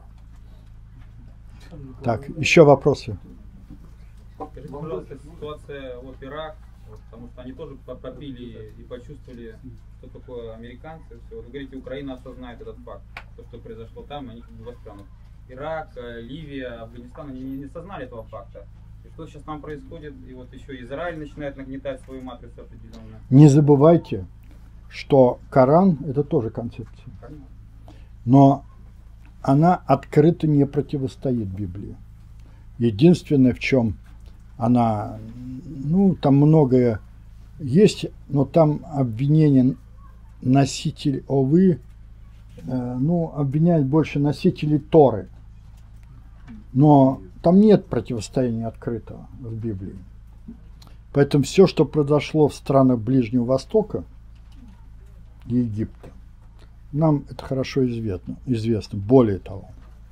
Так, еще вопросы? Скажите, пожалуйста, ситуация вот Ирак, вот, потому что они тоже попили и почувствовали, что такое американцы. Все. Вы говорите, Украина осознает этот факт, то, что произошло там, они как бы воспрянут. Ирак, Ливия, Афганистан, они не осознали этого факта. И что сейчас там происходит, и вот еще Израиль начинает нагнетать свою матрицу определенно. Не забывайте, что Коран – это тоже концепция. Но она открыто не противостоит Библии. Единственное, в чем она, ну, там многое есть, но там обвинение носителей овы, ну, обвиняют больше носителей Торы. Но там нет противостояния открытого в Библии. Поэтому все, что произошло в странах Ближнего Востока и Египта, нам это хорошо известно. Более того,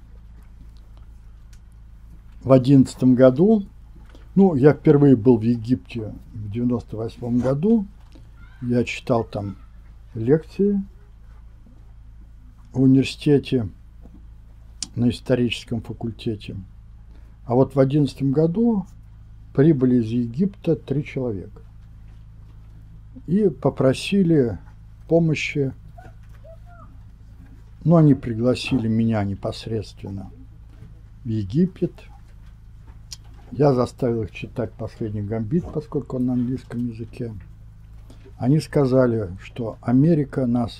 в 2011 году, ну, я впервые был в Египте в 1998 году, я читал там лекции в университете на историческом факультете. А А вот в 2011 году прибыли из Египта 3 человека и попросили помощи. Но они пригласили меня непосредственно в Египет. Я заставил их читать «Последний гамбит», поскольку он на английском языке. Они сказали, что Америка нас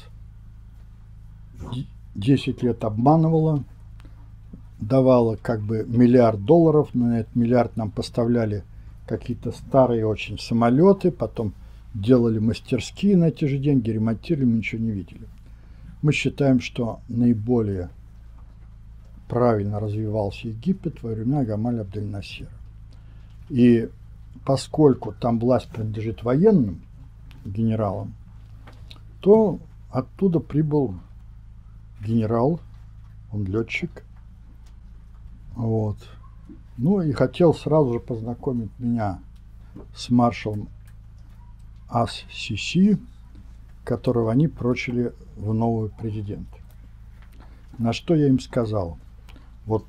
10 лет обманывала, давала как бы $1 миллиард, но на этот миллиард нам поставляли какие-то старые очень самолеты, потом делали мастерские на эти же деньги, ремонтировали, мы ничего не видели. Мы считаем, что наиболее правильно развивался Египет во времена Гамаля Абдель-Насера. И поскольку там власть принадлежит военным генералам, то оттуда прибыл генерал, он летчик. Вот. Ну и хотел сразу же познакомить меня с маршалом Ас-Сиси, которого они прочили в новый президент. На что я им сказал: вот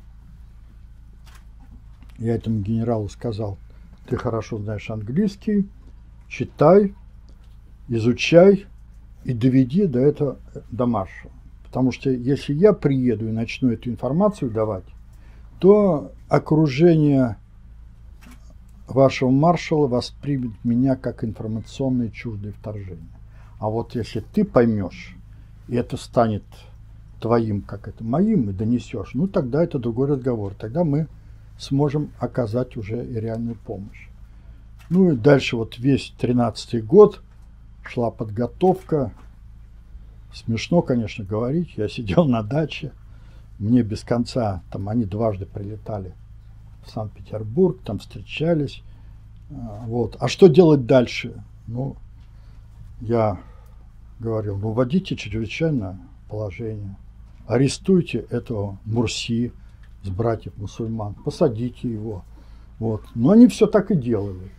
я этому генералу сказал: ты хорошо знаешь английский, читай, изучай и доведи до этого до маршала. Потому что если я приеду и начну эту информацию давать, то окружение вашего маршала воспримет меня как информационное чуждое вторжение. А вот если ты поймешь, и это станет твоим, как это моим, и донесешь, ну тогда это другой разговор. Тогда мы сможем оказать уже и реальную помощь. Ну и дальше вот весь 13-й год шла подготовка. Смешно, конечно, говорить. Я сидел на даче. Мне без конца, там они дважды прилетали в Санкт-Петербург, там встречались. Вот. А что делать дальше? Ну, я говорил, ну, вводите чрезвычайное положение. Арестуйте этого Мурси с братьев мусульман, посадите его. Вот. Но они все так и делали.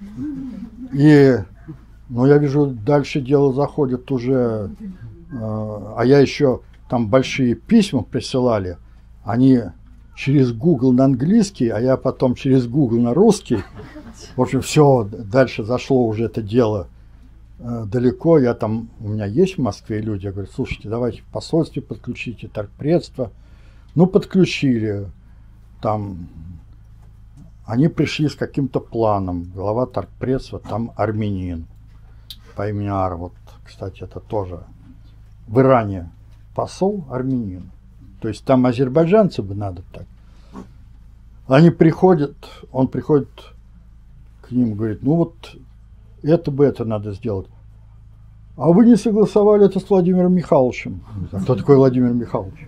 Но я вижу, дальше дело заходит уже, а я еще там большие письма присылали, они через Google на английский, а я потом через Google на русский. В общем, все, дальше зашло уже это дело далеко. Я там, у меня есть в Москве люди, я говорю, слушайте, давайте в посольстве подключите, торгпредство. Ну, подключили. Там они пришли с каким-то планом. Глава торгпредства там армянин по имени Ар. Вот, кстати, это тоже в Иране посол армянин. То есть там азербайджанцы бы надо так. Они приходят, он приходит к ним и говорит, ну вот это надо сделать. А вы не согласовали это с Владимиром Михайловичем. А кто такой Владимир Михайлович?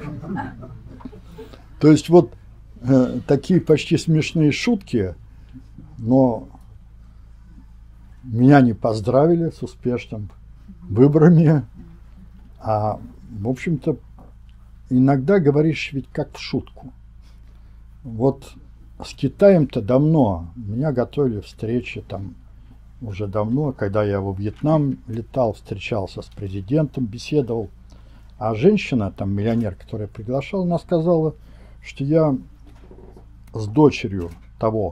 То есть вот такие почти смешные шутки, но меня не поздравили с успешным выборами. А в общем-то иногда говоришь ведь как в шутку. Вот с Китаем-то давно, меня готовили встречи там уже давно, когда я во Вьетнам летал, встречался с президентом, беседовал. А женщина, там миллионер, которая приглашала, она сказала, что я с дочерью того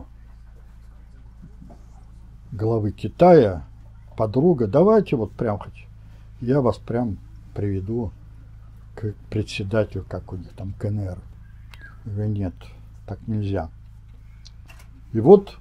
главы Китая, подруга, давайте вот прям хоть, я вас прям приведу к председателю, как у них там, КНР. Я говорю, нет, так нельзя. И вот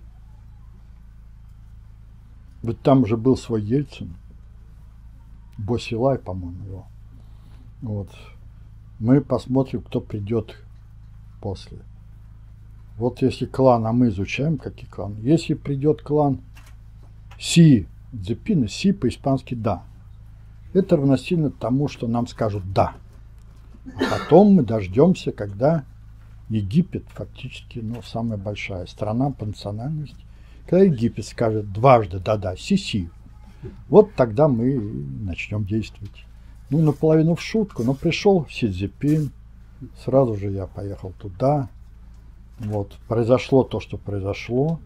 там же был свой Ельцин, Босилай, по-моему, его. Вот. Мы посмотрим, кто придет после. Вот если клан, а мы изучаем, какие кланы. Если придет клан Си Цзепина, Си по-испански «да». Это равносильно тому, что нам скажут «да». А потом мы дождемся, когда Египет фактически, ну, самая большая страна по национальности. Когда Египет скажет дважды «да-да», Си-си, вот тогда мы начнем действовать. Ну, наполовину в шутку, но пришел Си Цзепин, сразу же я поехал туда. Вот, произошло то, что произошло.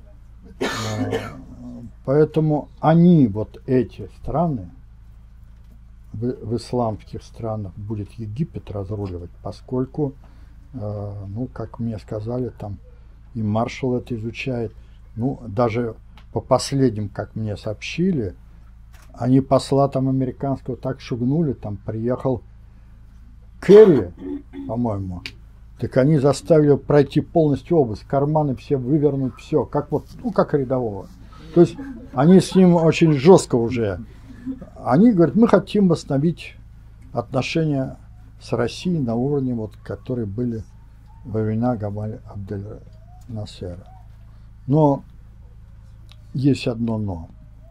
Поэтому они, вот эти страны, в исламских странах будет Египет разруливать, поскольку ну, как мне сказали, там и маршал это изучает. Ну, даже по последним, как мне сообщили, они посла там американского так шугнули, там приехал Керри, по-моему, так они заставили пройти полностью обыск, карманы все вывернуть, все, как вот, ну, как рядового. То есть они с ним очень жестко уже. Они говорят, мы хотим восстановить отношения с Россией на уровне, вот, которые были во времена Гамаль Абдель Насера. Но есть одно но.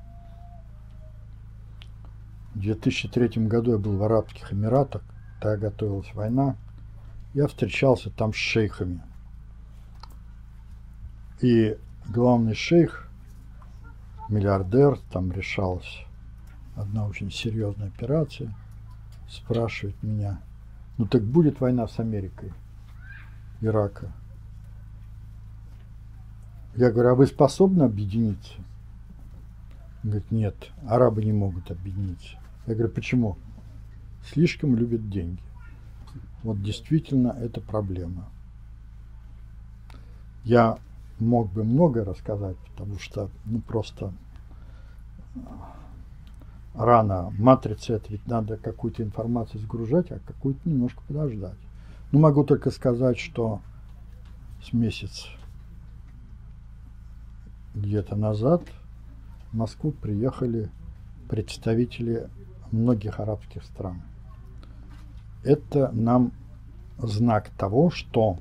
В 2003 году я был в Арабских Эмиратах, тогда готовилась война. Я встречался там с шейхами. И главный шейх, миллиардер, там решалась одна очень серьезная операция, спрашивает меня, ну так будет война с Америкой, Ирака? Я говорю, а вы способны объединиться? Он говорит, нет, арабы не могут объединиться. Я говорю, почему? Слишком любят деньги. Вот действительно это проблема. Я мог бы много рассказать, потому что ну просто рано. Матрица это ведь надо какую-то информацию сгружать, а какую-то немножко подождать. Ну, могу только сказать, что с месяц где-то назад в Москву приехали представители многих арабских стран. Это нам знак того, что,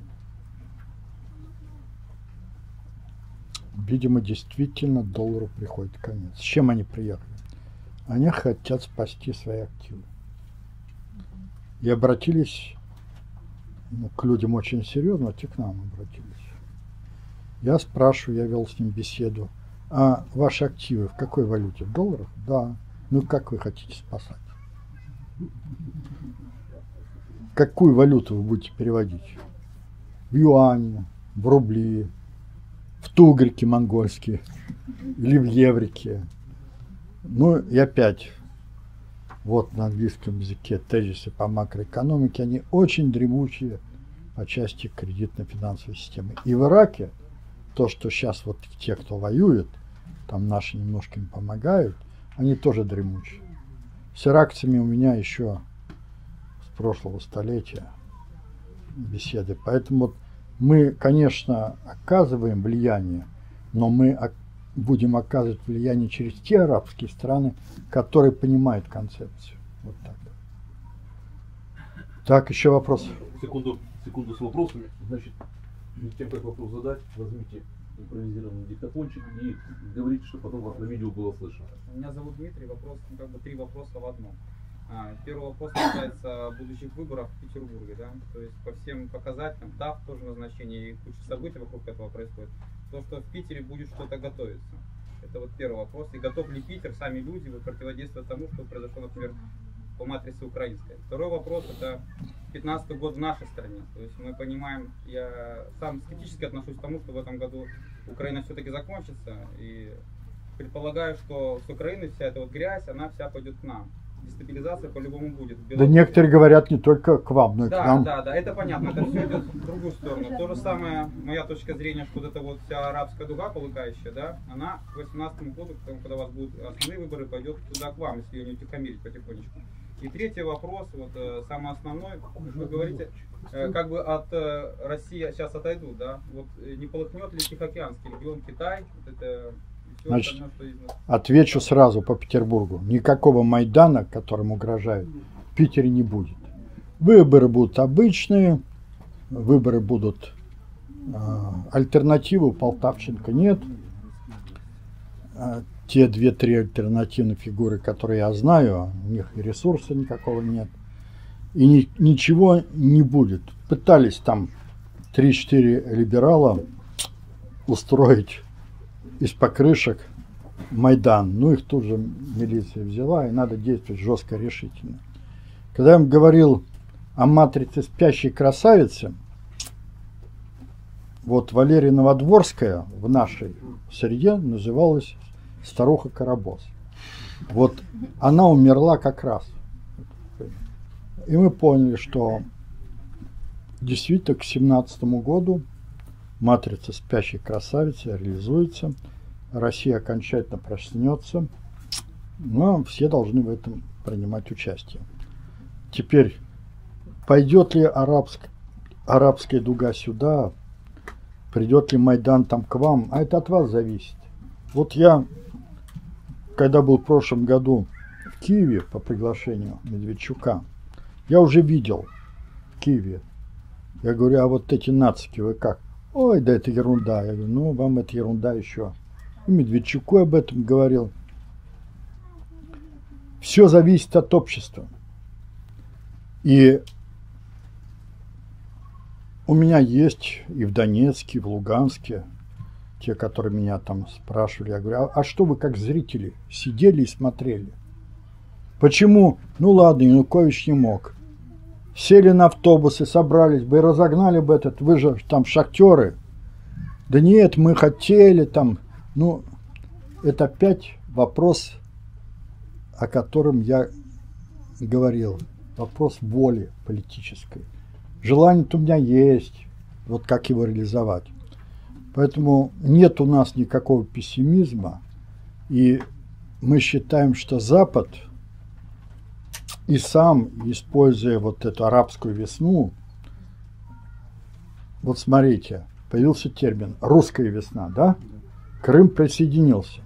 видимо, действительно доллару приходит конец. С чем они приехали? Они хотят спасти свои активы. И обратились к людям очень серьезно, а те к нам обратились. Я спрашиваю, я вел с ним беседу, а ваши активы в какой валюте? В долларах? Да. Ну как вы хотите спасать? Какую валюту вы будете переводить? В юани, в рубли, в тугрики монгольские или в еврики? Ну и опять, вот на английском языке тезисы по макроэкономике, они очень дремучие по части кредитно-финансовой системы. И в Ираке то, что сейчас вот те, кто воюет, там наши немножко им помогают, они тоже дремучие. С иракцами у меня еще с прошлого столетия беседы. Поэтому вот мы, конечно, оказываем влияние, но мы будем оказывать влияние через те арабские страны, которые понимают концепцию. Вот так. Так, еще вопрос. Секунду с вопросами. Значит, перед тем, как вопрос задать, возьмите импровизированный диктофончик и говорите, что потом вас на видео было слышно. Меня зовут Дмитрий, вопрос, ну, как бы три вопроса в одном. Первый вопрос касается будущих выборов в Петербурге, да, то есть по всем показателям, ТАФ тоже назначение и куча событий вокруг этого происходит. То, что в Питере будет что-то готовиться. Это вот первый вопрос. И готов ли Питер, сами люди, противодействовать тому, что произошло, например, по матрице украинской. Второй вопрос, это 15-й год в нашей стране. То есть мы понимаем, я сам скептически отношусь к тому, что в этом году Украина все-таки закончится. И предполагаю, что с Украины вся эта вот грязь, она вся пойдет к нам. Дестабилизация по-любому будет. Да некоторые говорят не только к вам, но и да, к нам. Да, это понятно, это все идет в другую сторону. То же самое, моя точка зрения, что вот эта вот вся арабская дуга полыхающая, да, она к 2018 году, когда у вас будут основные выборы, пойдет туда к вам, если ее не утихомирить потихонечку. И третий вопрос, вот самый основной, вы говорите, как бы от России сейчас отойдут, да, вот не полыхнет ли Тихоокеанский регион, Китай, вот это... Значит, отвечу сразу по Петербургу. Никакого Майдана, которым угрожают, в Питере не будет. Выборы будут обычные, выборы будут альтернативы у Полтавченко нет. Те 2-3 альтернативные фигуры, которые я знаю, у них и ресурса никакого нет. И ничего не будет. Пытались там 3-4 либерала устроить из покрышек Майдан. Ну, их тут же милиция взяла, и надо действовать жестко, решительно. Когда я вам говорил о матрице спящей красавицы, вот Валерия Новодворская в нашей среде называлась старуха Карабос. Вот она умерла как раз. И мы поняли, что действительно, к 2017 году матрица спящей красавицы реализуется, Россия окончательно проснется, но все должны в этом принимать участие. Теперь, пойдет ли арабская дуга сюда, придет ли Майдан там к вам, а это от вас зависит. Вот я, когда был в прошлом году в Киеве по приглашению Медведчука, я уже видел в Киеве. Я говорю, а вот эти нацики, вы как? Ой, да это ерунда. Я говорю, ну вам это ерунда еще. И Медведчуку об этом говорил. Все зависит от общества. И у меня есть и в Донецке, и в Луганске те, которые меня там спрашивали. Я говорю, а что вы как зрители сидели и смотрели? Почему? Ну ладно, Янукович не мог. Сели на автобусы, собрались бы и разогнали бы этот, вы же там шахтеры. Да нет, мы хотели там. Ну, это опять вопрос, о котором я говорил. Вопрос воли политической. Желание-то у меня есть, вот как его реализовать. Поэтому нет у нас никакого пессимизма. И мы считаем, что Запад и сам, используя вот эту арабскую весну, вот смотрите, появился термин «русская весна», да? Крым присоединился.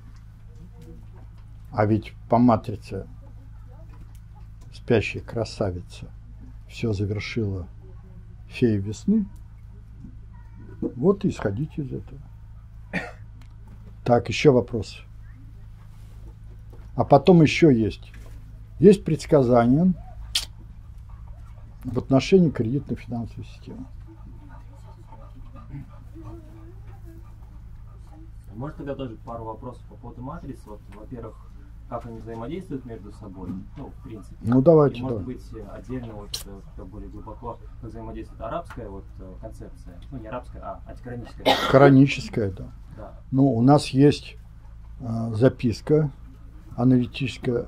А ведь по матрице спящей красавицы все завершила фея весны. Вот и исходите из этого. Так, еще вопрос. А потом еще есть. Есть предсказания в отношении кредитно-финансовой системы. Может, тогда тоже пару вопросов по поводу матриц. Вот, во-первых, как они взаимодействуют между собой, ну, в принципе. Ну, давайте, и, может да. быть, отдельно, вот, более глубоко, как взаимодействует арабская вот концепция, ну, не арабская, а антикораническая. Кораническая, да. Да. Ну, у нас есть записка аналитическая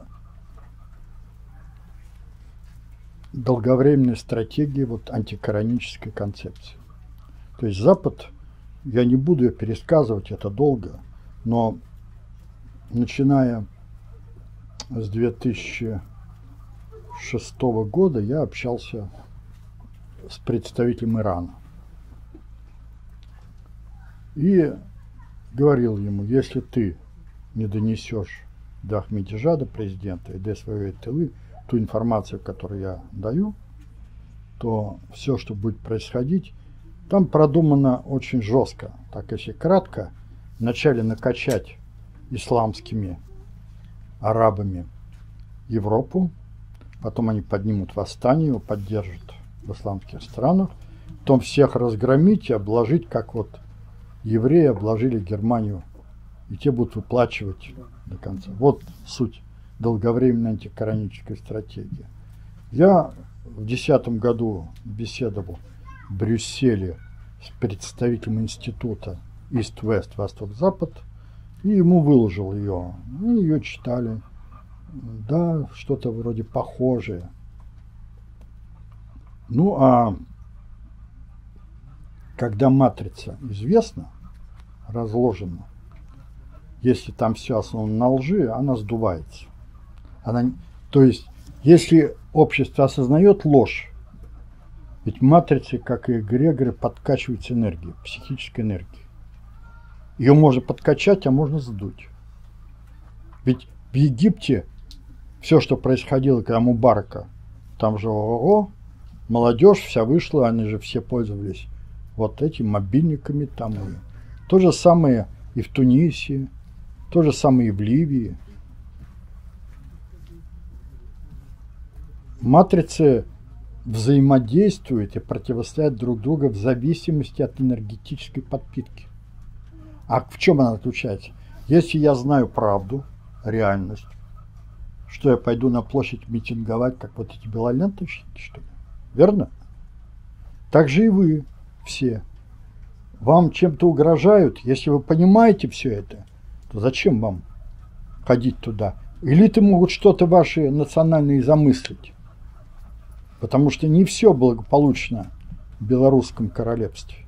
долговременной стратегии вот антикоранической концепции. То есть Запад, я не буду ее пересказывать, это долго, но начиная с 2006 года я общался с представителем Ирана. И говорил ему, если ты не донесешь до Ахмедиджада, президента, и до своей тылы, ту информацию, которую я даю, то все, что будет происходить, там продумано очень жестко. Так, если кратко, вначале накачать исламскими арабами Европу, потом они поднимут восстание, его поддержат в исламских странах, потом всех разгромить и обложить, как вот евреи обложили Германию, и те будут выплачивать до конца. Вот суть долговременной антикоранической стратегии. Я в 2010 году беседовал в Брюсселе с представителем института Ист-Вест, Восток-Запад, и ему выложил ее. Мы ее читали. Да, что-то вроде похожее. Ну, а когда матрица известна, разложена, если там все основано на лжи, она сдувается. То есть, если общество осознает ложь, ведь матрицы, как и эгрегоры, подкачиваются энергией, психической энергией. Ее можно подкачать, а можно сдуть. Ведь в Египте все, что происходило, когда Мубарака, там же молодежь вся вышла, они же все пользовались вот этими мобильниками там. И то же самое и в Тунисе, то же самое и в Ливии. Матрицы взаимодействуют и противостоят друг другу в зависимости от энергетической подпитки. А в чем она отличается? Если я знаю правду, реальность, что я пойду на площадь митинговать, как вот эти белоленточники, что ли? Верно? Так же и вы все. Вам чем-то угрожают. Если вы понимаете все это, то зачем вам ходить туда? Элиты могут что-то ваши национальные замыслить. Потому что не все благополучно в Белорусском королевстве.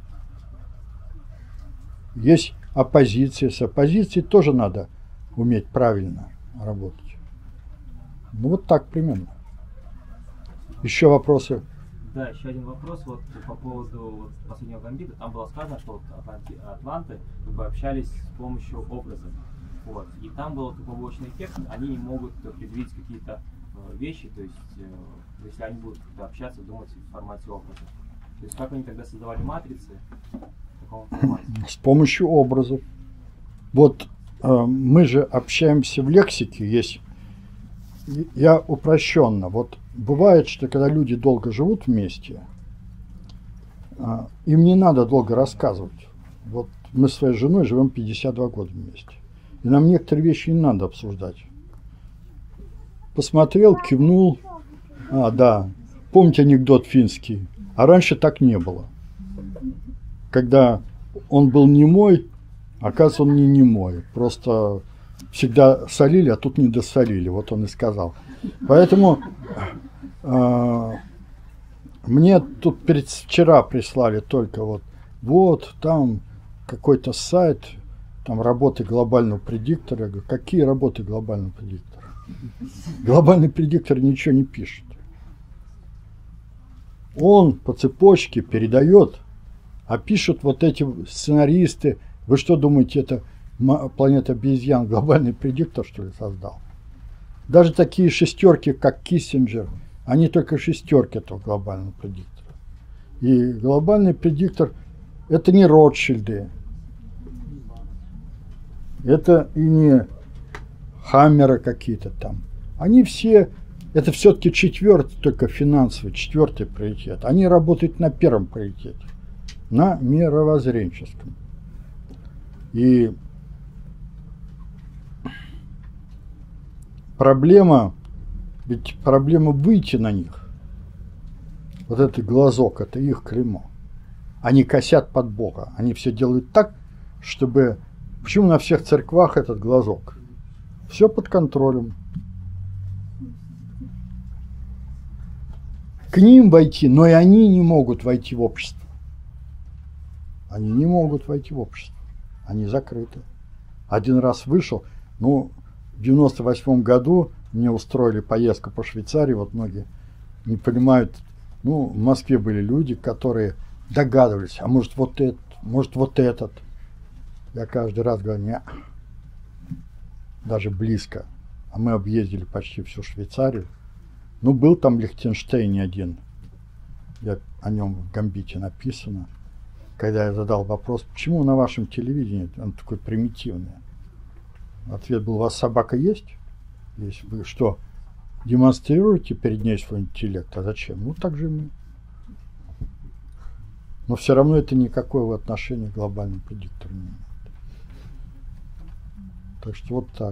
Есть оппозиция. С оппозицией тоже надо уметь правильно работать. Ну вот так примерно. Еще вопросы? Да, еще один вопрос вот по поводу вот последнего гамбита. Там было сказано, что вот атланты как бы общались с помощью образов. Вот. И там был такой побочный эффект, они не могут предвидеть какие-то вещи, то есть если они будут общаться, думать в формате образов. То есть как они тогда создавали матрицы в таком формате? С помощью образов. Вот мы же общаемся в лексике, есть. Я упрощенно. Вот бывает, что когда люди долго живут вместе, им не надо долго рассказывать. Вот мы с своей женой живем 52 года вместе. И нам некоторые вещи не надо обсуждать. Посмотрел, кивнул. Да. Помните анекдот финский? А раньше так не было. Когда он был немой, оказывается, он не немой. Просто всегда солили, а тут не досолили. Вот он и сказал. Поэтому мне тут вчера прислали только вот там какой-то сайт, там работы глобального предиктора. Я говорю, какие работы глобального предиктора? Глобальный предиктор ничего не пишет. Он по цепочке передает, а пишут вот эти сценаристы. Вы что думаете, это планета обезьян глобальный предиктор, что ли, создал? Даже такие шестерки, как Киссинджер, они только шестерки этого глобального предиктора. И глобальный предиктор – это не Ротшильды, это и не Хаммеры какие-то там. Они все, это все-таки четвертый, только финансовый, четвертый приоритет. Они работают на первом приоритете, на мировоззренческом. И проблема, ведь проблема выйти на них. Вот этот глазок, это их клеймо. Они косят под Бога. Они все делают так, чтобы... Почему на всех церквах этот глазок? Все под контролем. К ним войти, но и они не могут войти в общество. Они не могут войти в общество. Они закрыты. Один раз вышел, в 98 году мне устроили поездку по Швейцарии, вот многие не понимают, в Москве были люди, которые догадывались, а может вот этот, может вот этот. Я каждый раз говорю, нет, даже близко. А мы объездили почти всю Швейцарию. Был там Лихтенштейн один. О нем в Гамбите написано. Когда я задал вопрос, почему на вашем телевидении он такой примитивный? Ответ был, у вас собака есть? Если вы что, демонстрируете перед ней свой интеллект? А зачем? Так же и мы. Но все равно это никакого отношения к глобальному предиктору не имеет. Так что вот так.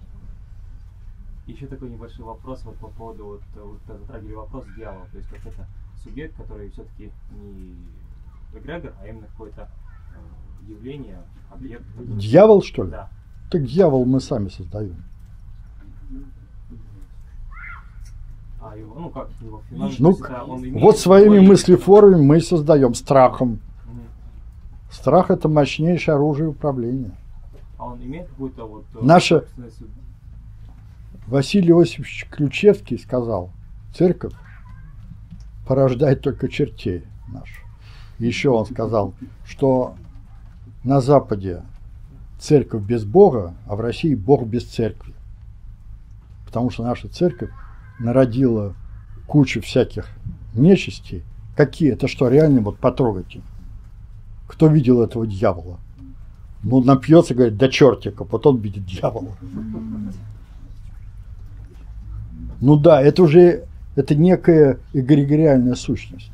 Еще такой небольшой вопрос по поводу, затрагивали вопрос дьявола. То есть как это субъект, который все-таки не эгрегор, а именно какое-то явление, объект. Дьявол, что ли? Да. Так дьявол мы сами создаем. А его, как его феномен, он имеет вот своими мыслеформами мы создаем страхом. Страх – это мощнейшее оружие управления. А он имеет какую-то Наша Василий Иосифович Ключевский сказал, церковь порождает только чертей нашу. Еще он сказал, что на Западе церковь без Бога, а в России Бог без церкви. Потому что наша церковь народила кучу всяких нечистей. Какие? Это что, реально потрогать их? Кто видел этого дьявола? Напьется, говорит, до чертика, потом видит дьявола. Да, это уже, это некая эгрегориальная сущность.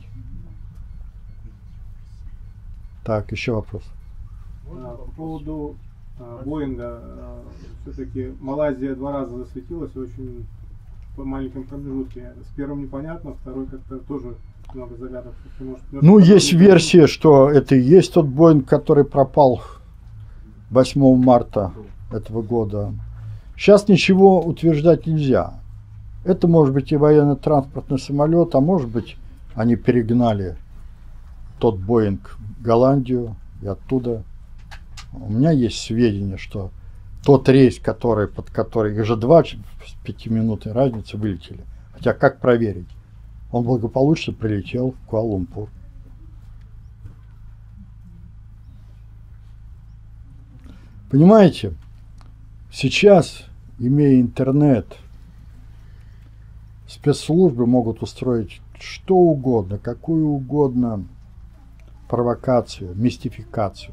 Так, еще вопрос. По поводу Боинга, все-таки Малайзия 2 раза засветилась очень по маленьком промежутке. С первым непонятно, второй как-то тоже много загадок. Есть версия, что это и есть тот Боинг, который пропал 8 марта этого года. Сейчас ничего утверждать нельзя. Это может быть и военно-транспортный самолет, а может быть они перегнали тот Боинг в Голландию и оттуда. У меня есть сведения, что тот рейс, под который их же 2 с 5-минутной разницы вылетели. Хотя как проверить? Он благополучно прилетел в Куала-Лумпур. Понимаете, сейчас, имея интернет, спецслужбы могут устроить что угодно, какую угодно провокацию, мистификацию.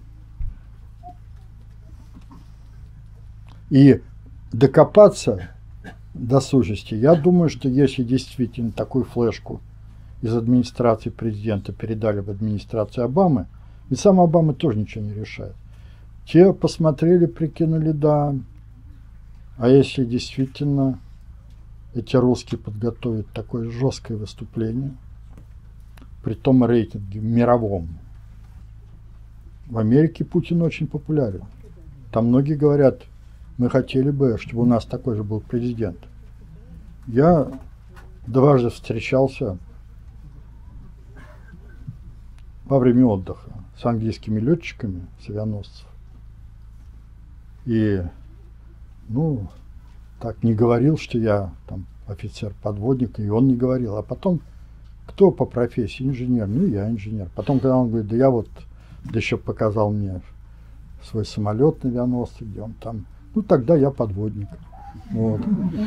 И докопаться до сущности, я думаю, что если действительно такую флешку из администрации президента передали в администрацию Обамы, ведь сам Обама тоже ничего не решает. Те посмотрели, прикинули, да. А если действительно эти русские подготовят такое жесткое выступление, при том рейтинге мировом. В Америке Путин очень популярен. Там многие говорят, мы хотели бы, чтобы у нас такой же был президент. Я дважды встречался во время отдыха с английскими летчиками с авианосцев. И, ну, так не говорил, что я там офицер-подводник, и он не говорил. А потом, кто по профессии? Инженер. Ну, я инженер. Потом, когда он говорит, да я вот, да еще показал мне свой самолет на авианосце, где он там. Ну, тогда я подводник. Вот.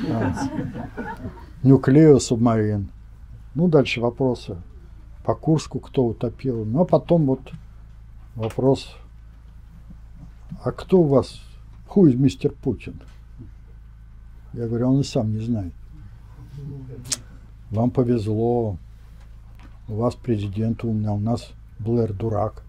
Nuclear Submarine. Ну, дальше вопросы. По Курску кто утопил. Ну, а потом вот вопрос, а кто у вас, who is Mr. Putin? Я говорю, он и сам не знает. Вам повезло, у вас президент умный, а у нас Блэр дурак.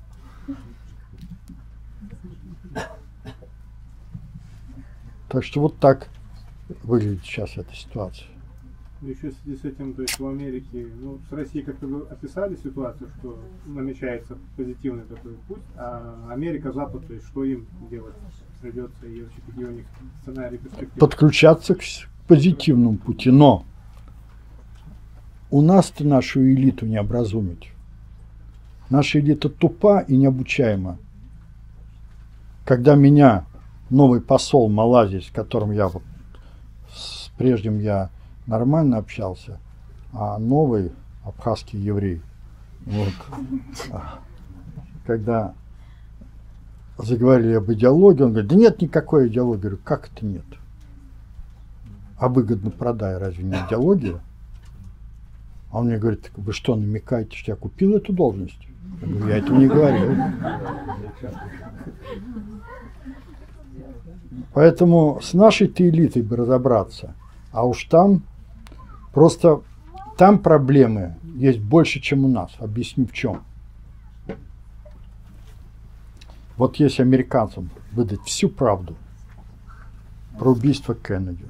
Так что вот так выглядит сейчас эта ситуация. Еще в связи с этим, то есть в Америке, ну, с Россией как-то вы описали ситуацию, что намечается позитивный такой путь, а Америка, Запад, то есть что им делать придется, и вообще какие у них сценарии, перспективы? Подключаться к позитивному пути, но у нас-то нашу элиту не образумить. Наша элита тупа и необучаема. Когда меня новый посол Малайзии, с которым я вот с прежним я нормально общался, а новый абхазский еврей, вот, когда заговорили об идеологии, он говорит, да нет никакой идеологии. Я говорю, как это нет? А выгодно продай, разве не идеология? А он мне говорит, вы что, намекаете, что я купил эту должность? Я говорю, я этого не говорил. Поэтому с нашей-то элитой бы разобраться. А уж там, просто там проблемы есть больше, чем у нас. Объясню в чем. Вот если американцам выдать всю правду про убийство Кеннеди,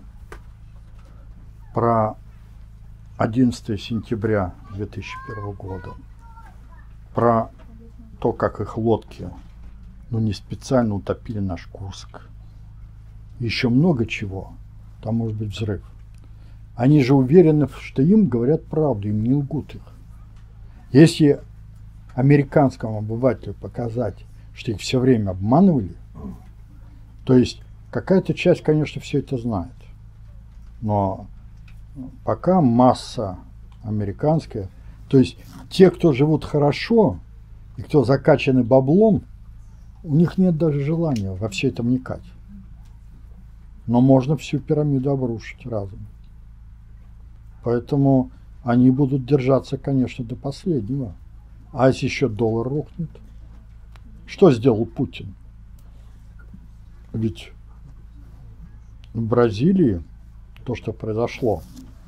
про 11 сентября 2001 года, про то, как их лодки, ну, не специально утопили наш Курск, еще много чего, там может быть взрыв. Они же уверены, что им говорят правду, им не лгут их. Если американскому обывателю показать, что их все время обманывали, то есть какая-то часть, конечно, все это знает, но пока масса американская, то есть те, кто живут хорошо и кто закачаны баблом, у них нет даже желания во все это вникать. Но можно всю пирамиду обрушить разом. Поэтому они будут держаться, конечно, до последнего. А если еще доллар рухнет? Что сделал Путин? Ведь в Бразилии то, что произошло,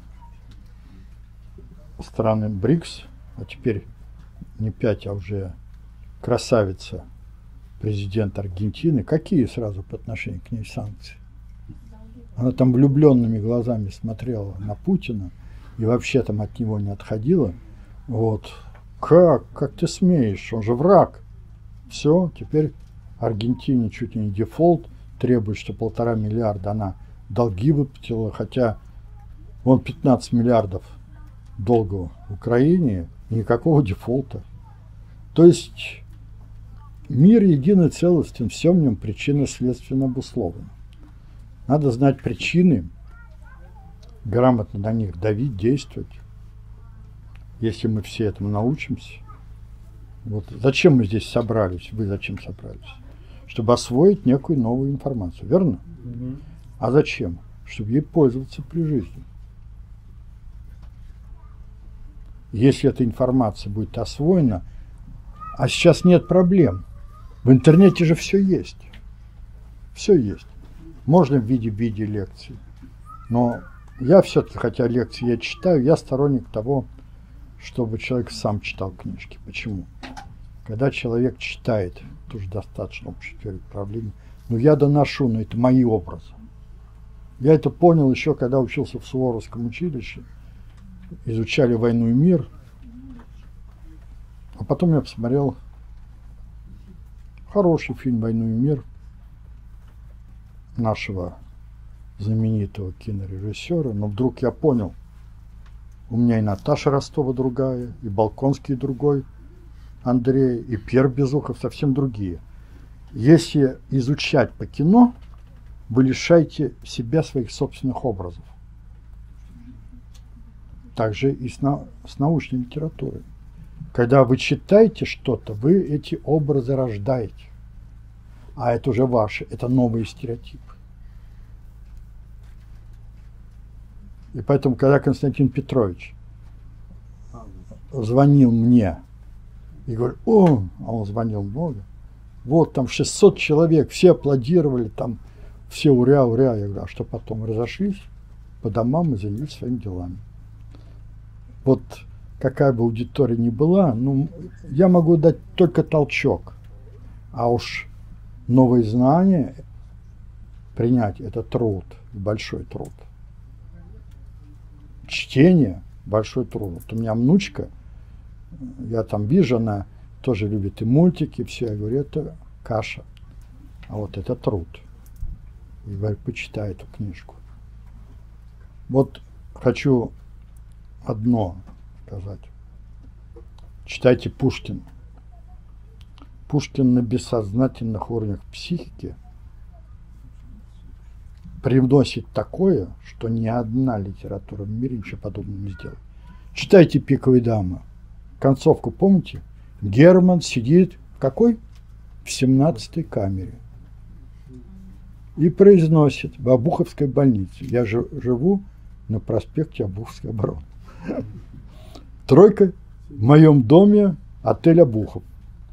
страны БРИКС, а теперь не 5, а уже красавица, президент Аргентины, какие сразу по отношению к ней санкции? Она там влюбленными глазами смотрела на Путина и вообще там от него не отходила. Вот. Как ты смеешь? Он же враг. Все, теперь Аргентине чуть ли не дефолт, требует, что 1,5 миллиарда она долги выплатила, хотя вон 15 миллиардов долга в Украине и никакого дефолта. То есть мир единый, целостен, все в нем причинно-следственно обусловлено. Надо знать причины, грамотно на них давить, действовать. Если мы все этому научимся. Вот зачем мы здесь собрались? Вы зачем собрались? Чтобы освоить некую новую информацию, верно? А зачем? Чтобы ей пользоваться при жизни. Если эта информация будет освоена, а сейчас нет проблем. В интернете же все есть. Все есть. Можно в виде лекций. Но я все-таки, хотя лекции я читаю, я сторонник того, чтобы человек сам читал книжки. Почему? Когда человек читает, тоже достаточно общей теории управления, но я доношу, но это мои образы. Я это понял еще, когда учился в Суворовском училище, изучали «Войну и мир», а потом я посмотрел хороший фильм «Войну и мир» нашего знаменитого кинорежиссера, но вдруг я понял, у меня и Наташа Ростова другая, и Балконский другой, Андрей, и Пьер Безухов совсем другие. Если изучать по кино, вы лишаете себя своих собственных образов. Также и с научной литературой. Когда вы читаете что-то, вы эти образы рождаете. А это уже ваши, это новые стереотипы. И поэтому, когда Константин Петрович звонил мне и говорит, а он звонил много, вот там 600 человек, все аплодировали, там все уря, уря. Я говорю, а что потом? Разошлись по домам и занялись своими делами. Вот какая бы аудитория ни была, ну, я могу дать только толчок. А уж новые знания принять – это труд, большой труд. Чтение – большой труд. Вот у меня внучка, я там вижу, она тоже любит и мультики, все. Я говорю, это каша, а вот это труд. И говорю, почитай эту книжку. Вот хочу одно сказать. Читайте Пушкина. Пушкин на бессознательных уровнях психики привносит такое, что ни одна литература в мире ничего подобного не сделает. Читайте «Пиковые дамы». Концовку помните? Герман сидит в какой? В 17-й камере. И произносит в Обуховской больнице. Я живу на проспекте Обуховской обороны. Тройка в моем доме, отель Обухов.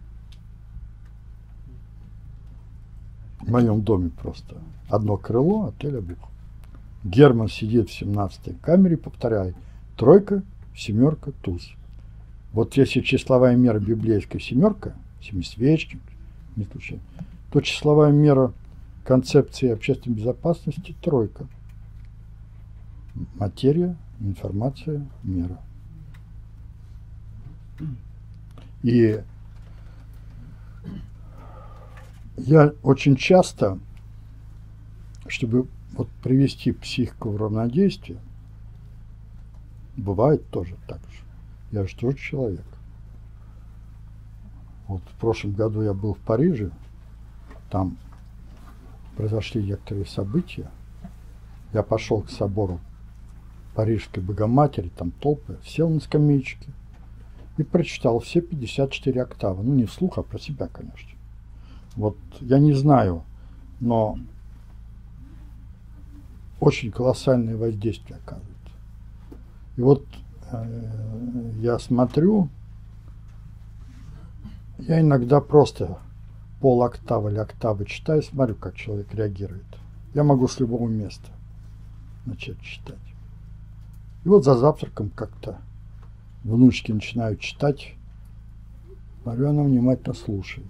В моем доме просто. Одно крыло, отель Обухов. Герман сидит в 17-й камере, повторяет. Тройка, семерка, туз. Вот если числовая мера библейская семерка, семисвечник, не случайно, то числовая мера концепции общественной безопасности тройка. Материя, информация, мера. И я очень часто, чтобы вот привести психику в равнодействие, бывает тоже так же. Я же тоже человек. Вот в прошлом году я был в Париже, там произошли некоторые события. Я пошел к собору Парижской Богоматери, там толпы, сел на скамеечке и прочитал все 54 октавы. Ну, не вслух, а про себя, конечно. Вот я не знаю, но очень колоссальное воздействие оказывает. И вот я смотрю, я иногда просто пол-октавы или октавы читаю, смотрю, как человек реагирует. Я могу с любого места начать читать. И вот за завтраком как-то внучки начинают читать, смотрю, она внимательно слушает.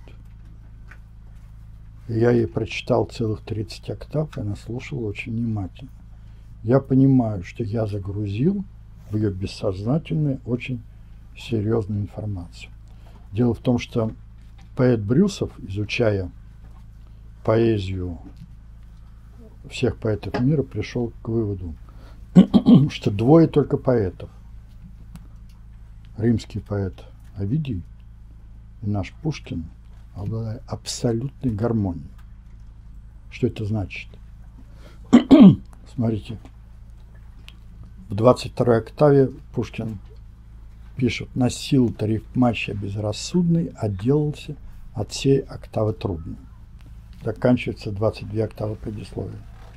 И я ей прочитал целых 30 октав, и она слушала очень внимательно. Я понимаю, что я загрузил в ее бессознательную очень серьезную информацию. Дело в том, что поэт Брюсов, изучая поэзию всех поэтов мира, пришел к выводу, что двое только поэтов. Римский поэт Овидий и наш Пушкин обладает абсолютной гармонией. Что это значит? Смотрите, в 22-й октаве Пушкин пишет: «На силу-то рифмаща безрассудный отделался от сей октавы трудной». Заканчивается 22 октавы предисловия.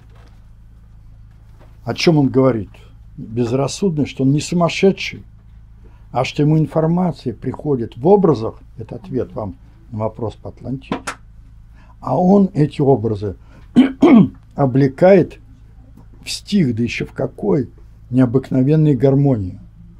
О чем он говорит? Безрассудный, что он не сумасшедший, а что ему информация приходит в образах, это ответ вам на вопрос по Атлантиде, а он эти образы облекает в стих, да еще в какой необыкновенной гармонии.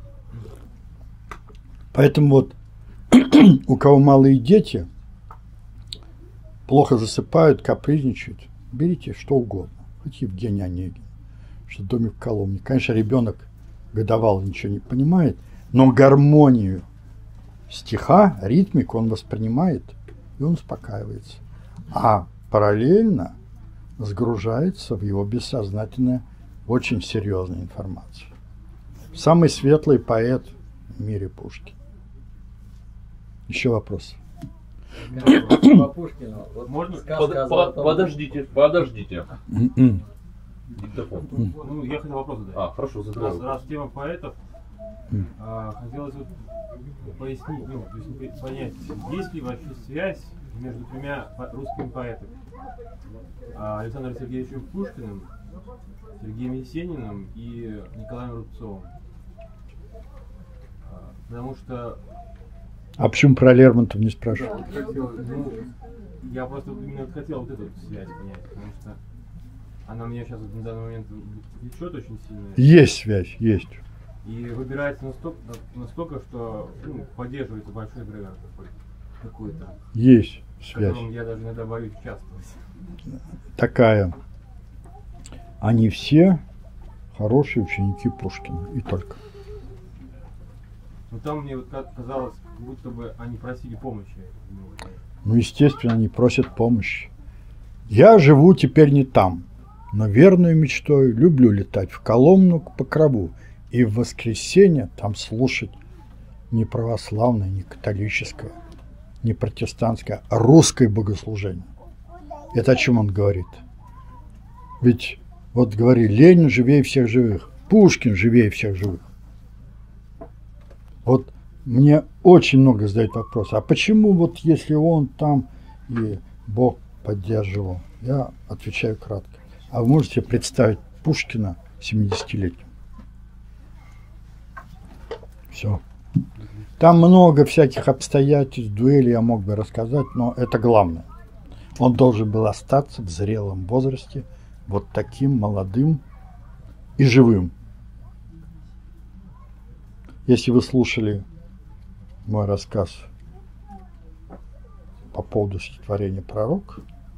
Поэтому вот у кого малые дети плохо засыпают, капризничают, берите что угодно, хоть Евгений Онегин, что «Домик в Коломне». Конечно, ребенок годовалый ничего не понимает, но гармонию стиха, ритмику он воспринимает, и он успокаивается. А параллельно сгружается в его бессознательное очень серьезная информация. Самый светлый поэт в мире Пушкин. Еще вопрос? По Пушкину. Вот Можно? сказка о золотом- Подождите. Диктофон. Ну, я хотел вопрос задать. Хорошо, задавай. Раз тема поэтов, хотелось вот пояснить, ну, то есть понять, есть ли вообще связь между двумя русскими поэтами? Александром Сергеевичем Пушкиным, Сергеем Есениным и Николаем Рубцовым. Потому что... А почему про Лермонтова не спрашивают? Я просто именно хотел вот эту связь понять, потому что она меня сейчас на данный момент влечет очень сильно. Есть связь, есть. И выбирается настолько, что поддерживается большой эгрегор какой-то. Есть В связь. котором я даже иногда боюсь участвовать. Такая. Они все хорошие ученики Пушкина. И только. Но там мне вот казалось, будто бы они просили помощи. Ну, естественно, они просят помощи. Я живу теперь не там, но верную мечтой люблю летать в Коломну к Покрову и в воскресенье там слушать не православное, не католическое, не протестантское, а русское богослужение. Это о чем он говорит? Ведь вот говори, Ленин живее всех живых, Пушкин живее всех живых. Вот мне очень много задают вопросы, а почему вот если он там и Бог поддерживал? Я отвечаю кратко. А вы можете представить Пушкина 70-летним? Все. Там много всяких обстоятельств, дуэлей я мог бы рассказать, но это главное. Он должен был остаться в зрелом возрасте вот таким молодым и живым. Если вы слушали мой рассказ по поводу стихотворения «Пророк»,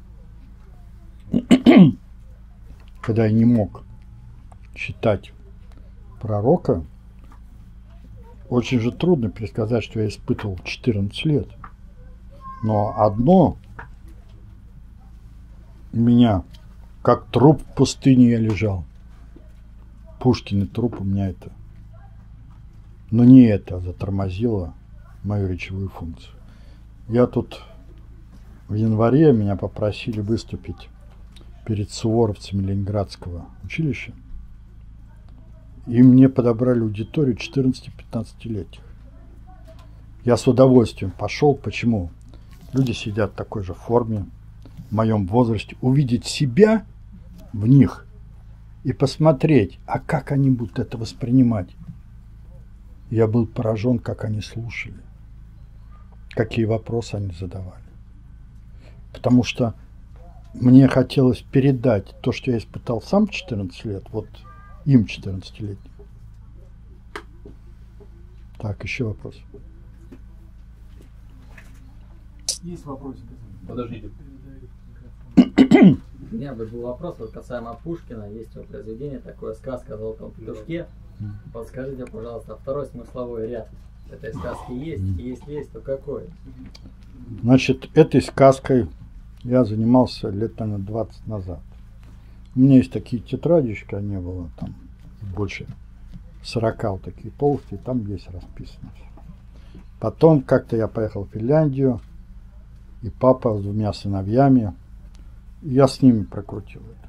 когда я не мог читать пророка, очень же трудно пересказать, что я испытывал 14 лет. Но одно меня, как труп в пустыне я лежал. Пушкин и труп у меня это. Но не это затормозило мою речевую функцию. Я тут в январе меня попросили выступить перед суворовцами Ленинградского училища. И мне подобрали аудиторию 14-15-летних. Я с удовольствием пошел. Почему? Люди сидят в такой же форме, в моем возрасте. Увидеть себя в них и посмотреть, а как они будут это воспринимать. Я был поражен, как они слушали, какие вопросы они задавали. Потому что мне хотелось передать то, что я испытал сам 14 лет, вот им 14-летним. Так, еще вопрос. Есть вопросы? Подождите. У меня был вопрос вот касаемо Пушкина. Есть его произведение такое, сказка о золотом петушке. Подскажите, пожалуйста, второй смысловой ряд этой сказки есть? И если есть, то какой? Значит, этой сказкой я занимался лет, наверное, 20 назад. У меня есть такие тетрадочки, не было там больше 40 вот такие толстые, там есть расписано все. Потом как-то я поехал в Финляндию, и папа с 2 сыновьями, и я с ними прокрутил это.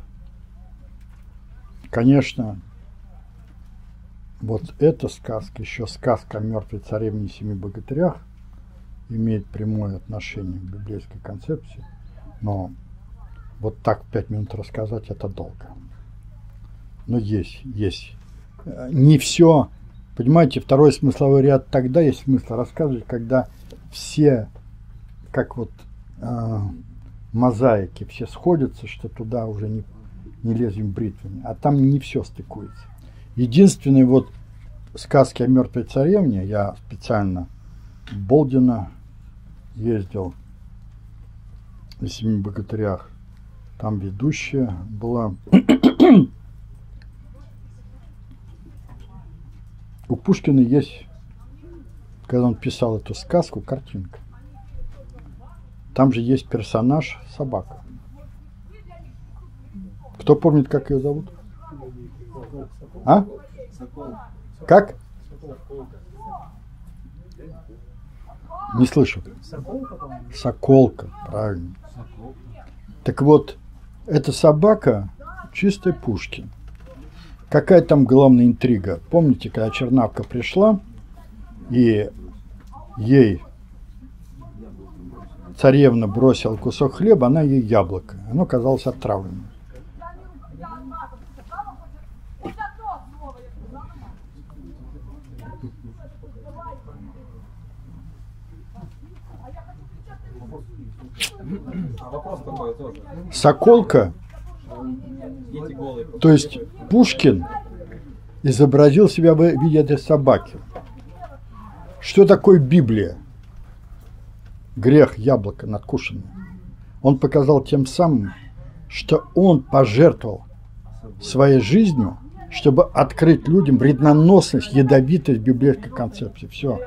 Конечно, вот эта сказка, еще сказка о мертвой царевне и 7 богатырях, имеет прямое отношение к библейской концепции, но вот так в 5 минут рассказать это долго. Но есть. Не все, понимаете, второй смысловой ряд тогда есть смысл рассказывать, когда все, как вот мозаики, все сходятся, что туда уже не лезем бритвами, а там не все стыкуется. Единственное, вот сказки о мертвой царевне, я специально в Болдино ездил, на 7 богатырях, там ведущая была. У Пушкина есть, когда он писал эту сказку, картинка. Там же есть персонаж собака. Кто помнит, как ее зовут? А? Как? Не слышу. Соколка, правильно. Так вот, эта собака чистый Пушкин. Какая там главная интрига? Помните, когда Чернавка пришла, и ей царевна бросила кусок хлеба, она ей яблоко. Оно казалось отравленным. Вопрос такой тоже. Соколка, то есть Пушкин изобразил себя в виде этой собаки. Что такое Библия? Грех яблоко надкушенное. Он показал тем самым, что он пожертвовал своей жизнью, чтобы открыть людям вредноносность, ядовитость библейской концепции. Все.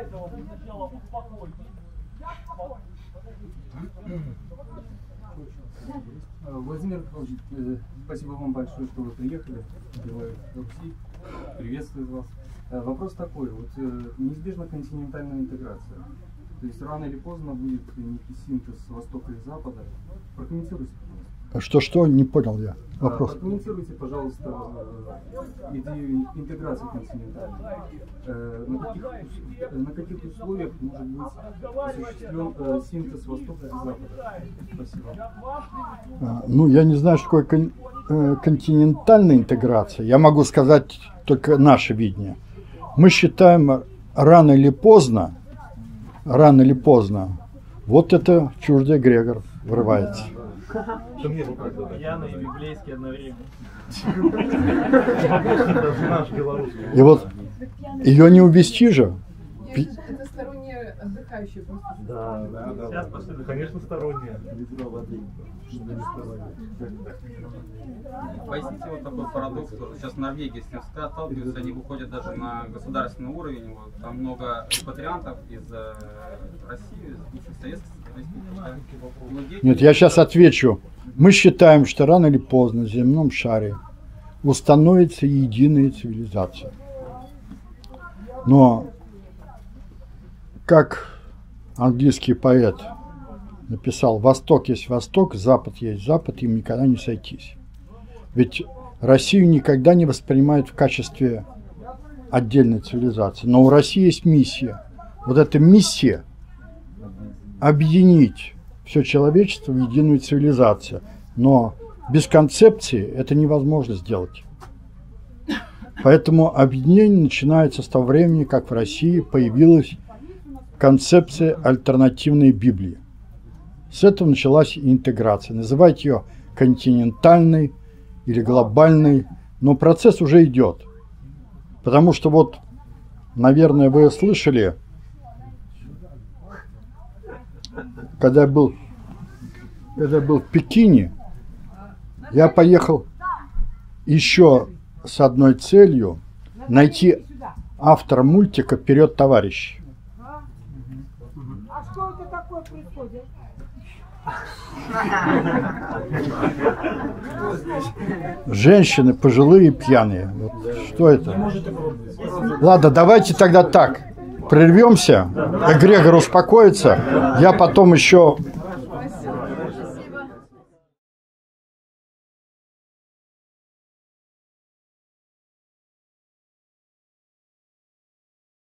Владимир Павлович, спасибо вам большое, что вы приехали. Приветствую вас. Вопрос такой, вот неизбежна континентальная интеграция. То есть рано или поздно будет некий синтез Востока и Запада. Прокомментируйте, пожалуйста. Что? Не понял я. Вопрос. Прокомментируйте, пожалуйста, идею интеграции континентальной. На каких условиях может быть осуществлен синтез Востока и Запада? Спасибо. Ну, я не знаю, что такое континентальная интеграция. Я могу сказать только наше видение. Мы считаем, рано или поздно, вот это чуждый эгрегор врывается. Яна и библейский одновременно. И вот ее не увести же. Это сторонние отдыхающие просто. Да. Сейчас пошли, конечно, сторонние. Поясните вот такой парадокс тоже. Сейчас в Норвегии с ним сталкиваются, они выходят даже на государственный уровень. Вот, там много репатриантов из России, из бывших советских республик. Нет, я сейчас отвечу. Мы считаем, что рано или поздно на земном шаре установится единая цивилизация. Но, как английский поэт написал, Восток есть Восток, Запад есть Запад, им никогда не сойтись. Ведь Россию никогда не воспринимают в качестве отдельной цивилизации. Но у России есть миссия. Вот эта миссия – объединить все человечество в единую цивилизацию. Но без концепции это невозможно сделать. Поэтому объединение начинается с того времени, как в России появилась концепция альтернативной Библии. С этого началась интеграция. Называйте ее континентальной или глобальной, но процесс уже идет. Потому что вот, наверное, вы слышали, когда я был в Пекине, я поехал еще с одной целью найти автора мультика «Вперед, товарищи». А что это такое происходит? Женщины пожилые и пьяные. Вот что это? Ладно, давайте тогда так. прервемся, эгрегор успокоится, я потом еще